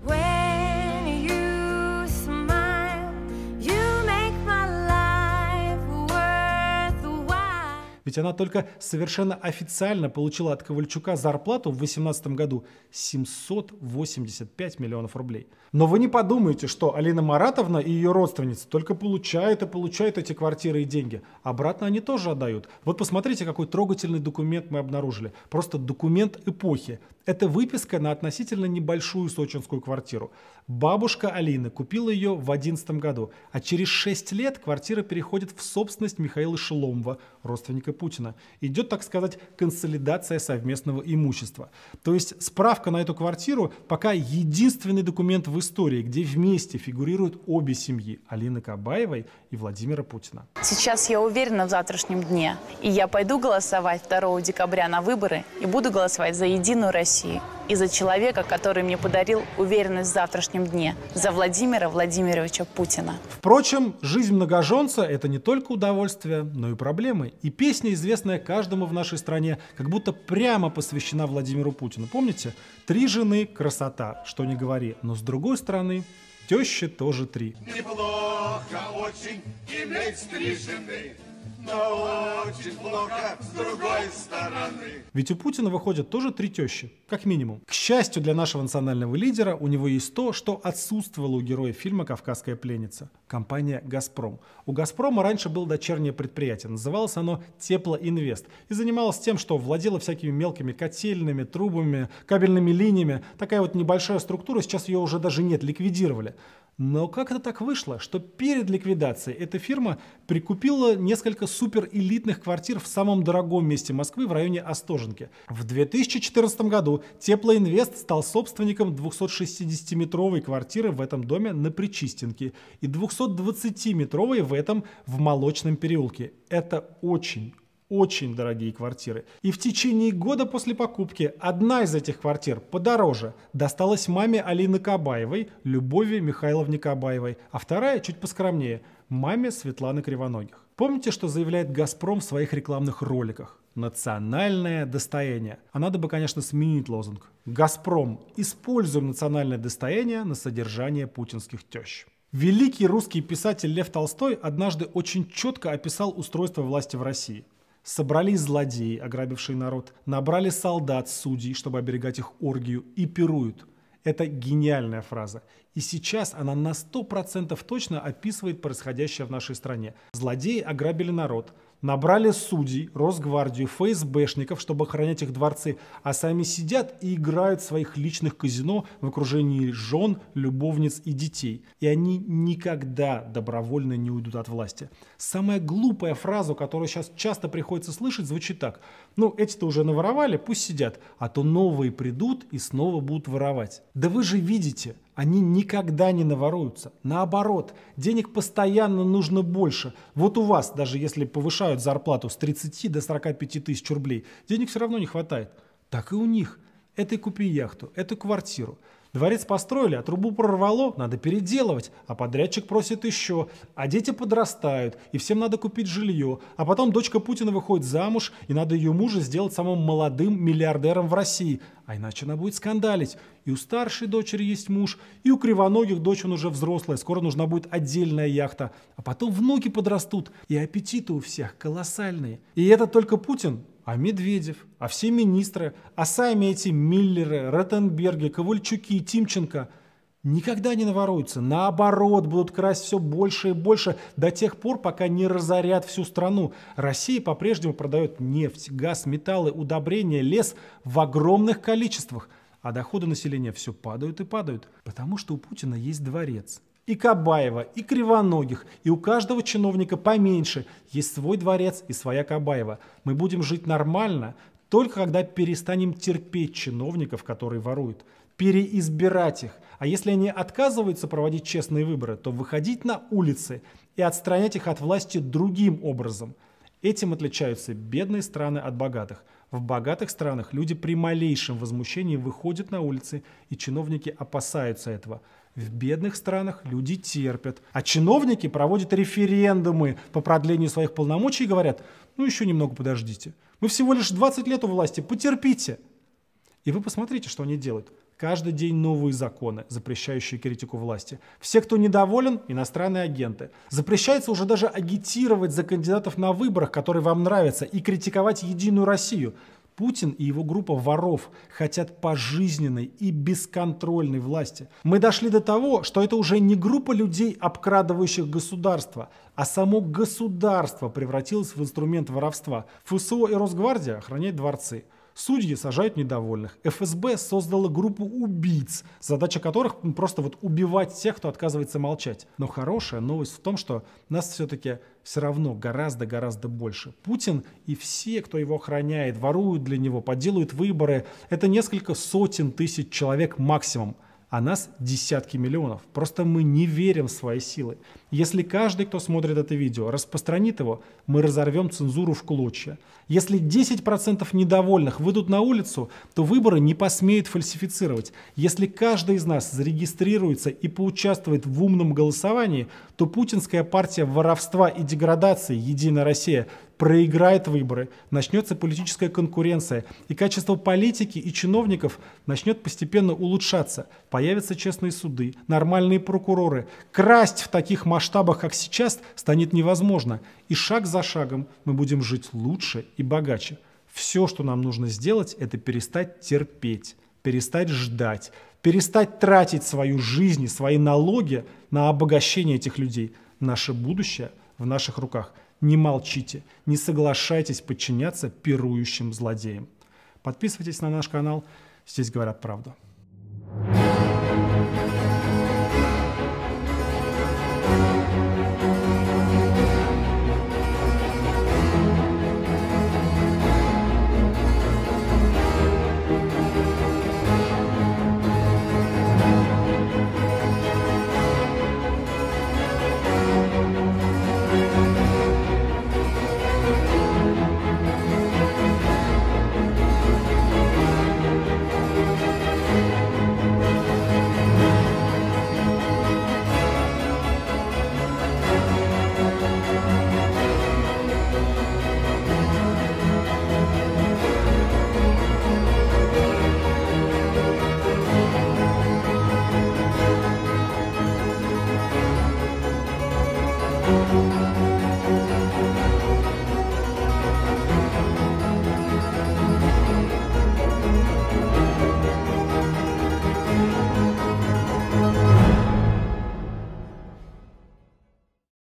Ведь она только совершенно официально получила от Ковальчука зарплату в две тысячи восемнадцатом году семьсот восемьдесят пять миллионов рублей. Но вы не подумайте, что Алина Маратовна и ее родственницы только получают и получают эти квартиры и деньги. Обратно они тоже отдают. Вот посмотрите, какой трогательный документ мы обнаружили. Просто документ эпохи. Это выписка на относительно небольшую сочинскую квартиру. Бабушка Алины купила ее в две тысячи одиннадцатом году, а через шесть лет квартира переходит в собственность Михаила Шеломова, родственника Путина. Идет, так сказать, консолидация совместного имущества. То есть справка на эту квартиру пока единственный документ в истории, где вместе фигурируют обе семьи – Алины Кабаевой и Владимира Путина. Сейчас я уверена в завтрашнем дне, и я пойду голосовать второго декабря на выборы и буду голосовать за Единую Россию и за человека, который мне подарил уверенность в завтрашнем дне, за Владимира Владимировича Путина. Впрочем, жизнь многоженца – это не только удовольствие, но и проблемы. И песня, известная каждому в нашей стране, как будто прямо посвящена Владимиру Путину. Помните? «Три жены – красота, что ни говори, но с другой стороны, тещи тоже три». Неплохо очень иметь три жены, но очень плохо с другой стороны. Ведь у Путина выходят тоже три тещи, как минимум. К счастью для нашего национального лидера, у него есть то, что отсутствовало у героя фильма «Кавказская пленница» — компания «Газпром». У «Газпрома» раньше было дочернее предприятие, называлось оно «Теплоинвест» и занималось тем, что владело всякими мелкими котельными, трубами, кабельными линиями. Такая вот небольшая структура, сейчас ее уже даже нет, ликвидировали. Но как это так вышло, что перед ликвидацией эта фирма прикупила несколько суперэлитных квартир в самом дорогом месте Москвы в районе Остоженки? В две тысячи четырнадцатом году Теплоинвест стал собственником двухсотшестидесятиметровой квартиры в этом доме на Причистенке и двухсотдвадцатиметровой в этом в Молочном переулке. Это очень Очень дорогие квартиры. И в течение года после покупки одна из этих квартир подороже досталась маме Алины Кабаевой, Любови Михайловне Кабаевой, а вторая чуть поскромнее – маме Светланы Кривоногих. Помните, что заявляет «Газпром» в своих рекламных роликах? Национальное достояние. А надо бы, конечно, сменить лозунг. «Газпром, используем национальное достояние на содержание путинских тещ». Великий русский писатель Лев Толстой однажды очень четко описал устройство власти в России. Собрались злодеи, ограбившие народ, набрали солдат, судей, чтобы оберегать их оргию, и пируют. Это гениальная фраза. И сейчас она на сто процентов точно описывает происходящее в нашей стране. Злодеи ограбили народ, набрали судей, Росгвардию, ФСБшников, чтобы охранять их дворцы, а сами сидят и играют в своих личных казино в окружении жен, любовниц и детей. И они никогда добровольно не уйдут от власти. Самая глупая фраза, которую сейчас часто приходится слышать, звучит так. Ну, эти-то уже наворовали, пусть сидят, а то новые придут и снова будут воровать. Да вы же видите, они никогда не наворуются. Наоборот, денег постоянно нужно больше. Вот у вас, даже если повышают зарплату с тридцати до сорока пяти тысяч рублей, денег все равно не хватает. Так и у них. Этой купи яхту, эту квартиру. Дворец построили, а трубу прорвало, надо переделывать, а подрядчик просит еще, а дети подрастают, и всем надо купить жилье, а потом дочка Путина выходит замуж, и надо ее мужа сделать самым молодым миллиардером в России, а иначе она будет скандалить. И у старшей дочери есть муж, и у Кривоногих дочь он уже взрослая, скоро нужна будет отдельная яхта, а потом внуки подрастут, и аппетиты у всех колоссальные. И это только Путин. А Медведев, а все министры, а сами эти Миллеры, Ротенберги, Ковальчуки, Тимченко никогда не наворуются. Наоборот, будут красть все больше и больше до тех пор, пока не разорят всю страну. Россия по-прежнему продает нефть, газ, металлы, удобрения, лес в огромных количествах. А доходы населения все падают и падают, потому что у Путина есть дворец. И Кабаева, и Кривоногих, и у каждого чиновника поменьше есть свой дворец и своя Кабаева. Мы будем жить нормально, только когда перестанем терпеть чиновников, которые воруют, переизбирать их. А если они отказываются проводить честные выборы, то выходить на улицы и отстранять их от власти другим образом. Этим отличаются бедные страны от богатых. В богатых странах люди при малейшем возмущении выходят на улицы, и чиновники опасаются этого. В бедных странах люди терпят, а чиновники проводят референдумы по продлению своих полномочий и говорят: ну еще немного подождите, мы всего лишь двадцать лет у власти, потерпите. И вы посмотрите, что они делают. Каждый день новые законы, запрещающие критику власти. Все, кто недоволен, иностранные агенты. Запрещается уже даже агитировать за кандидатов на выборах, которые вам нравятся, и критиковать Единую Россию. Путин и его группа воров хотят пожизненной и бесконтрольной власти. Мы дошли до того, что это уже не группа людей, обкрадывающих государство, а само государство превратилось в инструмент воровства. ФСО и Росгвардия охраняют дворцы. Судьи сажают недовольных. эф эс бэ создала группу убийц, задача которых просто вот убивать тех, кто отказывается молчать. Но хорошая новость в том, что нас все-таки все равно гораздо-гораздо больше. Путин и все, кто его охраняет, воруют для него, подделывают выборы. Это несколько сотен тысяч человек максимум. А нас десятки миллионов. Просто мы не верим в свои силы. Если каждый, кто смотрит это видео, распространит его, мы разорвем цензуру в клочья. Если десять процентов недовольных выйдут на улицу, то выборы не посмеют фальсифицировать. Если каждый из нас зарегистрируется и поучаствует в умном голосовании, то путинская партия воровства и деградации «Единая Россия» проиграет выборы, начнется политическая конкуренция, и качество политики и чиновников начнет постепенно улучшаться. Появятся честные суды, нормальные прокуроры. Красть в таких масштабах, как сейчас, станет невозможно. И шаг за шагом мы будем жить лучше и богаче. Все, что нам нужно сделать, это перестать терпеть, перестать ждать, перестать тратить свою жизнь и свои налоги на обогащение этих людей. Наше будущее в наших руках. Не молчите, не соглашайтесь подчиняться пирующим злодеям. Подписывайтесь на наш канал, здесь говорят правду.